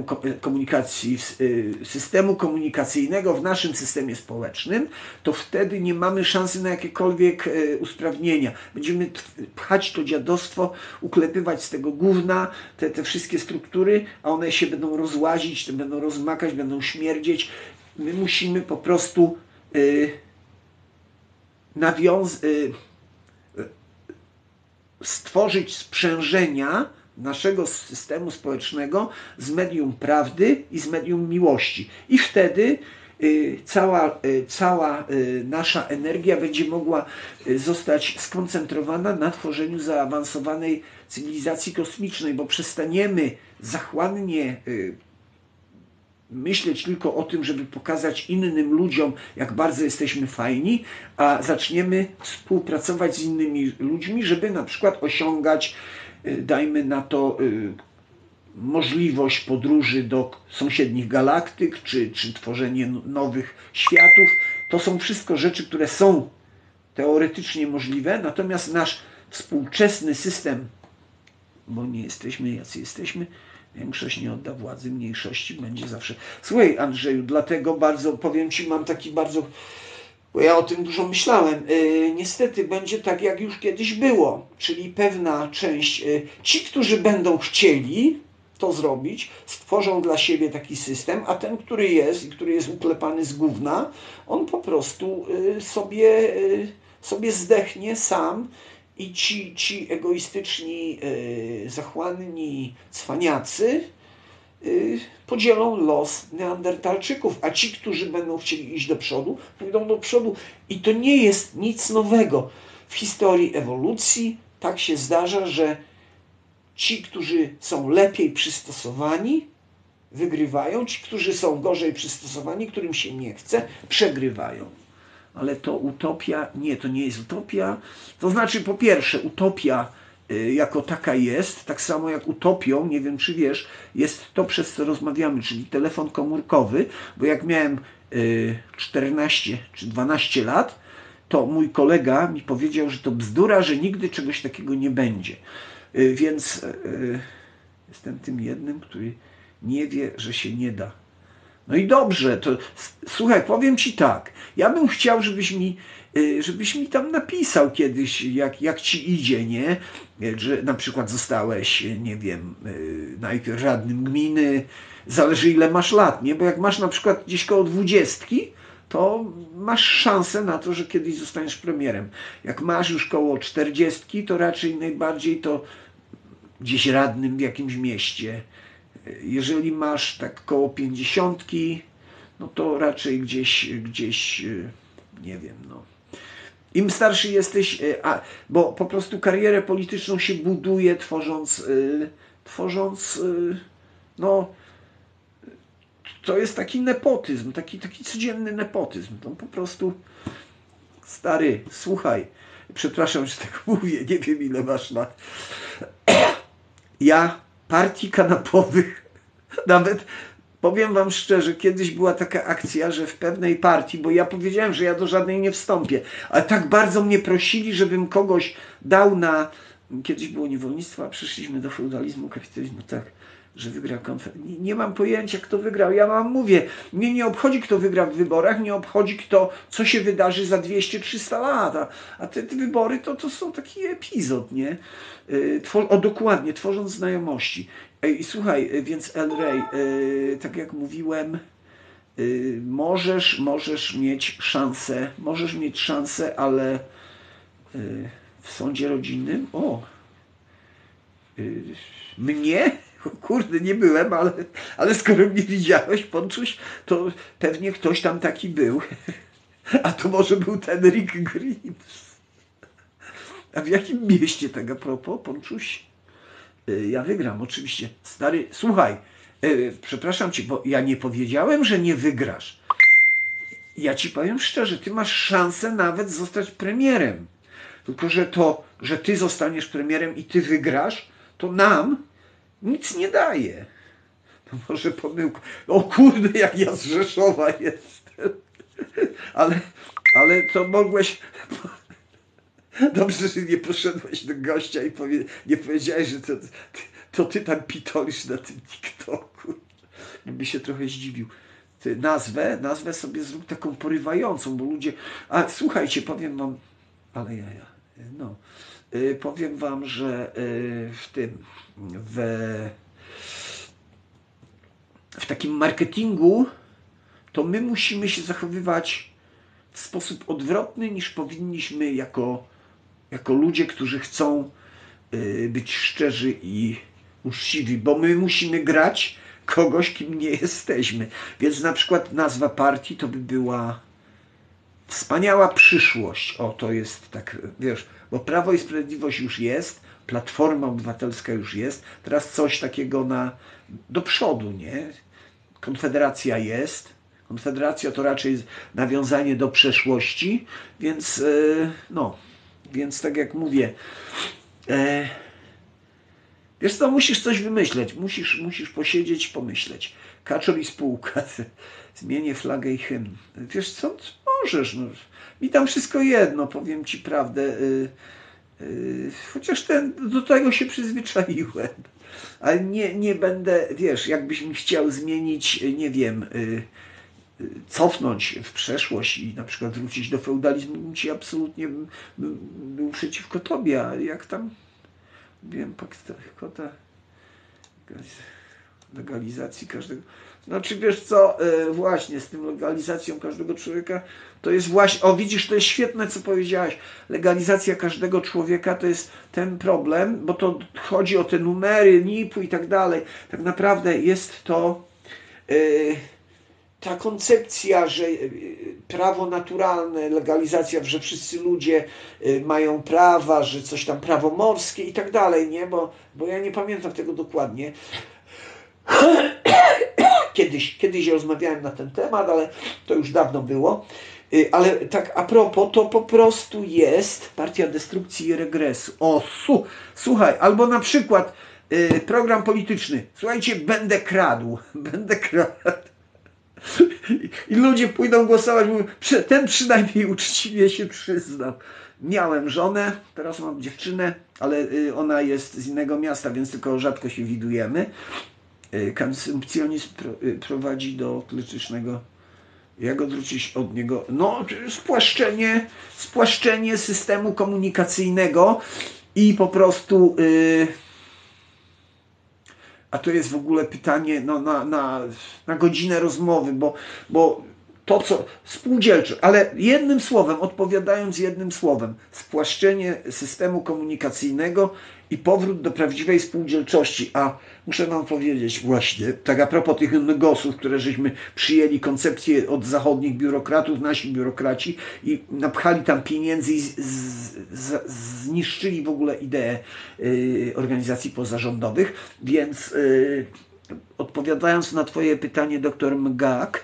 Speaker 1: systemu komunikacyjnego w naszym systemie społecznym, to wtedy nie mamy szansy na jakiekolwiek usprawnienia. Będziemy pchać to dziadostwo, uklepywać z tego gówna te wszystkie struktury, a one się będą rozłazić, będą rozmakać, będą śmierdzieć. My musimy po prostu stworzyć sprzężenia naszego systemu społecznego z medium prawdy i z medium miłości. I wtedy cała nasza energia będzie mogła zostać skoncentrowana na tworzeniu zaawansowanej cywilizacji kosmicznej, bo przestaniemy zachłannie myśleć tylko o tym, żeby pokazać innym ludziom, jak bardzo jesteśmy fajni, a zaczniemy współpracować z innymi ludźmi, żeby na przykład osiągać, dajmy na to, możliwość podróży do sąsiednich galaktyk, czy tworzenie nowych światów. To są wszystko rzeczy, które są teoretycznie możliwe, natomiast nasz współczesny system, bo nie jesteśmy jacy jesteśmy, większość nie odda władzy, mniejszości będzie zawsze. Słuchaj, Andrzeju, dlatego bardzo, powiem Ci, mam taki bardzo, bo ja o tym dużo myślałem, niestety będzie tak, jak już kiedyś było, czyli pewna część, ci, którzy będą chcieli to zrobić, stworzą dla siebie taki system, a ten, który jest uklepany z gówna, on po prostu sobie zdechnie sam i ci egoistyczni, zachłanni cwaniacy podzielą los Neandertalczyków, a ci, którzy będą chcieli iść do przodu, pójdą do przodu. I to nie jest nic nowego. W historii ewolucji tak się zdarza, że ci, którzy są lepiej przystosowani, wygrywają, ci, którzy są gorzej przystosowani, którym się nie chce, przegrywają. Ale to utopia, nie, to nie jest utopia. To znaczy, po pierwsze, utopia jako taka jest, tak samo jak utopią, nie wiem czy wiesz, jest to, przez co rozmawiamy, czyli telefon komórkowy, bo jak miałem 14 czy 12 lat, to mój kolega mi powiedział, że to bzdura, że nigdy czegoś takiego nie będzie. Więc jestem tym jednym, który nie wie, że się nie da. No i dobrze, to słuchaj, powiem Ci tak, ja bym chciał, żebyś mi tam napisał kiedyś, jak Ci idzie, nie? Że na przykład zostałeś, nie wiem, najpierw radnym gminy, zależy ile masz lat, nie? Bo jak masz na przykład gdzieś koło 20, to masz szansę na to, że kiedyś zostaniesz premierem. Jak masz już koło 40, to raczej najbardziej to gdzieś radnym w jakimś mieście. Jeżeli masz tak koło 50, no to raczej gdzieś nie wiem, no. Im starszy jesteś, bo po prostu karierę polityczną się buduje tworząc no, to jest taki nepotyzm, taki codzienny nepotyzm. To po prostu, stary, słuchaj, przepraszam, że tak mówię, nie wiem ile masz lat. Ja partii kanapowych, nawet powiem wam szczerze, kiedyś była taka akcja, że w pewnej partii, bo ja powiedziałem, że ja do żadnej nie wstąpię, ale tak bardzo mnie prosili, żebym kogoś dał na... Kiedyś było niewolnictwo, a przeszliśmy do feudalizmu, kapitalizmu, tak, że wygrał Konfederacja. Nie mam pojęcia, kto wygrał. Ja wam mówię, mnie nie obchodzi, kto wygra w wyborach, nie obchodzi, co się wydarzy za 200-300 lat, a te wybory to są taki epizod, nie? Dokładnie, tworząc znajomości. I słuchaj, więc El Rey, tak jak mówiłem, możesz mieć szansę, ale w sądzie rodzinnym, mnie? Kurde, nie byłem, ale skoro mnie widziałeś, Ponczuś, to pewnie ktoś tam taki był. A to może był ten Rick Grimes. A w jakim mieście tak a propos, Ponczuś? Ja wygram, oczywiście. Stary, słuchaj, przepraszam Cię, bo ja nie powiedziałem, że nie wygrasz. Ja Ci powiem szczerze, Ty masz szansę nawet zostać premierem. Tylko, że Ty zostaniesz premierem i Ty wygrasz, to nam nic nie daje. To może pomyłka. O kurde, jak ja z Rzeszowa jestem. Ale to mogłeś... Dobrze, że nie poszedłeś do gościa i nie powiedziałeś, że to ty tam pitolisz na tym TikToku. By się trochę zdziwił. Ty nazwę sobie zrób taką porywającą, bo ludzie... A słuchajcie, powiem wam... Ale jaja. No. Powiem wam, że w takim marketingu to my musimy się zachowywać w sposób odwrotny niż powinniśmy jako ludzie, którzy chcą być szczerzy i uczciwi, bo my musimy grać kogoś, kim nie jesteśmy. Więc na przykład nazwa partii to by była Wspaniała Przyszłość. O, to jest tak, wiesz, bo Prawo i Sprawiedliwość już jest, Platforma Obywatelska już jest, teraz coś takiego do przodu, nie? Konfederacja jest. Konfederacja to raczej jest nawiązanie do przeszłości, więc więc tak jak mówię, wiesz co, musisz coś wymyśleć, musisz posiedzieć, pomyśleć. Kaczor i spółka, zmienię flagę i hymn. Wiesz co, możesz, no. Mi tam wszystko jedno, powiem ci prawdę, chociaż do tego się przyzwyczaiłem. Ale nie będę, wiesz, jakbyś mi chciał zmienić, nie wiem, cofnąć w przeszłość i na przykład wrócić do feudalizmu, bym ci absolutnie był przeciwko tobie, a jak tam, wiem, kota legalizacji każdego, znaczy wiesz co, właśnie z tym legalizacją każdego człowieka, to jest właśnie, o widzisz, to jest świetne, co powiedziałaś, legalizacja każdego człowieka to jest ten problem, bo to chodzi o te numery, NIP-u i tak dalej, tak naprawdę jest to ta koncepcja, że prawo naturalne, legalizacja, że wszyscy ludzie mają prawa, że coś tam prawo morskie i tak dalej, nie? Bo ja nie pamiętam tego dokładnie. Kiedyś rozmawiałem na ten temat, ale to już dawno było. Ale tak a propos, to po prostu jest partia destrukcji i regresu. O, słuchaj, albo na przykład program polityczny. Słuchajcie, będę kradł. I ludzie pójdą głosować, mówią, ten przynajmniej uczciwie się przyznał. Miałem żonę, teraz mam dziewczynę, ale ona jest z innego miasta, więc tylko rzadko się widujemy. Konsumpcjonizm prowadzi do klerycznego. Jak odwrócić od niego? No, spłaszczenie systemu komunikacyjnego i po prostu... A to jest w ogóle pytanie na godzinę rozmowy, bo to co spółdzielcze, ale jednym słowem, odpowiadając jednym słowem, spłaszczenie systemu komunikacyjnego i powrót do prawdziwej spółdzielczości. A muszę wam powiedzieć właśnie, tak a propos tych negosów, które żeśmy przyjęli koncepcję od zachodnich biurokratów, nasi biurokraci i napchali tam pieniędzy i zniszczyli w ogóle ideę organizacji pozarządowych, więc odpowiadając na twoje pytanie, doktor Mgak,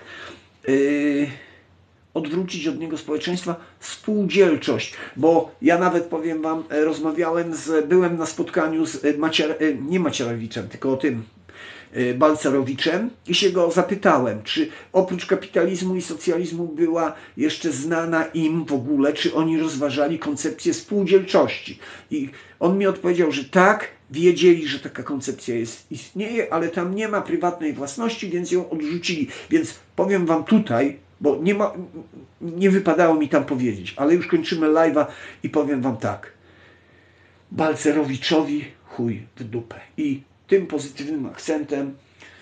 Speaker 1: odwrócić od niego społeczeństwa spółdzielczość, bo ja nawet powiem wam, byłem na spotkaniu z nie Macierewiczem, tylko tym Balcerowiczem i się go zapytałem, czy oprócz kapitalizmu i socjalizmu była jeszcze znana im w ogóle, czy oni rozważali koncepcję spółdzielczości. I on mi odpowiedział, że tak, wiedzieli, że taka koncepcja istnieje, ale tam nie ma prywatnej własności, więc ją odrzucili. Więc powiem wam tutaj, bo nie wypadało mi tam powiedzieć, ale już kończymy live'a i powiem wam tak. Balcerowiczowi chuj w dupę. I tym pozytywnym akcentem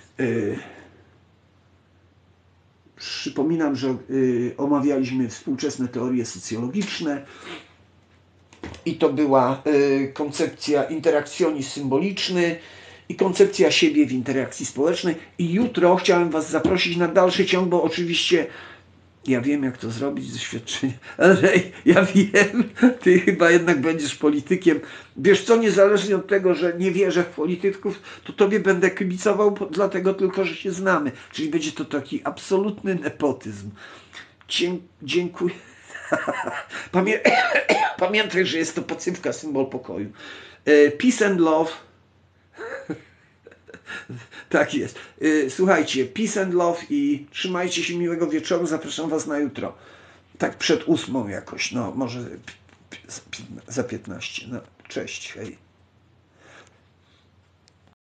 Speaker 1: przypominam, że omawialiśmy współczesne teorie socjologiczne i to była koncepcja interakcjonizm symboliczny i koncepcja siebie w interakcji społecznej. I jutro chciałem was zaprosić na dalszy ciąg, bo oczywiście ja wiem, jak to zrobić z doświadczenia, ale ja wiem, ty chyba jednak będziesz politykiem. Wiesz co, niezależnie od tego, że nie wierzę w polityków, to tobie będę kibicował, dlatego tylko, że się znamy. Czyli będzie to taki absolutny nepotyzm. Dziękuję. Pamiętaj, że jest to pacywka, symbol pokoju. Peace and love. Tak jest. Słuchajcie, peace and love i trzymajcie się, miłego wieczoru. Zapraszam was na jutro. Tak przed 8 jakoś, no może za 15. No, cześć, hej.